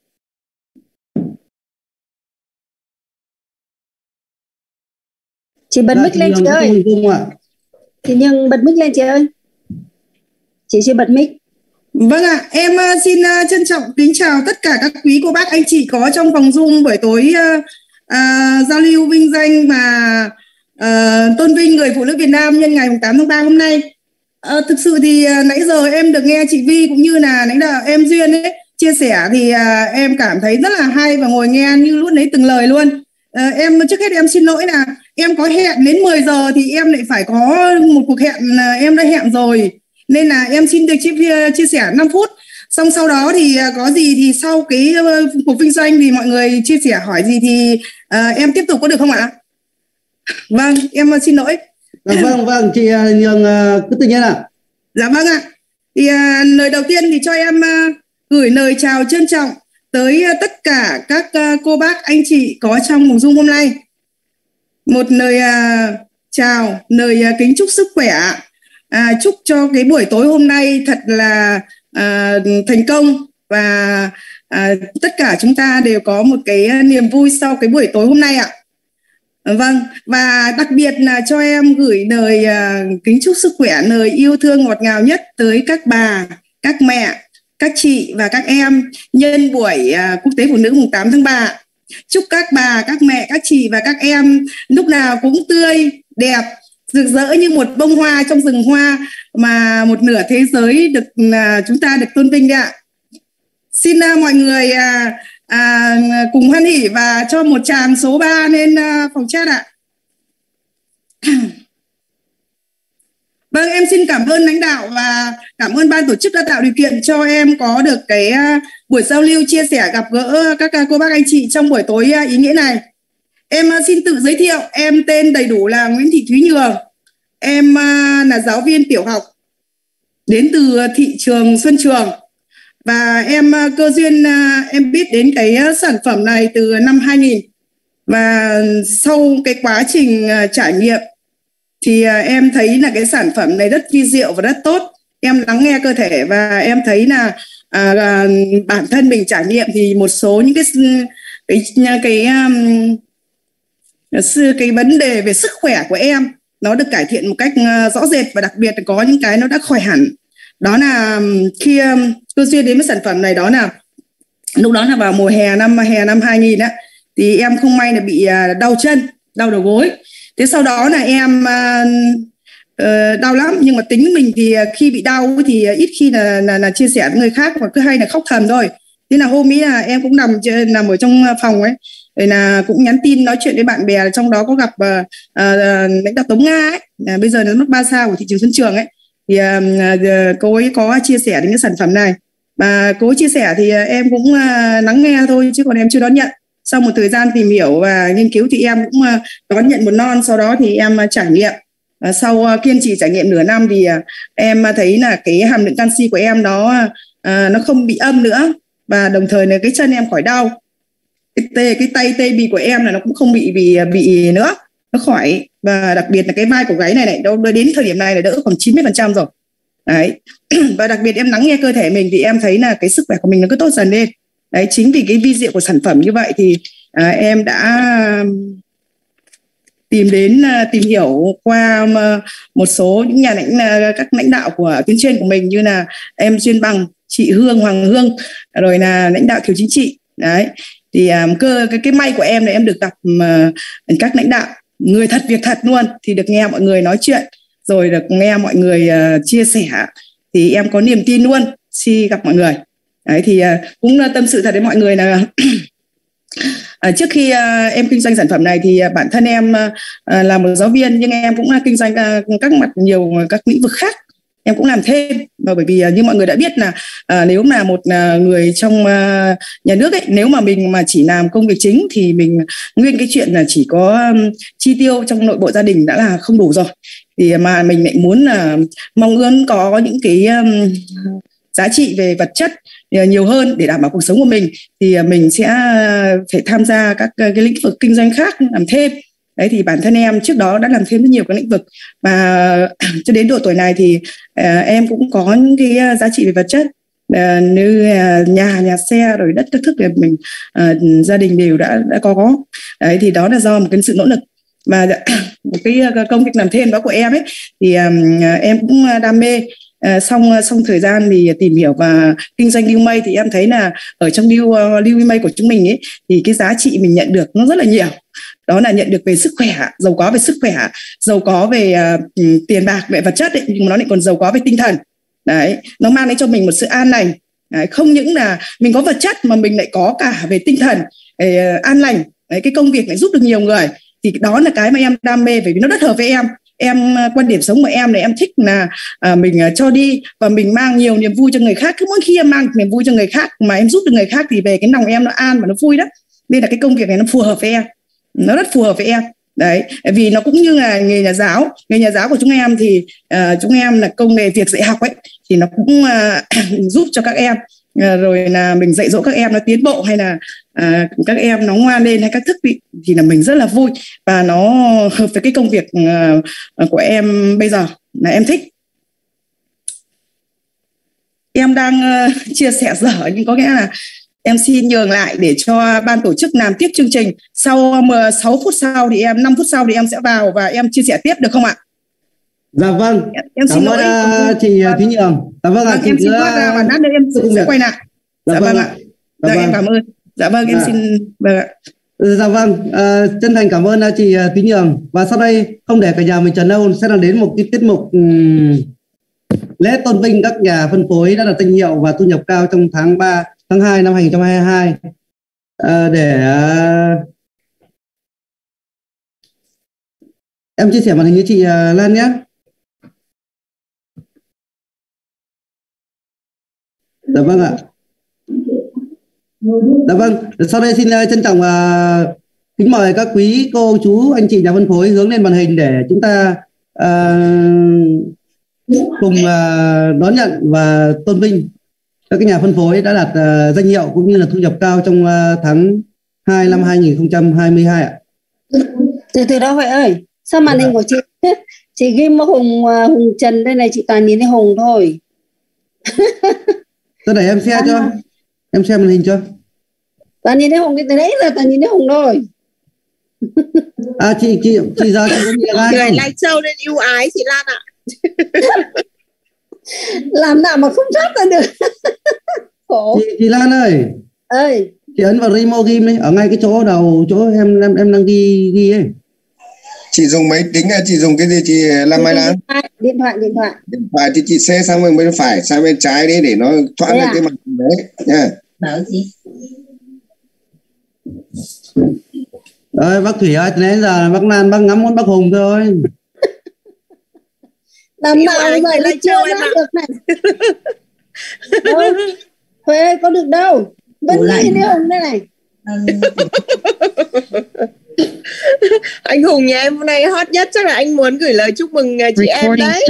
Chị bật mic lên chị ơi. Chị Nhường bật mic lên chị ơi. Chị chưa bật mic. Vâng ạ, em xin trân trọng kính chào tất cả các quý cô bác anh chị có trong phòng Zoom buổi tối giao lưu vinh danh và tôn vinh người phụ nữ Việt Nam nhân ngày 8 tháng 3 hôm nay. Thực sự thì nãy giờ em được nghe chị Vi cũng như là lãnh đạo em Duyên ấy chia sẻ thì em cảm thấy rất là hay và ngồi nghe như luôn lấy từng lời luôn. Em trước hết em xin lỗi là em có hẹn đến 10 giờ thì em lại phải có một cuộc hẹn em đã hẹn rồi. Nên là em xin được chia sẻ 5 phút. Xong sau đó thì có gì thì sau cái cuộc kinh doanh thì mọi người chia sẻ hỏi gì thì em tiếp tục có được không ạ? Vâng, em xin lỗi. Vâng, chị Nhường cứ tự nhiên ạ. Dạ vâng ạ. Thì lời đầu tiên thì cho em gửi lời chào trân trọng tới tất cả các cô bác anh chị có trong phòng Zoom hôm nay. Một lời chào, lời kính chúc sức khỏe. Chúc cho cái buổi tối hôm nay thật là thành công và tất cả chúng ta đều có một cái niềm vui sau cái buổi tối hôm nay ạ. Vâng, và đặc biệt là cho em gửi lời kính chúc sức khỏe, lời yêu thương ngọt ngào nhất tới các bà, các mẹ, các chị và các em nhân buổi Quốc tế Phụ nữ mùng 8 tháng 3. Chúc các bà, các mẹ, các chị và các em lúc nào cũng tươi, đẹp, rực rỡ như một bông hoa trong rừng hoa mà một nửa thế giới được chúng ta được tôn vinh đấy ạ. Xin mọi người cùng hoan hỉ và cho một tràng số 3 lên phòng chat ạ. Vâng, em xin cảm ơn lãnh đạo và cảm ơn ban tổ chức đã tạo điều kiện cho em có được cái buổi giao lưu chia sẻ gặp gỡ các cô bác anh chị trong buổi tối ý nghĩa này. Em xin tự giới thiệu, em tên đầy đủ là Nguyễn Thị Thúy Nhường. Em là giáo viên tiểu học. đến từ thị trường Xuân Trường. Và em cơ duyên em biết đến cái sản phẩm này từ năm 2000. Và sau cái quá trình trải nghiệm thì em thấy là cái sản phẩm này rất vi diệu và rất tốt. Em lắng nghe cơ thể và em thấy là bản thân mình trải nghiệm thì một số những cái vấn đề về sức khỏe của em nó được cải thiện một cách rõ rệt, và đặc biệt là có những cái nó đã khỏi hẳn. Đó là khi cơ duyên đến với sản phẩm này, đó là lúc đó là vào mùa hè năm 2000 á, thì em không may là bị đau chân, đau đầu gối. Thế sau đó là em đau lắm, nhưng mà tính mình thì khi bị đau thì ít khi là chia sẻ với người khác, mà cứ hay là khóc thầm thôi. Thế là hôm ấy là em cũng nằm ở trong phòng ấy, rồi là cũng nhắn tin nói chuyện với bạn bè, trong đó có gặp lãnh đạo Tống Nga ấy, bây giờ là mức 3 sao của thị trường Xuân Trường ấy, thì cô ấy có chia sẻ đến cái sản phẩm này, và cô ấy chia sẻ thì em cũng lắng nghe thôi, chứ còn em chưa đón nhận. Sau một thời gian tìm hiểu và nghiên cứu thì em cũng đón nhận một non. Sau đó thì em trải nghiệm, sau kiên trì trải nghiệm nửa năm thì em thấy là cái hàm lượng canxi của em nó không bị âm nữa, và đồng thời là cái chân em khỏi đau, cái tay tê bì của em là nó cũng không bị nữa, nó khỏi. Và đặc biệt là cái vai của gáy này đến thời điểm này là đỡ khoảng 90% rồi đấy. Và đặc biệt em lắng nghe cơ thể mình thì em thấy là cái sức khỏe của mình nó cứ tốt dần lên đấy. Chính vì cái vi diệu của sản phẩm như vậy thì em đã tìm hiểu qua một số những các lãnh đạo của tuyến trên của mình, như là em Duyên Bằng, chị Hoàng Hương, rồi là lãnh đạo Kiều Chính Trị đấy. Thì cái may của em là em được gặp các lãnh đạo người thật việc thật luôn, thì được nghe mọi người nói chuyện, rồi được nghe mọi người chia sẻ, thì em có niềm tin luôn khi gặp mọi người đấy. Thì cũng tâm sự thật với mọi người là trước khi em kinh doanh sản phẩm này thì bản thân em là một giáo viên, nhưng em cũng kinh doanh các mặt nhiều các lĩnh vực khác, em cũng làm thêm. Và bởi vì như mọi người đã biết là nếu mà một người trong nhà nước ấy, nếu mà mình mà chỉ làm công việc chính thì mình nguyên cái chuyện là chỉ có chi tiêu trong nội bộ gia đình đã là không đủ rồi, thì mà mình lại muốn là mong ước có những cái giá trị về vật chất nhiều hơn để đảm bảo cuộc sống của mình, thì mình sẽ phải tham gia các cái lĩnh vực kinh doanh khác, làm thêm đấy. Thì bản thân em trước đó đã làm thêm rất nhiều các lĩnh vực, và cho đến độ tuổi này thì em cũng có những cái giá trị về vật chất như nhà xe rồi đất các thứ để mình gia đình đều đã có đấy. Thì đó là do một cái sự nỗ lực và một cái công việc làm thêm đó của em ấy, thì em cũng đam mê. Xong thời gian thì tìm hiểu và kinh doanh Lưu Mây, thì em thấy là ở trong Lưu Mây của chúng mình ấy, thì cái giá trị mình nhận được nó rất là nhiều. Đó là nhận được về sức khỏe, giàu có về sức khỏe, giàu có về tiền bạc, về vật chất ấy, nhưng mà nó lại còn giàu có về tinh thần đấy. Nó mang đến cho mình một sự an lành đấy. Không những là mình có vật chất mà mình lại có cả về tinh thần an lành đấy. Cái công việc lại giúp được nhiều người, thì đó là cái mà em đam mê, bởi vì nó rất hợp với em. Quan điểm sống của em là em thích là mình cho đi và mình mang nhiều niềm vui cho người khác. Cứ mỗi khi em mang niềm vui cho người khác mà em giúp được người khác thì về cái lòng em nó an và nó vui đó. Nên là cái công việc này nó phù hợp với em, nó rất phù hợp với em đấy. Vì nó cũng như là nghề nhà giáo của chúng em, thì chúng em là công nghệ việc dạy học ấy, thì nó cũng giúp cho các em, rồi là mình dạy dỗ các em nó tiến bộ, hay là các em nó ngoan lên, hay các thức thì là mình rất là vui, và nó hợp với cái công việc của em bây giờ là em thích. Em đang chia sẻ dở, nhưng có nghĩa là em xin nhường lại để cho ban tổ chức làm tiếp chương trình. Sau 6 phút sau thì 5 phút sau thì em sẽ vào và em chia sẻ tiếp được không ạ? Dạ vâng. Em xin lỗi chị Thúy Nhường. Dạ vâng ạ. Em xin thoát ra và lát nữa em sẽ quay lại. Dạ vâng ạ. Dạ em cảm ơn. Dạ vâng, em xin vâng ạ. Dạ vâng, chân thành cảm ơn chị Thúy Nhường. Và sau đây không để cả nhà mình chờ lâu, sẽ là đến một cái tiết mục lễ tôn vinh các nhà phân phối đã đạt danh hiệu và thu nhập cao trong tháng 2 năm 2022. Em chia sẻ màn hình với chị Lan nhé. Dạ vâng ạ. Dạ vâng, sau đây xin trân trọng kính mời các quý cô chú anh chị nhà phân phối hướng lên màn hình để chúng ta cùng đón nhận và tôn vinh các cái nhà phân phối đã đạt danh hiệu cũng như là thu nhập cao trong tháng 2 năm 2022 ạ. Từ đó Huệ ơi, sao màn hình của chị ghi một Hùng Trần đây này, chị toàn nhìn thấy Hùng thôi. Tôi để em share cho, em xem màn hình cho. Toàn nhìn thấy Hùng, từ đấy giờ toàn nhìn thấy Hùng thôi. Chị giờ chị có nhìn ai người không? Lai Châu nên ưu ái chị Lan ạ. Làm nào mà không thoát ra được. Khổ. Chị Lan ơi, chị ấn vào remote game đi, ở ngay cái chỗ đầu chỗ em đang ghi ấy. Chị dùng máy tính hay chị dùng cái gì chị làm Mai Lan? Điện thoại thì chị xe sang bên phải, sang bên trái đi để nó thoát ra cái mặt đấy nha. Bảo gì? Ơi bác Thủy ơi, nãy giờ bác Lan bác ngắm muốn bác Hùng thôi. Làm nào vậy Lai Châu em được này. Huệ ơi, có được đâu. Vẫn nhìn thấy Hùng đây này. Anh Hùng nhà em hôm nay hot nhất, chắc là anh muốn gửi lời chúc mừng chị em đấy.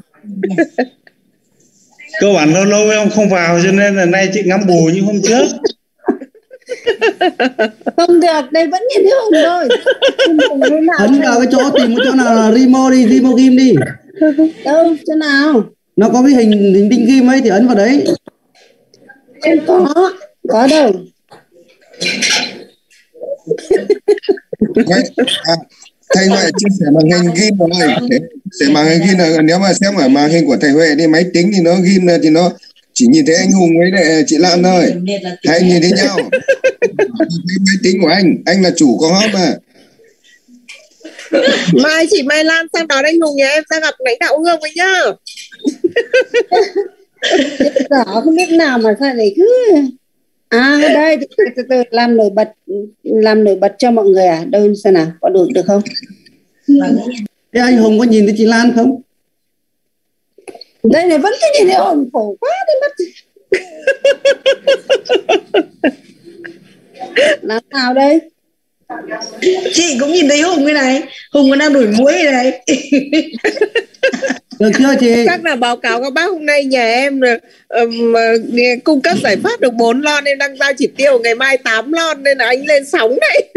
Cơ bản lâu lâu em không vào cho nên là nay chị ngắm bù như hôm trước. Không được, đây vẫn nhìn thấy Hùng thôi. Ấn vào cái chỗ, tìm cái chỗ nào là remote đi, remote game đi. Đâu, chỗ nào? Nó có cái hình đinh ghim ấy thì ấn vào đấy. Không có đâu. Thầy Huệ chia sẻ màn hình ghi rồi, sẽ màn hình ghi là nếu mà xem ở màn hình của thầy Huệ đi, máy tính thì nó ghi là thì nó chỉ nhìn thấy anh Hùng với lại chị Lan thôi, hai nhìn thấy nhau. Máy tính của anh là chủ có hot mà. Mai chị Mai Lan sang đón anh Hùng nhà em ra gặp lãnh đạo Hương với nhá. Rõ không biết nào mà sao lại cứ đây từ từ làm nổi bật cho mọi người à? Đâu xem nào, có được không? Thế anh Hùng có nhìn thấy chị Lan không? Đây này vẫn cứ nhìn thấy Hùng, khổ quá đi mất. Làm nào đây? Chị cũng nhìn thấy Hùng cái này, Hùng còn đang đuổi muối này. Được chưa chị? Chắc là báo cáo các bác hôm nay nhà em cung cấp giải pháp được 4 lon, em đang giao chỉ tiêu ngày mai 8 lon nên là anh lên sóng đấy.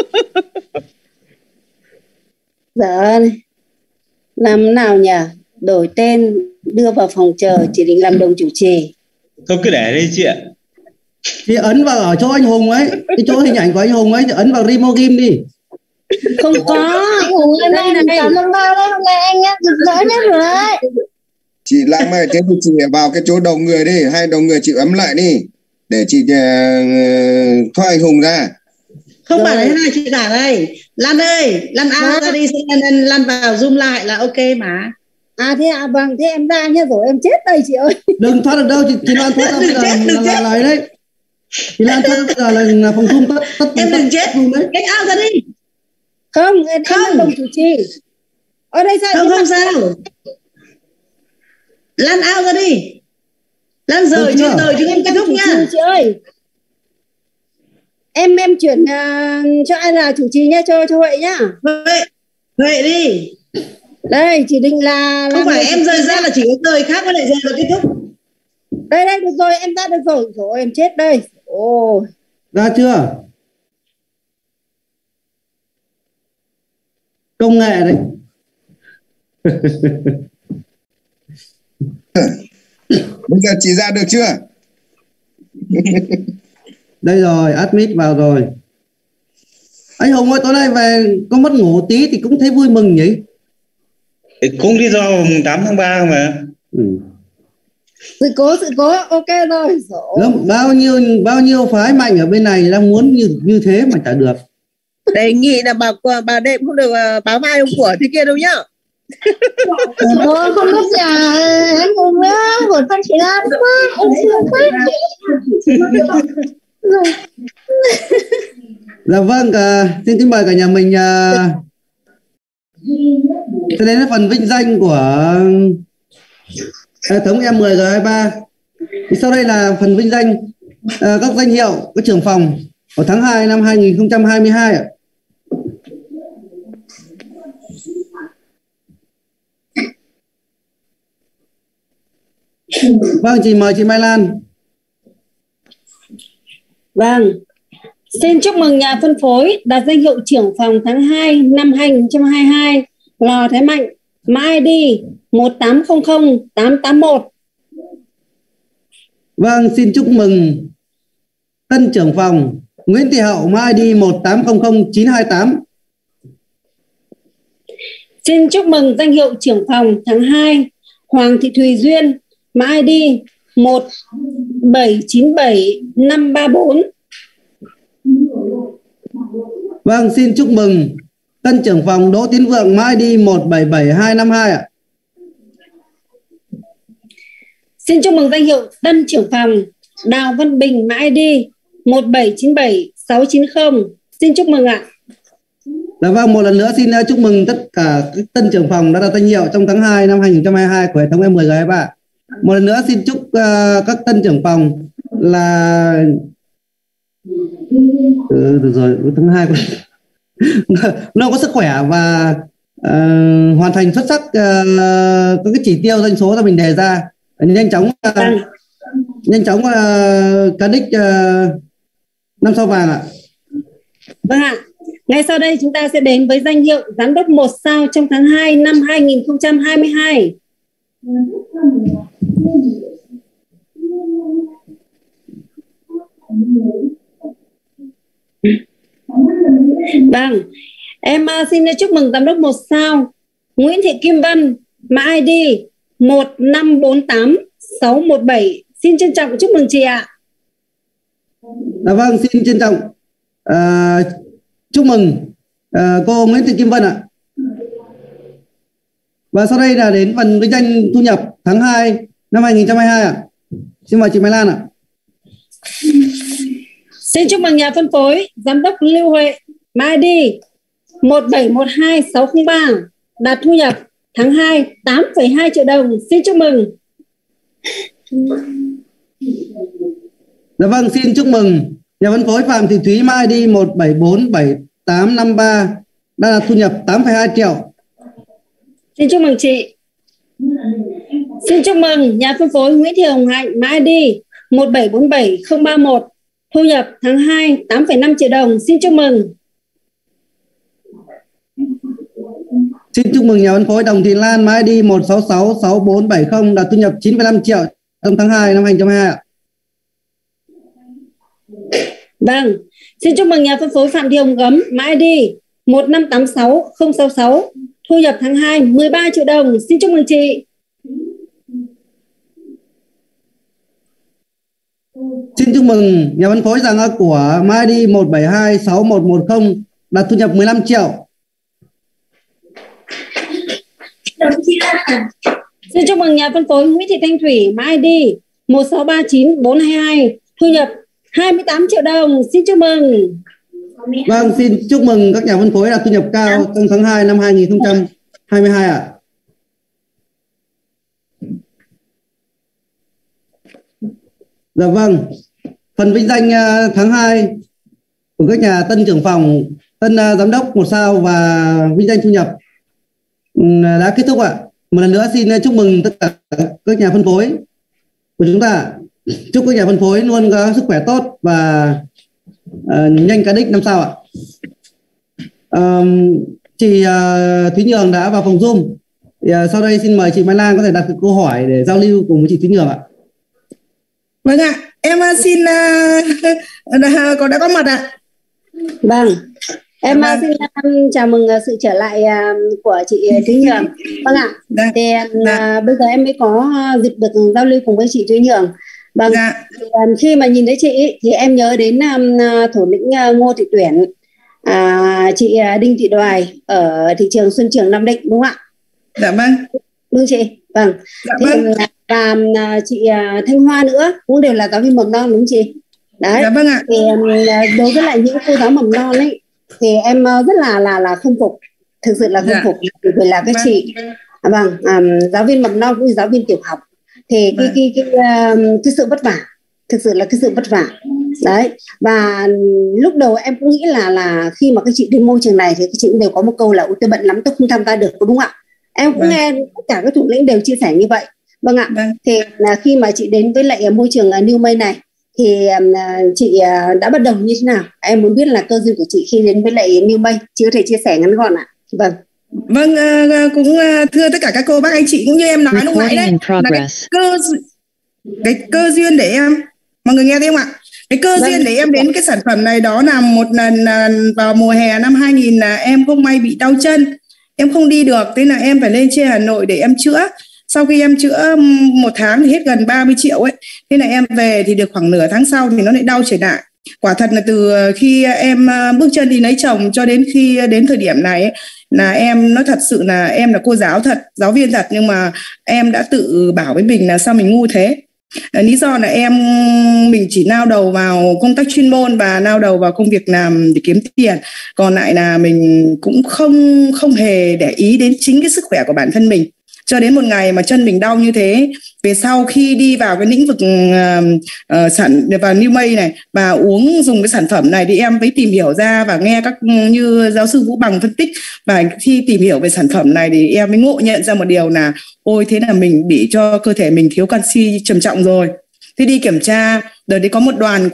Dạ, làm nào nhỉ? Đổi tên, đưa vào phòng chờ, chỉ định làm đồng chủ trì. Thôi cứ để đi chị ạ. Chị ấn vào ở chỗ anh Hùng ấy, cái chỗ hình ảnh của anh Hùng ấy, thì ấn vào remote game đi. Không có. Anh Hùng hôm nay là 853 đấy, hôm nay anh nhá, rực rỡ nhất rồi đấy. Chị Lan ơi, thế thì chị vào cái chỗ đầu người đi, hai đầu người chị ấm lại đi để chị thoát anh Hùng ra. Không phải là thế này chị cả đây. Lan ơi, Lan out ra đi, Lan vào zoom lại là ok mà. Vâng, thế em ra nhá, rồi em chết đây chị ơi. Đừng thoát được đâu, chị Lan thoát ra là đấy. Chị Lan thoát ra là phòng zoom tất. Em đừng chết, get out ra đi. Không, em làm đồng chủ trì. Ở đây sao? Không sao. Lan out ra đi. Lan rời chứ em kết thúc nha. Chị ơi. Em chuyển cho ai là chủ trì nhá, cho Huệ nhá. Huệ đi. Đây, chỉ định là không phải em rời ra là chỉ có rời khác với lại rời là kết thúc. Đây được rồi, em ra được rồi. Rồi em chết đây. Ồ. Ra chưa? Công nghệ đấy. Bây giờ chị ra được chưa? Đây rồi, admit vào rồi. Anh Hùng ơi, tối nay về có mất ngủ tí thì cũng thấy vui mừng nhỉ? Cũng đi do mùng 8 tháng 3 mà. Sự cố, ok rồi. Bao nhiêu phái mạnh ở bên này đang muốn như thế mà chả được. Đề nghị là bà đệm không được báo mai ông của thế kia đâu nhá. Không biết là anh Hùng nữa, của con chị Lan quá, em thương quá. Dạ vâng, xin kính mời cả nhà mình sẽ đến phần vinh danh của hệ thống M10 G23. Thì sau đây là phần vinh danh các danh hiệu các trưởng phòng của tháng 2 năm 2022 ạ. Vâng, chị mời chị Mai Lan. Vâng, xin chúc mừng nhà phân phối đạt danh hiệu trưởng phòng tháng 2 năm 2022 Lò Thái Mạnh, mã ID 1800881. Vâng, xin chúc mừng tân trưởng phòng Nguyễn Thị Hậu, mã ID 1800928. Xin chúc mừng danh hiệu trưởng phòng tháng 2 Hoàng Thị Thùy Duyên, mã ID 1797534. Vâng, xin chúc mừng tân trưởng phòng Đỗ Tiến Vượng, mã ID 177252 ạ. Xin chúc mừng danh hiệu tân trưởng phòng Đào Văn Bình, mã ID 1797690. Xin chúc mừng ạ. Dạ vâng, một lần nữa xin chúc mừng tất cả các tân trưởng phòng đã đạt danh hiệu trong tháng 2 năm 2022 của hệ thống M10G23. Một lần nữa xin chúc các tân trưởng phòng là được rồi, tháng 2 nó có sức khỏe và hoàn thành xuất sắc các cái chỉ tiêu doanh số do mình đề ra, nhanh chóng cán đích 5 sao vàng ạ. Vâng ạ. Ngay sau đây chúng ta sẽ đến với danh hiệu giám đốc 1 sao trong tháng 2 năm 2022. Vâng, em xin chúc mừng giám đốc 1 sao Nguyễn Thị Kim Vân, mã ID 1548617. Xin trân trọng chúc mừng chị ạ. Dạ vâng, xin trân trọng chúc mừng cô Nguyễn Thị Kim Vân ạ. Và sau đây là đến phần vinh danh thu nhập tháng 2 năm 2022 ạ. Xin mời chị Mai Lan ạ. Xin chúc mừng nhà phân phối giám đốc Lưu Huệ, mã ID 1712603, đạt thu nhập tháng 2 8,2 triệu đồng. Xin chúc mừng. Dạ vâng, xin chúc mừng nhà phân phối Phạm Thị Thúy, mã ID 1747853, đã đạt thu nhập 8,2 triệu. Xin chúc mừng chị. Xin chúc mừng nhà phân phối Nguyễn Thị Hồng Hạnh, mã ID 1747031, thu nhập tháng 2 8,5 triệu đồng. Xin chúc mừng. Xin chúc mừng nhà phân phối Đồng Thị Lan, mã ID 1666470, đạt thu nhập 9,5 triệu trong tháng 2 năm 2022 ạ. Vâng, xin chúc mừng nhà phân phối Phạm Thị Hồng Gấm, mã ID 1586066, thu nhập tháng 2 13 triệu đồng. Xin chúc mừng chị. Xin chúc mừng nhà phân phối Giàng A Của, mã ID 1726110, đạt thu nhập 15 triệu. Xin chúc mừng nhà phân phối Nguyễn Thị Thanh Thủy, mã ID 1639422, thu nhập 28 triệu đồng. Xin chúc mừng. Vâng, xin chúc mừng các nhà phân phối đạt thu nhập cao trong tháng 2 năm 2022 ạ. Dạ vâng, phần vinh danh tháng 2 của các nhà tân trưởng phòng, tân giám đốc 1 sao và vinh danh thu nhập đã kết thúc ạ. Một lần nữa xin chúc mừng tất cả các nhà phân phối của chúng ta. Chúc các nhà phân phối luôn có sức khỏe tốt và nhanh cán đích 5 sao ạ. Chị Thúy Nhường đã vào phòng Zoom. Sau đây xin mời chị Mai Lan có thể đặt câu hỏi để giao lưu cùng với chị Thúy Nhường ạ. Vâng ạ, em xin đã có mặt ạ. Vâng, em xin chào mừng sự trở lại của chị Thúy Nhường. Vâng ạ, thì bây giờ em mới có dịp được giao lưu cùng với chị Thúy Nhường. Vâng, khi mà nhìn thấy chị thì em nhớ đến thủ lĩnh Ngô Thị Tuyển, chị Đinh Thị Đoài ở thị trường Xuân Trường Nam Định, đúng không ạ? Dạ vâng. Đúng chị? Vâng. Dạ vâng. Và chị Thanh Hoa nữa cũng đều là giáo viên mầm non, đúng chị? Đấy. Dạ vâng ạ. Thì đối với lại những cô giáo mầm non ấy thì em rất là không phục, thực sự là không phục, bởi là các chị giáo viên mầm non cũng như giáo viên tiểu học thì cái sự vất vả, thực sự là cái sự vất vả đấy. Và lúc đầu em cũng nghĩ là khi mà các chị đến môi trường này thì các chị đều có một câu là tôi bận lắm tôi không tham gia được, đúng không ạ? Em cũng nghe tất cả các thủ lĩnh đều chia sẻ như vậy. Vâng ạ. Thì là khi mà chị đến với lại môi trường New May này thì chị đã bắt đầu như thế nào? Em muốn biết là cơ duyên của chị khi đến với lại New May, chị có thể chia sẻ ngắn gọn ạ? Vâng. Vâng, cũng thưa tất cả các cô bác anh chị, cũng như em nói lúc nãy đấy, là cái cơ duyên để em, mọi người nghe thấy không ạ? Cái cơ duyên để em đến cái sản phẩm này đó là một lần vào mùa hè năm 2000 là em không may bị đau chân, em không đi được, thế là em phải lên trên Hà Nội để em chữa. Sau khi em chữa 1 tháng thì hết gần 30 triệu ấy, thế là em về thì được khoảng nửa tháng sau thì nó lại đau trở lại. Quả thật là từ khi em bước chân đi lấy chồng cho đến khi đến thời điểm này ấy, là em nói thật sự là em là cô giáo thật, giáo viên thật, nhưng mà em đã tự bảo với mình là sao mình ngu thế. Lý do là mình chỉ nao đầu vào công tác chuyên môn và nao đầu vào công việc làm để kiếm tiền, còn lại là mình cũng không hề để ý đến chính cái sức khỏe của bản thân mình. Cho đến một ngày mà chân mình đau như thế, về sau khi đi vào cái lĩnh vực vào New May này và dùng cái sản phẩm này thì em mới tìm hiểu ra và nghe như giáo sư Vũ Bằng phân tích, và khi tìm hiểu về sản phẩm này thì em mới ngộ nhận ra một điều là ôi thế là mình bị cho cơ thể mình thiếu canxi trầm trọng rồi. Thế đi kiểm tra, đợt đấy có một đoàn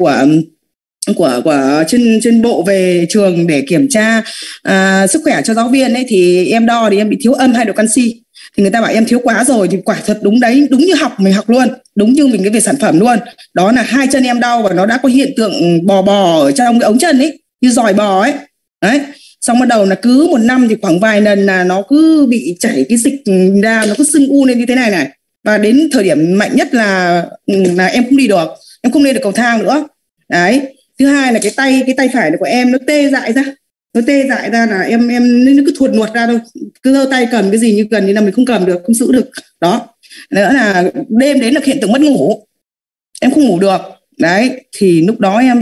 của trên bộ về trường để kiểm tra sức khỏe cho giáo viên ấy, thì em đo thì em bị thiếu âm 2 độ canxi. Thì người ta bảo em thiếu quá rồi, thì quả thật đúng đấy, đúng như mình học luôn, đúng như mình cái về sản phẩm luôn. Đó là 2 chân em đau và nó đã có hiện tượng bò ở trong cái ống chân ấy, như giòi bò ấy. Đấy. Xong bắt đầu là cứ 1 năm thì khoảng vài lần là nó cứ bị chảy cái dịch ra, nó cứ sưng u lên như thế này. Và đến thời điểm mạnh nhất là em không đi được, em không lên được cầu thang nữa. Đấy. Thứ hai là cái tay phải của em nó tê dại ra. Nó tê dại ra là em nó cứ thuột nuột ra thôi, cứ giơ tay cầm cái gì như gần như là mình không cầm được, không giữ được. Đó. Nữa là đêm đến là hiện tượng mất ngủ, em không ngủ được. Đấy, thì lúc đó em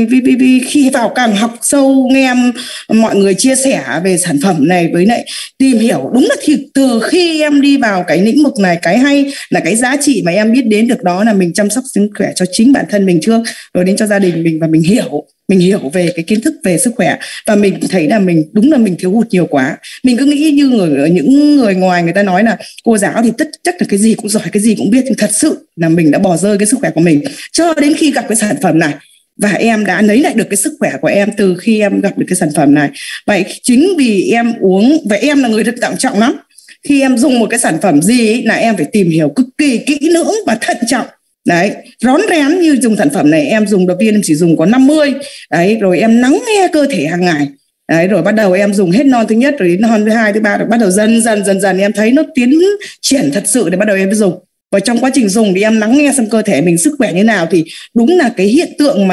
mới khi vào càng học sâu, nghe mọi người chia sẻ về sản phẩm này, với lại tìm hiểu đúng là thì từ khi em đi vào cái lĩnh vực này, cái hay là cái giá trị mà em biết đến được đó là mình chăm sóc sức khỏe cho chính bản thân mình trước, rồi đến cho gia đình mình, và mình hiểu về cái kiến thức về sức khỏe, và mình thấy là đúng là mình thiếu hụt nhiều quá. Mình cứ nghĩ như những người ngoài người ta nói là cô giáo thì chắc là cái gì cũng giỏi, cái gì cũng biết, nhưng thật sự là mình đã bỏ rơi cái sức khỏe của mình cho đến khi gặp cái sản phẩm này, và em đã lấy lại được cái sức khỏe của em từ khi em gặp được cái sản phẩm này. Vậy chính vì em uống, và em là người rất thận trọng lắm, khi em dùng một cái sản phẩm gì ấy, là em phải tìm hiểu cực kỳ kỹ lưỡng và thận trọng. Đấy, rón rén như dùng sản phẩm này, em dùng đầu tiên em chỉ dùng có 50. Đấy, rồi em lắng nghe cơ thể hàng ngày. Đấy, rồi bắt đầu em dùng hết non thứ nhất, rồi đến non thứ hai, thứ ba, rồi bắt đầu dần dần em thấy nó tiến triển thật sự để bắt đầu em mới dùng. Và trong quá trình dùng thì em lắng nghe xem cơ thể mình sức khỏe như nào, thì đúng là cái hiện tượng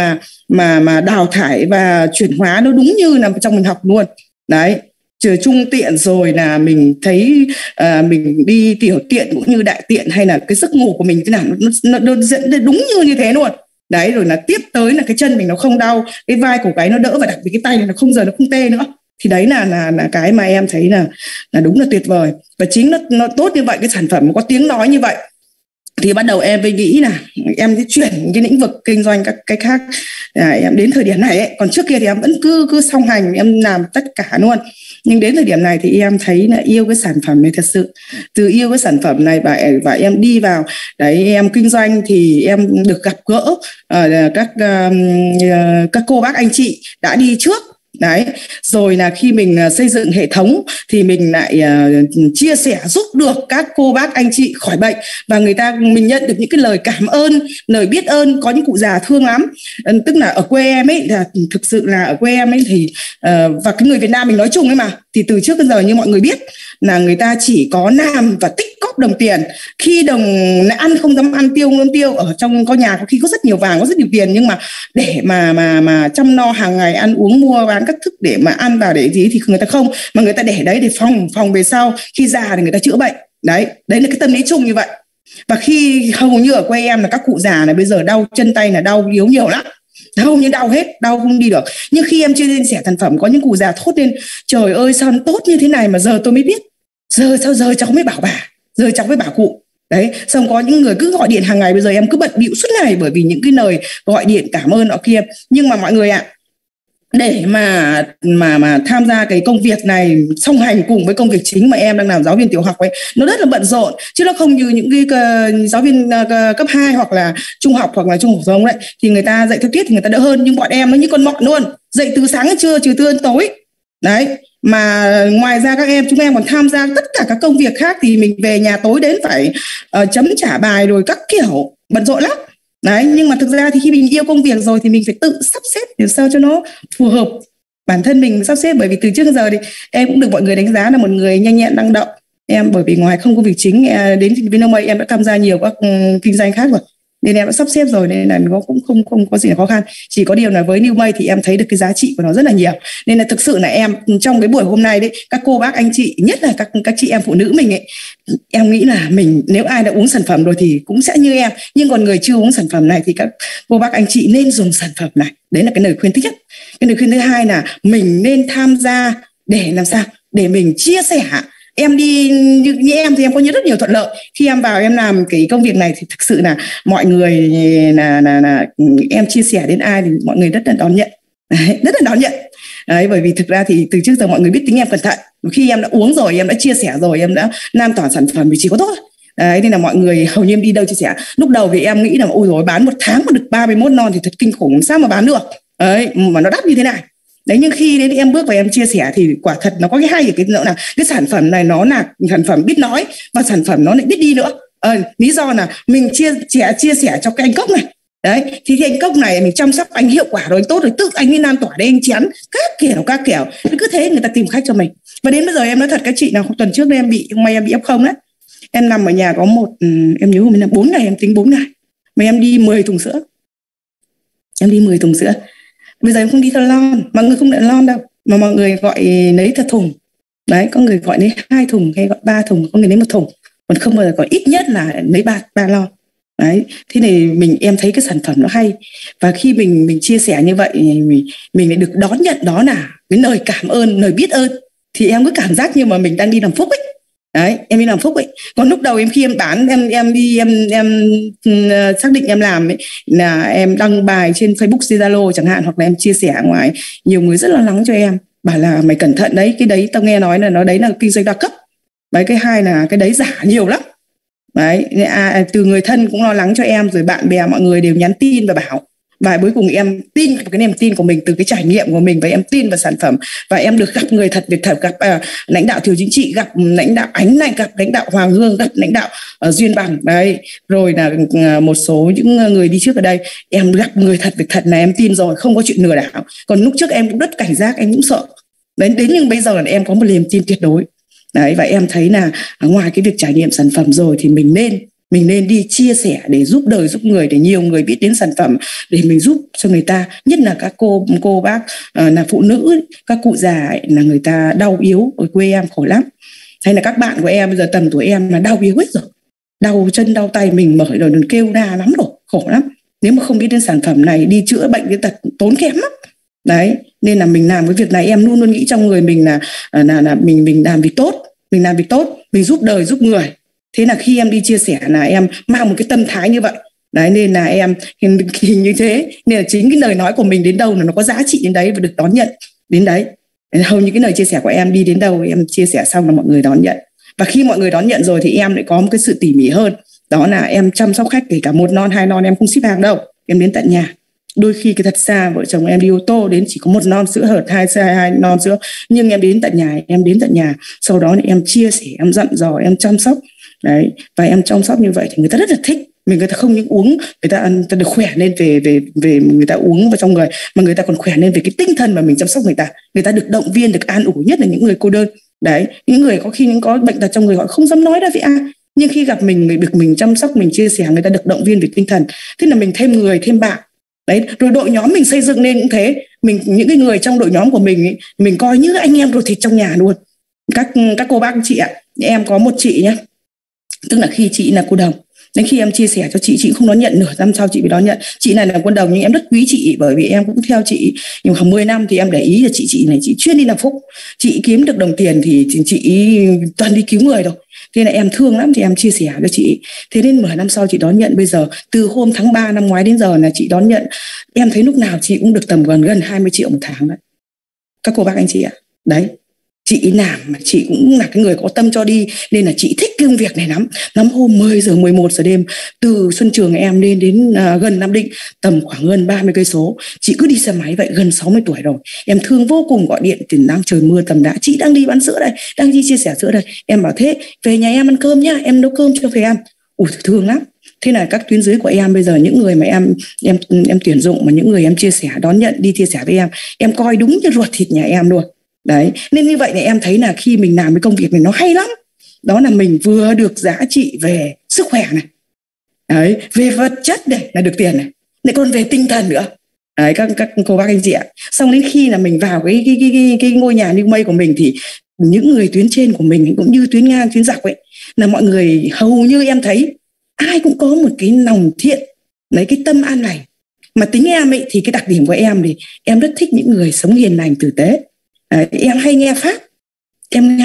mà đào thải và chuyển hóa nó đúng như là trong mình học luôn. Đấy, trừ trung tiện rồi là mình thấy mình đi tiểu tiện cũng như đại tiện, hay là cái giấc ngủ của mình thế nào nó dẫn đến đúng như thế luôn. Đấy, rồi là tiếp tới là cái chân mình nó không đau, cái vai cổ gáy nó đỡ, và đặc biệt cái tay này nó không tê nữa. Thì đấy là cái mà em thấy là đúng là tuyệt vời. Và chính nó tốt như vậy, cái sản phẩm có tiếng nói như vậy, thì bắt đầu em mới nghĩ là em sẽ chuyển cái lĩnh vực kinh doanh các cái khác. Em đến thời điểm này ấy, còn trước kia thì em vẫn cứ song hành, em làm tất cả luôn. Nhưng đến thời điểm này thì em thấy là yêu cái sản phẩm này thật sự. Từ yêu cái sản phẩm này và em đi vào đấy, em kinh doanh thì em được gặp gỡ các cô bác anh chị đã đi trước. Đấy, rồi là khi mình xây dựng hệ thống thì mình lại chia sẻ giúp được các cô bác anh chị khỏi bệnh, và mình nhận được những cái lời cảm ơn, lời biết ơn. Có những cụ già thương lắm, tức là ở quê em ấy, là thực sự là ở quê em ấy thì và cái người Việt Nam mình nói chung ấy mà, thì từ trước đến giờ như mọi người biết là người ta chỉ có làm và tích cóp đồng tiền. Khi ăn không dám ăn tiêu, ở trong có nhà có khi có rất nhiều vàng, có rất nhiều tiền, nhưng mà để mà chăm no hàng ngày ăn uống mua bán các thức để mà ăn vào để gì thì người ta không, mà người ta để đấy để phòng về sau khi già thì người ta chữa bệnh. Đấy là cái tâm lý chung như vậy. Và khi hầu như ở quê em là các cụ già là bây giờ đau chân tay là đau yếu nhiều lắm, hầu như đau hết, đau không đi được. Nhưng khi em chia sẻ sản phẩm, có những cụ già thốt lên trời ơi sao nó tốt như thế này mà giờ tôi mới biết, giờ cháu mới bảo bà, giờ cháu mới bảo cụ. Đấy, xong có những người cứ gọi điện hàng ngày, bây giờ em cứ bận bịu suốt ngày bởi vì những cái lời gọi điện cảm ơn họ kia. Nhưng mà mọi người ạ, để mà tham gia cái công việc này song hành cùng với công việc chính mà em đang làm giáo viên tiểu học ấy, nó rất là bận rộn, chứ nó không như những cái giáo viên cấp 2 hoặc là trung học hoặc là trung học phổ thông đấy, thì người ta dạy theo tiết thì người ta đỡ hơn. Nhưng bọn em nó như con mọn luôn, dậy từ sáng đến trưa trừ trưa đến tối đấy. Mà ngoài ra chúng em còn tham gia tất cả các công việc khác, thì mình về nhà tối đến phải chấm trả bài rồi các kiểu, bận rộn lắm đấy. Nhưng mà thực ra thì khi mình yêu công việc rồi thì mình phải tự sắp xếp để sao cho nó phù hợp bản thân mình sắp xếp. Bởi vì từ trước đến giờ thì em cũng được mọi người đánh giá là một người nhanh nhẹn năng động. Em bởi vì ngoài không có việc chính đến Vinamilk em đã tham gia nhiều các kinh doanh khác rồi, nên em đã sắp xếp rồi, nên là nó cũng không có gì là khó khăn. Chỉ có điều là với New May thì em thấy được cái giá trị của nó rất là nhiều, nên là thực sự là em trong cái buổi hôm nay đấy, các cô bác anh chị, nhất là các chị em phụ nữ mình ấy, em nghĩ là mình nếu ai đã uống sản phẩm rồi thì cũng sẽ như em, nhưng còn người chưa uống sản phẩm này thì các cô bác anh chị nên dùng sản phẩm này. Đấy là cái lời khuyên thứ nhất. Cái lời khuyên thứ hai là mình nên tham gia để làm sao để mình chia sẻ. Em đi như em thì em có rất nhiều thuận lợi khi em vào em làm cái công việc này, thì thực sự là mọi người là em chia sẻ đến ai thì mọi người rất là đón nhận. Đấy, rất là đón nhận đấy. Bởi vì thực ra thì từ trước giờ mọi người biết tính em cẩn thận, khi em đã uống rồi, em đã chia sẻ rồi, em đã lan tỏa sản phẩm thì chỉ có tốt. Đấy, nên là mọi người hầu như em đi đâu chia sẻ. Lúc đầu thì em nghĩ là ôi rồi bán một tháng mà được 31 non thì thật kinh khủng, sao mà bán được đấy, mà nó đắt như thế này. Đấy, nhưng khi đến em bước vào em chia sẻ thì quả thật nó có cái hay ở cái nữa là cái sản phẩm này nó là sản phẩm biết nói, và sản phẩm nó lại biết đi nữa. Lý do là mình chia sẻ cho cái anh Cốc này. Đấy, thì anh Cốc này mình chăm sóc anh hiệu quả rồi, anh tốt rồi, tự anh ấy lan tỏa đây, anh chén các kiểu cứ thế người ta tìm khách cho mình. Và đến bây giờ em nói thật các chị nào, tuần trước em bị F0 đấy, em nằm ở nhà có em nhớ mình là 4 ngày, em tính 4 ngày mà em đi 10 thùng sữa. Em đi 10 thùng sữa. Bây giờ em không đi theo lon, mọi người không nhận lon đâu, mà mọi người gọi lấy theo thùng. Đấy, có người gọi lấy 2 thùng hay gọi 3 thùng, có người lấy 1 thùng, còn không bao giờ gọi ít nhất là lấy 3 lon. Đấy, thế này em thấy cái sản phẩm nó hay, và khi mình chia sẻ như vậy mình lại được đón nhận, đó là cái lời cảm ơn, lời biết ơn, thì em cứ cảm giác như mà mình đang đi làm phúc ấy. Đấy, em đi làm phúc ấy. Còn lúc đầu khi em bán, em xác định em làm ấy, là em đăng bài trên Facebook, Zalo chẳng hạn, hoặc là em chia sẻ ngoài, nhiều người rất lo lắng cho em, bảo là mày cẩn thận đấy, cái đấy tao nghe nói là nó đấy là kinh doanh đa cấp. Đấy, cái hai là cái đấy giả nhiều lắm. Đấy, từ người thân cũng lo lắng cho em, rồi bạn bè mọi người đều nhắn tin và bảo. Và cuối cùng em tin vào cái niềm tin của mình từ cái trải nghiệm của mình, và em tin vào sản phẩm, và em được gặp người thật việc thật, gặp lãnh đạo Thiếu Chính Trị, gặp lãnh đạo Ánh này, gặp lãnh đạo Hoàng Hương, gặp lãnh đạo Duyên Bằng đấy, rồi là một số những người đi trước ở đây, em gặp người thật việc thật là em tin rồi, không có chuyện lừa đảo. Còn lúc trước em cũng rất cảnh giác, em cũng sợ đấy, đến nhưng bây giờ là em có một niềm tin tuyệt đối đấy. Và em thấy là ngoài cái việc trải nghiệm sản phẩm rồi thì mình nên đi chia sẻ để giúp đời giúp người, để nhiều người biết đến sản phẩm, để mình giúp cho người ta, nhất là các cô bác là phụ nữ, các cụ già ấy, là người ta đau yếu. Ở quê em khổ lắm, hay là các bạn của em bây giờ tầm tuổi em là đau yếu hết rồi, đau chân đau tay, mình mở rồi đừng kêu la lắm rồi, khổ lắm. Nếu mà không biết đến sản phẩm này, đi chữa bệnh cái tật tốn kém lắm đấy. Nên là mình làm cái việc này, em luôn luôn nghĩ trong người mình là mình làm việc tốt, mình giúp đời giúp người. Thế là khi em đi chia sẻ là em mang một cái tâm thái như vậy đấy, nên là em như thế, nên là chính cái lời nói của mình đến đâu là nó có giá trị đến đấy và được đón nhận đến đấy. Hầu như cái lời chia sẻ của em đi đến đâu em chia sẻ xong là mọi người đón nhận, và khi mọi người đón nhận rồi thì em lại có một cái sự tỉ mỉ hơn, đó là em chăm sóc khách, kể cả 1 non 2 non em không ship hàng đâu, em đến tận nhà. Đôi khi cái thật xa vợ chồng em đi ô tô đến chỉ có 1 non sữa hợt, 2 non sữa, nhưng em đến tận nhà, sau đó thì em chia sẻ, em dặn dò, em chăm sóc đấy. Và em chăm sóc như vậy thì người ta rất là thích. Người ta không những uống, người ta được khỏe lên về người ta uống vào trong người, mà người ta còn khỏe lên về cái tinh thần mà mình chăm sóc người ta được động viên, được an ủi, nhất là những người cô đơn đấy, những người có khi có bệnh tật trong người họ không dám nói ra với ai, nhưng khi gặp mình được mình chăm sóc, mình chia sẻ, người ta được động viên về tinh thần. Thế là mình thêm người, thêm bạn đấy. Rồi đội nhóm mình xây dựng nên cũng thế, những cái người trong đội nhóm của mình ấy, mình coi như anh em ruột thịt trong nhà luôn. Các cô bác chị ạ, em có một chị nhé, tức là khi chị là cô đồng Đến khi em chia sẻ cho chị không đón nhận, nửa năm sau chị mới đón nhận. Chị này là quân đồng nhưng em rất quý chị, bởi vì em cũng theo chị nhưng khoảng 10 năm thì em để ý là chị này chị chuyên đi làm phúc. Chị kiếm được đồng tiền thì chị toàn đi cứu người thôi. Thế là em thương lắm thì em chia sẻ cho chị. Thế đến 10 năm sau chị đón nhận. Bây giờ từ hôm tháng 3 năm ngoái đến giờ là chị đón nhận. Em thấy lúc nào chị cũng được tầm gần 20 triệu một tháng đấy. Các cô bác anh chị ạ. Đấy. Chị làm mà chị cũng là cái người có tâm cho đi, nên là chị thích cái công việc này lắm. Hôm 10 giờ 11 giờ đêm từ Xuân Trường em lên đến gần Nam Định, tầm khoảng gần 30 cây số, chị cứ đi xe máy vậy, gần 60 tuổi rồi. Em thương vô cùng, gọi điện thì đang trời mưa tầm đã, chị đang đi bán sữa đây, đang đi chia sẻ sữa đây. Em bảo thế về nhà em ăn cơm nhá, em nấu cơm cho về ăn. Ui thương lắm. Thế là các tuyến dưới của em bây giờ, những người mà em tuyển dụng, mà những người em chia sẻ đón nhận đi chia sẻ với em coi đúng như ruột thịt nhà em luôn. Đấy, nên như vậy thì em thấy là khi mình làm cái công việc này nó hay lắm. Đó là mình vừa được giá trị về sức khỏe này, đấy, về vật chất này là được tiền này, lại còn về tinh thần nữa. Đấy, các cô bác anh chị ạ. Xong đến khi là mình vào cái ngôi nhà New May của mình thì những người tuyến trên của mình cũng như tuyến ngang tuyến dọc ấy, là mọi người hầu như em thấy ai cũng có một cái lòng thiện, lấy cái tâm an lành. Mà tính em ấy thì cái đặc điểm của em thì em rất thích những người sống hiền lành tử tế. Đấy, em hay nghe pháp, em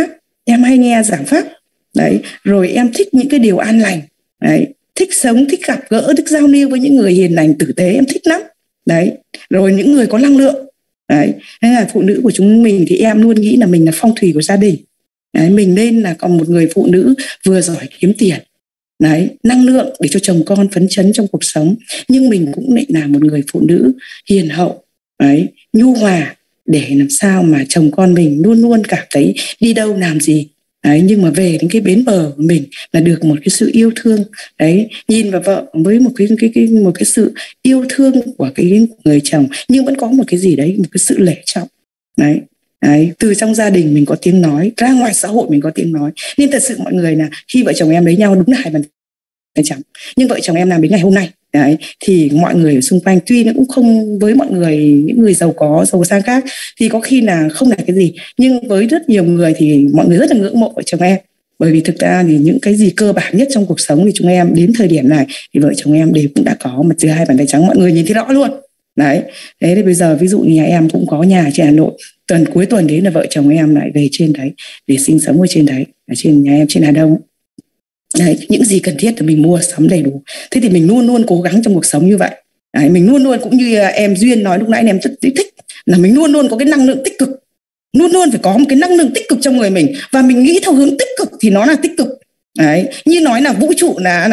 hay nghe giảng pháp. Đấy, rồi em thích những cái điều an lành. Đấy, thích sống, thích gặp gỡ, thích giao lưu với những người hiền lành tử tế, em thích lắm. Đấy, rồi những người có năng lượng. Đấy, nên là phụ nữ của chúng mình thì em luôn nghĩ là mình là phong thủy của gia đình. Đấy, mình nên là còn một người phụ nữ vừa giỏi kiếm tiền, đấy, năng lượng để cho chồng con phấn chấn trong cuộc sống, nhưng mình cũng lại là một người phụ nữ hiền hậu, đấy, nhu hòa, để làm sao mà chồng con mình luôn luôn cảm thấy đi đâu làm gì, đấy, nhưng mà về đến cái bến bờ của mình là được một cái sự yêu thương. Đấy, nhìn vào vợ với một cái sự yêu thương của cái người chồng, nhưng vẫn có một cái gì đấy, một cái sự lễ trọng. Đấy, đấy, từ trong gia đình mình có tiếng nói, ra ngoài xã hội mình có tiếng nói. Nên thật sự mọi người là khi vợ chồng em lấy nhau đúng là hai bàn tay trắng, nhưng vợ chồng em làm đến ngày hôm nay, đấy, thì mọi người ở xung quanh tuy nó cũng không, với mọi người, những người giàu có giàu sang khác thì có khi là không là cái gì, nhưng với rất nhiều người thì mọi người rất là ngưỡng mộ vợ chồng em. Bởi vì thực ra thì những cái gì cơ bản nhất trong cuộc sống thì chúng em đến thời điểm này thì vợ chồng em đều cũng đã có một từ hai bàn tay trắng, mọi người nhìn thấy rõ luôn. Đấy, thế thì bây giờ ví dụ như nhà em cũng có nhà trên Hà Nội, tuần cuối tuần đến là vợ chồng em lại về trên đấy để sinh sống ở trên đấy, ở trên nhà em trên Hà Đông. Đấy, những gì cần thiết thì mình mua sắm đầy đủ. Thế thì mình luôn luôn cố gắng trong cuộc sống như vậy. Đấy, mình luôn luôn cũng như em Duyên nói lúc nãy, em rất thích là mình luôn luôn có cái năng lượng tích cực, luôn luôn phải có một cái năng lượng tích cực trong người mình, và mình nghĩ theo hướng tích cực thì nó là tích cực. Đấy, như nói là vũ trụ là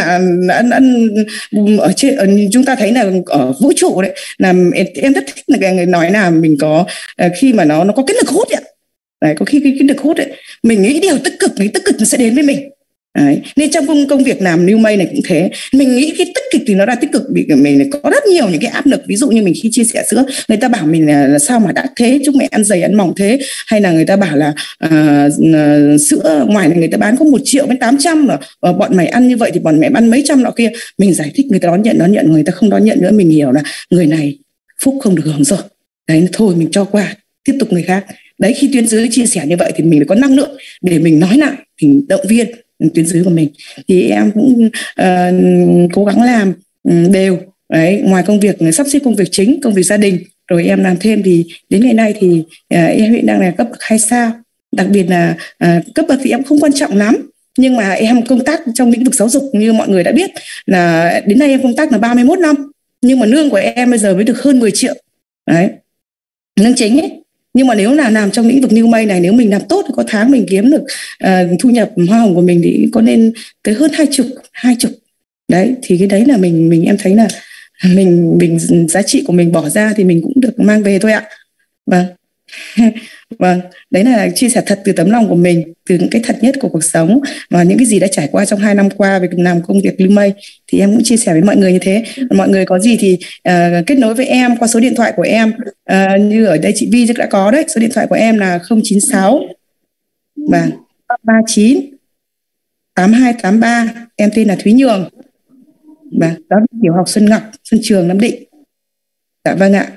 ở trên, chúng ta thấy là ở vũ trụ đấy, là em rất thích là cái người nói là mình có khi mà nó có cái lực hút ấy. Đấy, có khi cái lực hút ấy, mình nghĩ điều tích cực, nó sẽ đến với mình. Đấy, nên trong công việc làm New May này cũng thế, mình nghĩ cái tích cực thì nó ra tích cực, vì mình có rất nhiều những cái áp lực. Ví dụ như mình khi chia sẻ sữa, người ta bảo mình là sao mà đã thế, chúc mẹ ăn dày ăn mỏng thế, hay là người ta bảo là sữa ngoài này người ta bán có 1.800.000 mà bọn mày ăn như vậy thì bọn mẹ ăn mấy trăm nọ kia. Mình giải thích, người ta đón nhận, người ta không đón nhận nữa, mình hiểu là người này phúc không được hưởng rồi. Đấy, thôi mình cho qua, tiếp tục người khác. Đấy, khi tuyến dưới chia sẻ như vậy thì mình có năng lượng để mình nói lại, mình động viên tuyến dưới của mình. Thì em cũng cố gắng làm đều. Đấy, ngoài công việc sắp xếp công việc chính, công việc gia đình, rồi em làm thêm thì đến ngày nay thì em hiện đang là cấp bậc 2 sao. Đặc biệt là cấp bậc thì em không quan trọng lắm, nhưng mà em công tác trong lĩnh vực giáo dục như mọi người đã biết là đến nay em công tác là 31 năm, nhưng mà lương của em bây giờ mới được hơn 10 triệu. Đấy, lương chính ấy. Nhưng mà nếu là làm trong lĩnh vực New May này, nếu mình làm tốt thì có tháng mình kiếm được thu nhập hoa hồng của mình thì có nên tới hơn 20. Đấy, thì cái đấy là mình em thấy là mình giá trị của mình bỏ ra thì mình cũng được mang về thôi ạ. Vâng. Vâng, đấy là chia sẻ thật từ tấm lòng của mình, từ những cái thật nhất của cuộc sống và những cái gì đã trải qua trong 2 năm qua về làm công việc New May, thì em cũng chia sẻ với mọi người như thế. Mọi người có gì thì kết nối với em qua số điện thoại của em, như ở đây chị Vi đã có đấy, số điện thoại của em là 096 và 39 8283. Em tên là Thúy Nhường, và đó là tiểu học Xuân Ngọc, Xuân Trường, Nam Định. Dạ vâng ạ.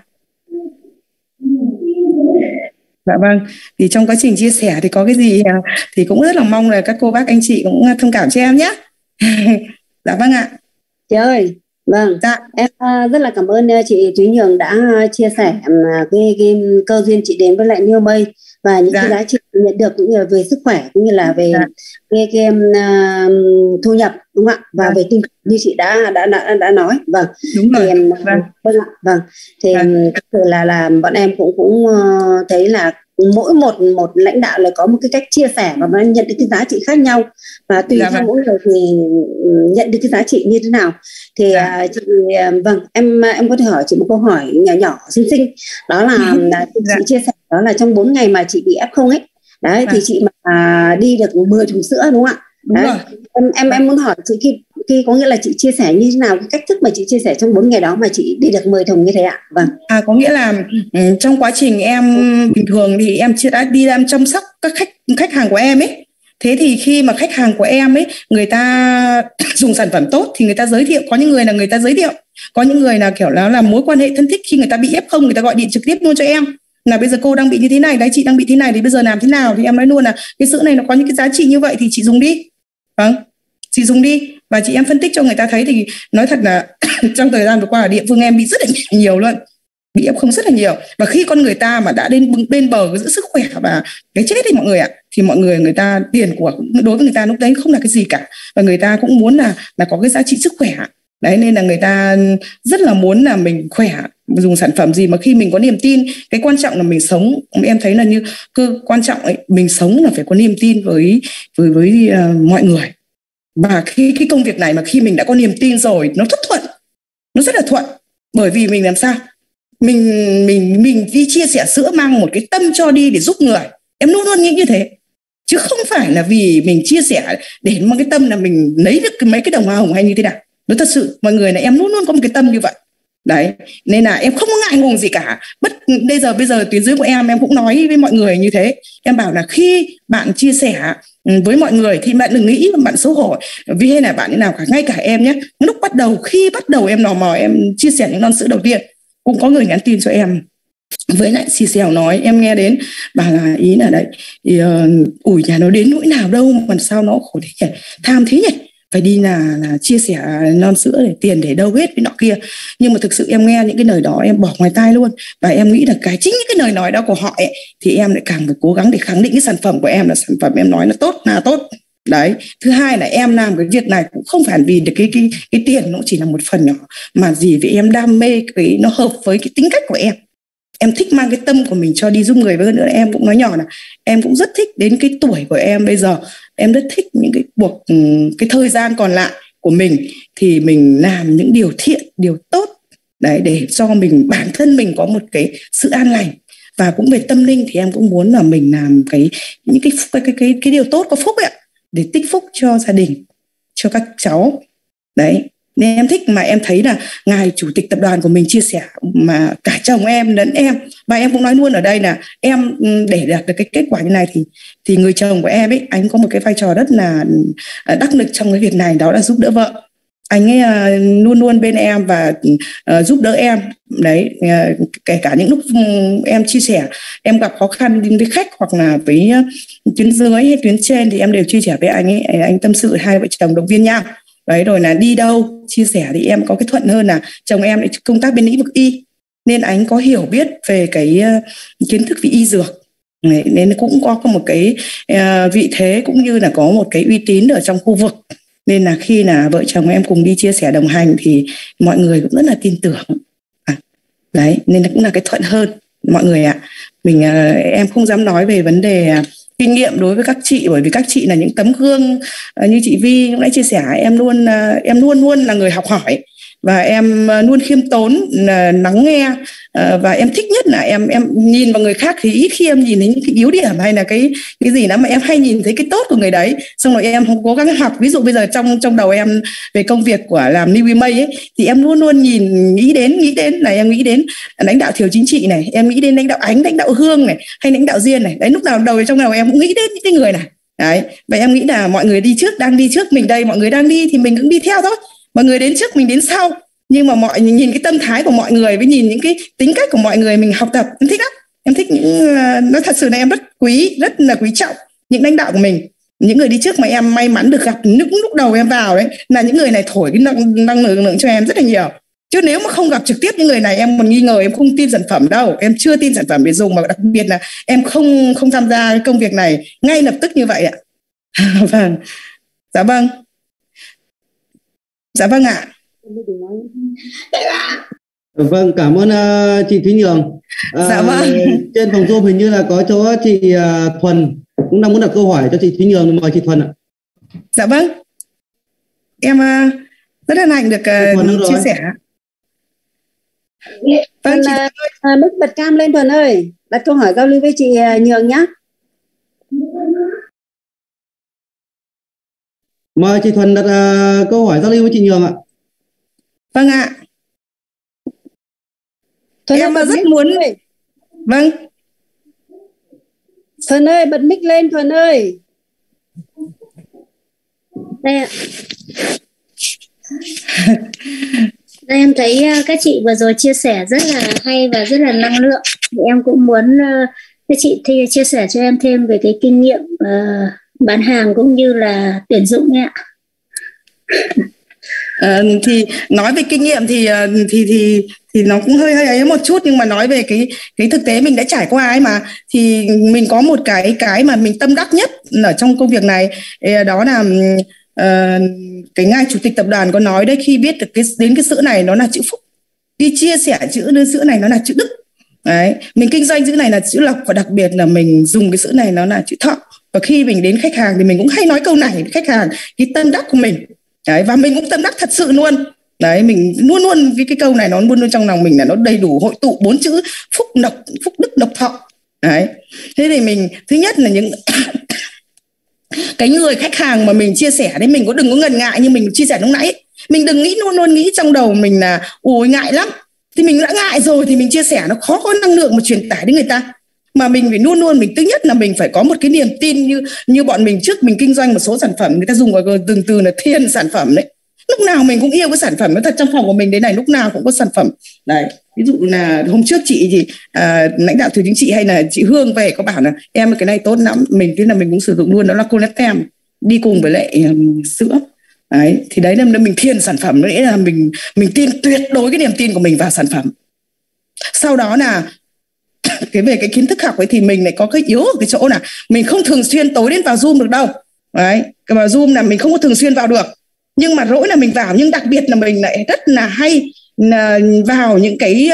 Dạ vâng, thì trong quá trình chia sẻ thì có cái gì thì cũng rất là mong là các cô bác anh chị cũng thông cảm cho em nhé. Dạ vâng ạ. Chị ơi, vâng, Dạ. em rất là cảm ơn chị Thúy Nhường đã chia sẻ cái cơ duyên chị đến với lại New May và những cái giá trị nhận được cũng như là về sức khỏe cũng như là về cái thu nhập, đúng không ạ? Và về tinh thần như chị đã nói. Vâng. Đúng rồi. Thì, vâng ạ. Vâng. Thì thực sự là bọn em cũng thấy là mỗi một lãnh đạo là có một cái cách chia sẻ và nhận được cái giá trị khác nhau, và tùy theo mỗi người thì nhận được cái giá trị như thế nào. Thì chị, vâng, em có thể hỏi chị một câu hỏi nhỏ xinh xinh, đó là chị chia sẻ đó là trong 4 ngày mà chị bị F0 ấy đấy, thì chị mà đi được 10 thùng sữa, đúng không ạ? Đúng đấy. Rồi. Em muốn hỏi chị khi có nghĩa là chị chia sẻ như thế nào, cái cách thức mà chị chia sẻ trong 4 ngày đó mà chị đi được 10 thùng như thế ạ? Vâng. Có nghĩa là trong quá trình em bình thường thì em đã đi làm chăm sóc các khách hàng của em ấy. Thế thì khi mà khách hàng của em ấy, người ta dùng sản phẩm tốt thì người ta giới thiệu, có những người là người ta giới thiệu, có những người là kiểu là mối quan hệ thân thích, khi người ta bị F0 người ta gọi điện trực tiếp luôn cho em là bây giờ cô đang bị như thế này đấy, chị đang bị thế này thì bây giờ làm thế nào, thì em nói luôn là cái sữa này nó có những cái giá trị như vậy thì chị dùng đi. Vâng, chị dùng đi và chị em phân tích cho người ta thấy. Thì nói thật là trong thời gian vừa qua ở địa phương em bị rất là nhiều luôn, bị F0 rất là nhiều. Và khi con người ta mà đã đến bên bờ giữa sức khỏe và cái chết thì mọi người ạ, thì mọi người ta tiền của đối với người ta lúc đấy không là cái gì cả, và người ta cũng muốn là có cái giá trị sức khỏe đấy, nên là người ta rất là muốn là mình khỏe, dùng sản phẩm gì mà khi mình có niềm tin. Cái quan trọng là mình sống, em thấy là như cơ quan trọng ấy, mình sống là phải có niềm tin với mọi người. Và khi cái công việc này mà khi mình đã có niềm tin rồi, nó rất thuận, nó rất là thuận. Bởi vì mình làm sao mình đi chia sẻ sữa mang một cái tâm cho đi để giúp người, em luôn luôn nghĩ như thế, chứ không phải là vì mình chia sẻ để mang cái tâm là mình lấy được mấy cái đồng hoa hồng hay như thế nào. Nó thật sự mọi người là em luôn luôn có một cái tâm như vậy đấy, nên là em không có ngại ngùng gì cả. Bây giờ tuyến dưới của em cũng nói với mọi người như thế, em bảo là khi bạn chia sẻ với mọi người thì bạn đừng nghĩ là bạn xấu hổ vì hay là bạn thế nào cả. Ngay cả em nhé, khi bắt đầu em lò mò em chia sẻ những lon sữa đầu tiên, cũng có người nhắn tin cho em với lại xì xèo nói, em nghe đến bà là ý là đấy thì ủi nhà nó đến nỗi nào đâu mà sao nó khổ thế nhỉ, tham thế nhỉ, phải đi là chia sẻ non sữa để tiền để đâu hết với nọ kia. Nhưng mà thực sự em nghe những cái lời đó em bỏ ngoài tai luôn, và em nghĩ là chính những cái lời nói đó của họ ấy, thì em lại càng phải cố gắng để khẳng định cái sản phẩm của em là sản phẩm em nói là tốt đấy. Thứ hai là em làm cái việc này cũng không phải vì được cái tiền, nó chỉ là một phần nhỏ, mà vì vì em đam mê cái nó hợp với cái tính cách của em thích mang cái tâm của mình cho đi giúp người. Với hơn nữa em cũng nói nhỏ là em cũng rất thích đến cái tuổi của em bây giờ, em rất thích những cái thời gian còn lại của mình thì mình làm những điều thiện, điều tốt đấy, để cho bản thân mình có một cái sự an lành. Và cũng về tâm linh thì em cũng muốn là mình làm những cái điều tốt có phúc ấy, để tích phúc cho gia đình, cho các cháu đấy. Nên em thích, mà em thấy là ngài chủ tịch tập đoàn của mình chia sẻ mà cả chồng em lẫn em, và em cũng nói luôn ở đây là em để đạt được cái kết quả như này thì người chồng của em ấy, anh có một cái vai trò rất là đắc lực trong cái việc này, đó là giúp đỡ vợ. Anh ấy luôn luôn bên em và giúp đỡ em đấy, kể cả những lúc em chia sẻ em gặp khó khăn với khách hoặc là với tuyến dưới hay tuyến trên thì em đều chia sẻ với anh ấy, anh tâm sự, hai vợ chồng động viên nhau đấy. Rồi là đi đâu chia sẻ thì em có cái thuận hơn là chồng em lại công tác bên lĩnh vực y, nên anh có hiểu biết về cái kiến thức về y dược đấy, nên cũng có một cái vị thế cũng như là có một cái uy tín ở trong khu vực. Nên là khi là vợ chồng em cùng đi chia sẻ đồng hành thì mọi người cũng rất là tin tưởng đấy, nên cũng là cái thuận hơn mọi người ạ. Em không dám nói về vấn đề kinh nghiệm đối với các chị, bởi vì các chị là những tấm gương như chị Vi cũng đã chia sẻ. Em luôn là người học hỏi, và em luôn khiêm tốn, lắng nghe, và em thích nhất là em nhìn vào người khác thì ít khi em nhìn thấy những cái yếu điểm hay là cái gì đó, mà em hay nhìn thấy cái tốt của người đấy, xong rồi em không cố gắng học. Ví dụ bây giờ trong đầu em về công việc của làm New May ấy, thì em luôn nghĩ đến là em nghĩ đến lãnh đạo Thiều Chính Trị này, em nghĩ đến lãnh đạo Ánh, lãnh đạo Hương này, hay lãnh đạo Diên này đấy. Lúc nào trong đầu em cũng nghĩ đến những cái người này đấy. Và em nghĩ là mọi người đang đi trước mình đây, mọi người đang đi thì mình cũng đi theo thôi. Mọi người đến trước mình đến sau, nhưng mà nhìn cái tâm thái của mọi người với nhìn những cái tính cách của mọi người mình học tập, em thích lắm. Em thích nó thật sự là em rất là quý trọng những lãnh đạo của mình. Những người đi trước mà em may mắn được gặp lúc đầu em vào đấy là những người này thổi cái năng lượng cho em rất là nhiều. Chứ nếu mà không gặp trực tiếp những người này em còn nghi ngờ, em không tin sản phẩm đâu. Em chưa tin sản phẩm để dùng, mà đặc biệt là em không tham gia cái công việc này ngay lập tức như vậy ạ. Vâng. Dạ vâng. Dạ vâng ạ. Vâng, cảm ơn chị Thúy Nhường. Dạ vâng. Trên phòng Zoom hình như là có chỗ chị Thuần cũng đang muốn đặt câu hỏi cho chị Thúy Nhường, mời chị Thuần ạ. Dạ vâng. Em rất hân hạnh được chia sẻ. Vâng, mức bật cam lên Thuần ơi, đặt câu hỏi giao lưu với chị Nhường nhé. Mời chị Thuần đặt câu hỏi giao lưu với chị Nhường ạ. Vâng ạ. Thuần em ơi, rất muốn. Vâng. Thuần ơi, bật mic lên Thuần ơi. Đây ạ. Đây, em thấy các chị vừa rồi chia sẻ rất là hay và rất là năng lượng. Thì em cũng muốn các chị thì chia sẻ cho em thêm về cái kinh nghiệm bán hàng cũng như là tuyển dụng ấy ạ. Thì nói về kinh nghiệm thì nó cũng hơi ấy một chút, nhưng mà nói về cái thực tế mình đã trải qua ấy mà, thì mình có một cái mà mình tâm đắc nhất ở trong công việc này, đó là cái ngài chủ tịch tập đoàn có nói đấy, khi biết được đến cái sữa này nó là chữ phúc, đi chia sẻ sữa này nó là chữ đức. Đấy, mình kinh doanh sữa này là chữ lộc, và đặc biệt là mình dùng cái sữa này nó là chữ thọ. Và khi mình đến khách hàng thì mình cũng hay nói câu này với khách hàng, cái tâm đắc của mình. Đấy, và mình cũng tâm đắc thật sự luôn. Đấy, mình luôn luôn cái câu này nó luôn luôn trong lòng mình là nó đầy đủ hội tụ 4 chữ phúc đức độc thọ. Đấy, thế thì mình thứ nhất là những cái người khách hàng mà mình chia sẻ đấy, mình đừng có ngần ngại như mình chia sẻ lúc nãy. Mình đừng nghĩ luôn nghĩ trong đầu mình là ôi ngại lắm. Thì mình đã ngại rồi thì mình chia sẻ nó khó có năng lượng mà truyền tải đến người ta. Mà mình phải luôn mình thứ nhất là mình phải có một cái niềm tin, như bọn mình trước mình kinh doanh một số sản phẩm, người ta dùng từng từ là thiên sản phẩm đấy. Lúc nào mình cũng yêu cái sản phẩm, nó thật trong phòng của mình đấy này, lúc nào cũng có sản phẩm. Đấy, ví dụ là hôm trước chị thì lãnh đạo Thủy Chính Trị hay là chị Hương về có bảo là em cái này tốt lắm, mình thế là mình cũng sử dụng luôn, đó là collatem đi cùng với lại sữa. Đấy, thì đấy là mình thiên sản phẩm, nghĩa là mình tin tuyệt đối cái niềm tin của mình vào sản phẩm. Sau đó là về cái kiến thức học ấy thì mình lại có cái yếu ở cái chỗ là mình không thường xuyên tối đến vào Zoom được đâu. Đấy, vào Zoom là mình không có thường xuyên vào được, nhưng mà rỗi là mình vào. Nhưng đặc biệt là mình lại rất là hay vào những cái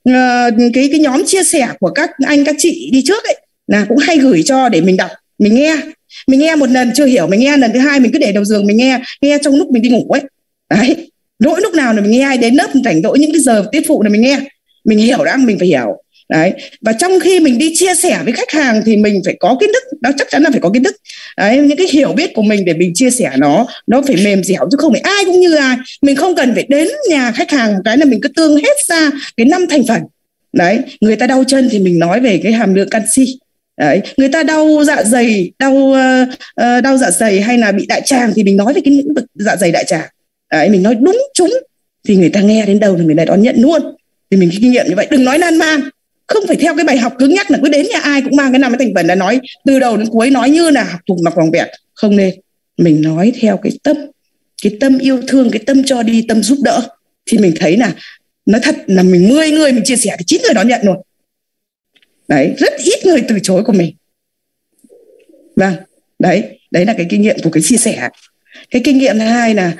nhóm chia sẻ của các anh các chị đi trước ấy, là cũng hay gửi cho để mình đọc, mình nghe một lần chưa hiểu, mình nghe lần thứ hai mình cứ để đầu giường mình nghe trong lúc mình đi ngủ ấy. Đấy, rỗi lúc nào là mình nghe, ai đến lớp rảnh rỗi những cái giờ tiết phụ là mình hiểu đã, mình phải hiểu. Đấy, và trong khi mình đi chia sẻ với khách hàng thì mình phải có kiến thức, đó chắc chắn là phải có kiến thức. Đấy, những cái hiểu biết của mình để mình chia sẻ nó phải mềm dẻo, chứ không phải ai cũng như ai. Mình không cần phải đến nhà khách hàng một cái là mình cứ tương hết ra cái 5 thành phần. Đấy, người ta đau chân thì mình nói về cái hàm lượng canxi. Đấy, người ta đau dạ dày, đau dạ dày hay là bị đại tràng thì mình nói về cái lĩnh vực dạ dày đại tràng. Đấy, mình nói đúng trúng thì người ta nghe đến đâu thì người ta đón nhận luôn. Thì mình kinh nghiệm như vậy, đừng nói lan man, không phải theo cái bài học cứng nhắc là cứ đến nhà ai cũng mang cái 5 cái thành phần là nói từ đầu đến cuối, nói như là học thuộc mặc vòng vẹt, không nên. Mình nói theo cái tâm yêu thương, cái tâm cho đi, tâm giúp đỡ, thì mình thấy là nói thật là mình 10 người mình chia sẻ thì 9 người đón nhận luôn. Đấy, rất ít người từ chối của mình. Vâng, đấy là cái kinh nghiệm của cái chia sẻ. Cái kinh nghiệm thứ hai là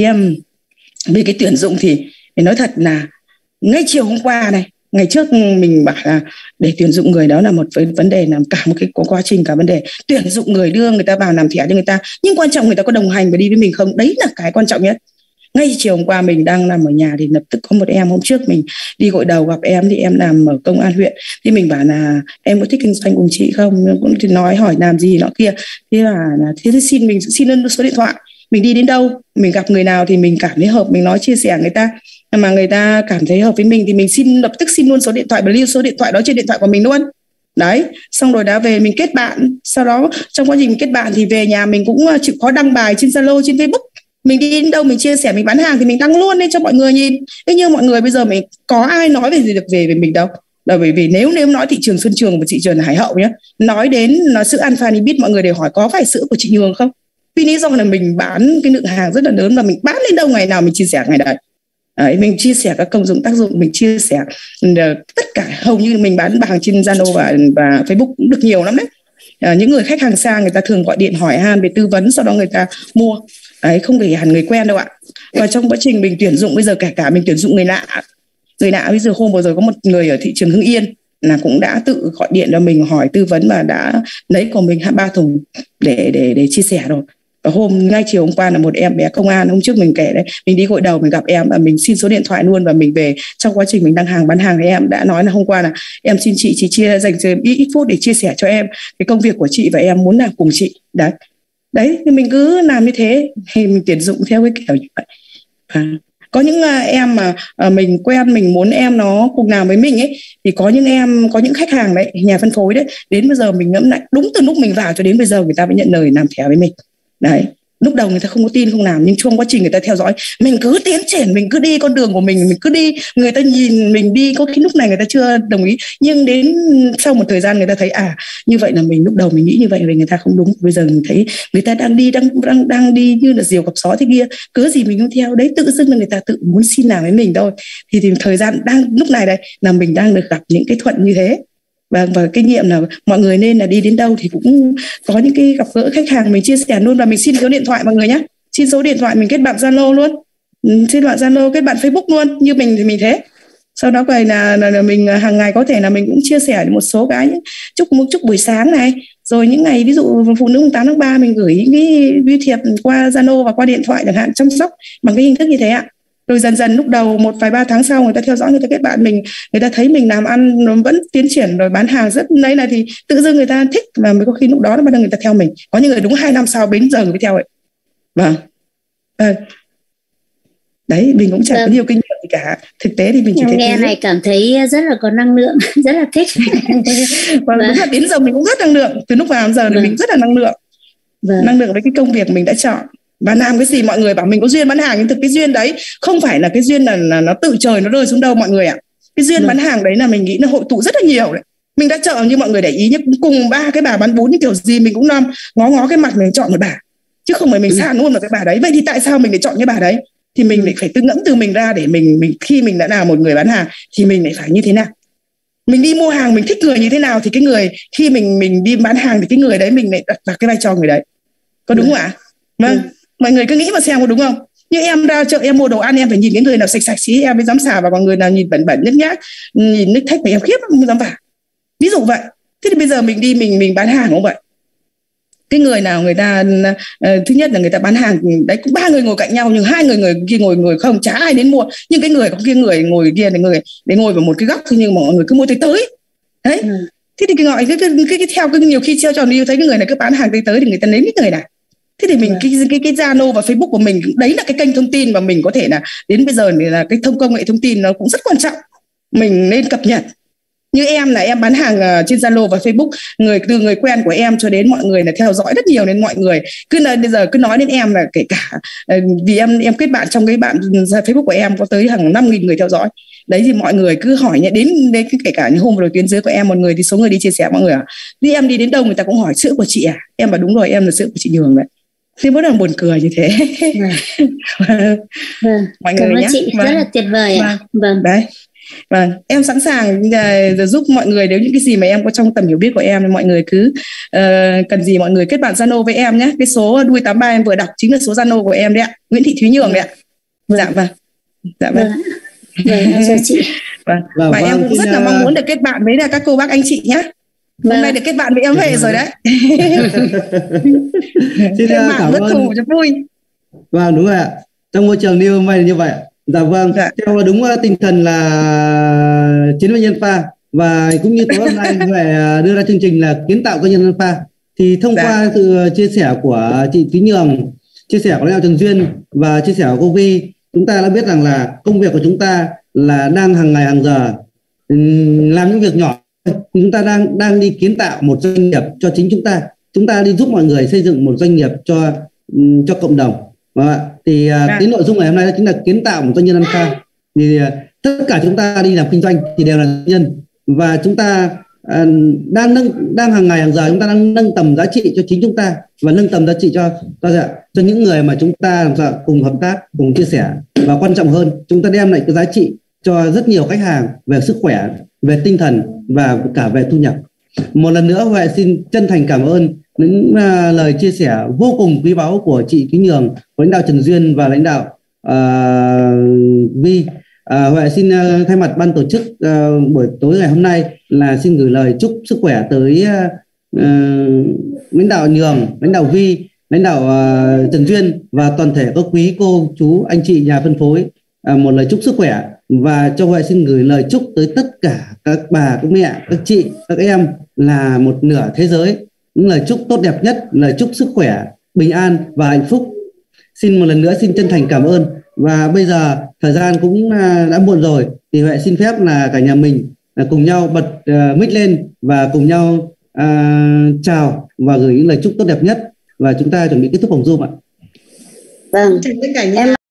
về cái tuyển dụng thì nói thật là ngay chiều hôm qua này, ngày trước mình bảo là để tuyển dụng người đó là một vấn đề, là cả một cái quá trình, cả vấn đề tuyển dụng người, đưa người ta vào làm thẻ cho người ta, nhưng quan trọng người ta có đồng hành và đi với mình không, đấy là cái quan trọng nhất. Ngay chiều hôm qua mình đang nằm ở nhà thì lập tức có một em, hôm trước mình đi gội đầu gặp em, thì em làm ở công an huyện, thì mình bảo là em có thích kinh doanh cùng chị không, cũng thì nói hỏi làm gì nọ kia, thế là thế thì xin số điện thoại. Mình đi đến đâu, mình gặp người nào thì mình cảm thấy hợp, mình nói chia sẻ người ta, mà người ta cảm thấy hợp với mình thì mình lập tức xin luôn số điện thoại và lưu số điện thoại đó trên điện thoại của mình luôn. Đấy, xong rồi đã về mình kết bạn. Sau đó trong quá trình kết bạn thì về nhà mình cũng chịu khó đăng bài trên Zalo, trên Facebook. Mình đi đến đâu mình chia sẻ, mình bán hàng thì mình đăng luôn lên cho mọi người nhìn. Thế nhưng mọi người bây giờ mình có ai nói về gì được về mình đâu. là bởi vì nếu nói thị trường Xuân Trường và thị trường Hải Hậu nhé, nói đến sữa Alpha Nibit, mọi người đều hỏi có phải sữa của chị Nhường không? Vì lý do là mình bán cái lượng hàng rất là lớn và mình bán đến đâu ngày nào mình chia sẻ ngày đấy. Đấy, mình chia sẻ các công dụng tác dụng, mình chia sẻ tất cả, hầu như mình bán hàng trên Zalo và Facebook cũng được nhiều lắm đấy. Những người khách hàng xa người ta thường gọi điện hỏi han về tư vấn, sau đó người ta mua. Đấy, không phải hẳn người quen đâu ạ. Và trong quá trình mình tuyển dụng bây giờ kể cả mình tuyển dụng người lạ, ví dụ hôm vừa rồi có một người ở thị trường Hưng Yên là cũng đã tự gọi điện cho mình hỏi tư vấn và đã lấy của mình 3 thùng để chia sẻ rồi. Và ngay chiều hôm qua là một em bé công an, hôm trước mình kể đấy, mình đi gội đầu mình gặp em và mình xin số điện thoại luôn, và mình về trong quá trình mình bán hàng thì em đã nói là hôm qua là em xin chị chia dành cho em ít phút để chia sẻ cho em cái công việc của chị và em muốn làm cùng chị. Đấy thì mình cứ làm như thế thì mình tuyển dụng theo cái kiểu như vậy. Có những em mà mình quen, mình muốn em nó cùng làm với mình ấy, thì có những khách hàng đấy, nhà phân phối đấy, đến bây giờ mình ngẫm lại, đúng từ lúc mình vào cho đến bây giờ người ta mới nhận lời làm thẻ với mình. Đấy, lúc đầu người ta không có tin không làm, nhưng trong quá trình người ta theo dõi, mình cứ tiến triển, mình cứ đi con đường của mình cứ đi, người ta nhìn mình đi, có khi lúc này người ta chưa đồng ý, nhưng đến sau một thời gian người ta thấy như vậy là mình lúc đầu mình nghĩ như vậy vì người ta không đúng, bây giờ mình thấy người ta đang đi như là diều gặp gió thế kia, cớ gì mình không theo. Đấy, tự dưng là người ta tự muốn xin làm với mình thôi. Thì thời gian lúc này đây là mình đang được gặp những cái thuận như thế. Và kinh nghiệm là mọi người nên là đi đến đâu thì cũng có những cái gặp gỡ khách hàng mình chia sẻ luôn, và mình xin số điện thoại mọi người nhé, xin số điện thoại mình kết bạn Zalo luôn, xin bạn Zalo kết bạn Facebook luôn, như mình thì mình thế. Sau đó vậy là mình hàng ngày có thể là mình cũng chia sẻ một số cái chúc buổi sáng này, rồi những ngày ví dụ phụ nữ 8 tháng 3 mình gửi những cái bưu thiệp qua Zalo và qua điện thoại chẳng hạn, chăm sóc bằng cái hình thức như thế ạ. Rồi dần dần lúc đầu 1-3 tháng sau người ta theo dõi, người ta kết bạn mình, người ta thấy mình làm ăn nó vẫn tiến triển rồi bán hàng rất đấy là thì tự dưng người ta thích, và mới có khi lúc đó nó bắt đầu người ta theo mình. Có những người đúng 2 năm sau đến giờ người mới theo ấy. Vâng. Đấy, mình cũng chẳng có nhiều kinh nghiệm gì cả. Thực tế thì mình chỉ thấy nghe này cảm thấy rất là có năng lượng, rất là thích. Và đúng là đến giờ mình cũng rất năng lượng. Từ lúc vào giờ thì mình rất là năng lượng. Năng lượng với cái công việc mình đã chọn. Và làm cái gì mọi người bảo mình có duyên bán hàng, nhưng thực cái duyên đấy không phải là cái duyên là nó tự trời nó rơi xuống đâu mọi người ạ. Cái duyên bán hàng đấy là mình nghĩ nó hội tụ rất là nhiều đấy. Mình đã chọn như mọi người để ý nhé, cùng 3 cái bà bán bún như kiểu gì mình cũng ngó cái mặt mình chọn một bà, chứ không phải mình xa luôn vào cái bà đấy. Vậy thì tại sao mình lại chọn cái bà đấy? Thì mình lại phải tự ngẫm từ mình ra, để mình khi mình đã là một người bán hàng thì mình lại phải như thế nào. Mình đi mua hàng mình thích người như thế nào thì cái người khi mình đi bán hàng thì cái người đấy mình lại đặt cái vai trò người đấy. Có đúng không ạ? Vâng. Mọi người cứ nghĩ mà xem có đúng không? Như em ra chợ em mua đồ ăn, em phải nhìn cái người nào sạch sạch xí em mới dám xả vào, còn người nào nhìn bẩn nhếch nhác, nhìn nước thách thì em khiếp không dám vào. Ví dụ vậy. Thế thì bây giờ mình đi mình bán hàng cũng vậy. Cái người nào người ta thứ nhất là người ta bán hàng đấy cũng 3 người ngồi cạnh nhau, nhưng 2 người kia ngồi không, chả ai đến mua. Nhưng cái người có kia người ngồi kia là người để ngồi vào một cái góc thôi, nhưng mọi người cứ mua tới. Đấy. Thế thì cái theo cái nhiều khi treo tròn đi thấy cái người này cứ bán hàng tới thì người ta lấy cái người nào. Thế thì mình cái Zalo và Facebook của mình đấy là cái kênh thông tin mà mình có thể là đến bây giờ là cái công nghệ thông tin nó cũng rất quan trọng, mình nên cập nhật. Như em là em bán hàng trên Zalo và Facebook, từ người quen của em cho đến mọi người là theo dõi rất nhiều, nên mọi người bây giờ cứ nói đến em là kể cả vì em kết bạn trong cái bạn Facebook của em có tới hàng 5.000 người theo dõi. Đấy thì mọi người cứ hỏi nhé, đến kể cả những hôm vừa rồi tuyến dưới của em một người thì số người đi chia sẻ mọi người vì em đi đến đâu người ta cũng hỏi sữa của chị à, em bảo đúng rồi, em là sữa của chị Nhường đấy. Thì rất là buồn cười như thế. Mọi cảm người ơn chị, rất là tuyệt vời ạ. Vâng. Đấy. Vâng, em sẵn sàng giúp mọi người, nếu những cái gì mà em có trong tầm hiểu biết của em thì mọi người cứ cần gì mọi người kết bạn Zalo với em nhé. Cái số đuôi 83 em vừa đọc chính là số Zalo của em đấy ạ, Nguyễn Thị Thúy Nhường đấy ạ. Dạ vâng. Dạ vâng. Vâng, chào chị. Vâng. Và em cũng rất là mong muốn được kết bạn với các cô bác anh chị nhé. Hôm nay được kết bạn với em về rồi đấy. Xin cảm ơn. Thù cho vui. Vâng, đúng rồi ạ. Trong môi trường như vậy như vậy. Dạ vâng. Theo đúng tinh thần là chiến lược nhân pha, và cũng như tối hôm nay phải đưa ra chương trình là kiến tạo doanh nhân pha. Thì thông qua sự chia sẻ của chị Thúy Nhường, chia sẻ của lãnh đạo Trường Duyên và chia sẻ của cô Vi, chúng ta đã biết rằng là công việc của chúng ta là đang hàng ngày hàng giờ làm những việc nhỏ. Chúng ta đang đi kiến tạo một doanh nghiệp cho chính chúng ta đi giúp mọi người xây dựng một doanh nghiệp cho cộng đồng. Thì cái nội dung ngày hôm nay đó chính là kiến tạo một doanh nhân alpha. Thì tất cả chúng ta đi làm kinh doanh thì đều là doanh nhân, và chúng ta đang hàng ngày hàng giờ chúng ta đang nâng tầm giá trị cho chính chúng ta và nâng tầm giá trị cho những người mà chúng ta làm sao cùng hợp tác, cùng chia sẻ, và quan trọng hơn chúng ta đem lại cái giá trị cho rất nhiều khách hàng về sức khỏe, về tinh thần và cả về thu nhập. Một lần nữa Huệ xin chân thành cảm ơn những lời chia sẻ vô cùng quý báu của chị Kính Nhường, của lãnh đạo Trần Duyên và lãnh đạo Vi. Huệ xin thay mặt ban tổ chức buổi tối ngày hôm nay là xin gửi lời chúc sức khỏe tới lãnh đạo Nhường, lãnh đạo Vi, lãnh đạo Trần Duyên và toàn thể các quý cô chú anh chị nhà phân phối một lời chúc sức khỏe. Và cho Huệ xin gửi lời chúc tới tất cả các bà, các mẹ, các chị, các em là một nửa thế giới, những lời chúc tốt đẹp nhất, lời chúc sức khỏe, bình an và hạnh phúc. Xin một lần nữa xin chân thành cảm ơn. Và bây giờ thời gian cũng đã muộn rồi, thì Huệ xin phép là cả nhà mình cùng nhau bật mic lên và cùng nhau chào và gửi những lời chúc tốt đẹp nhất, và chúng ta chuẩn bị kết thúc phòng Zoom ạ. Vâng, Chào tất cả nhà.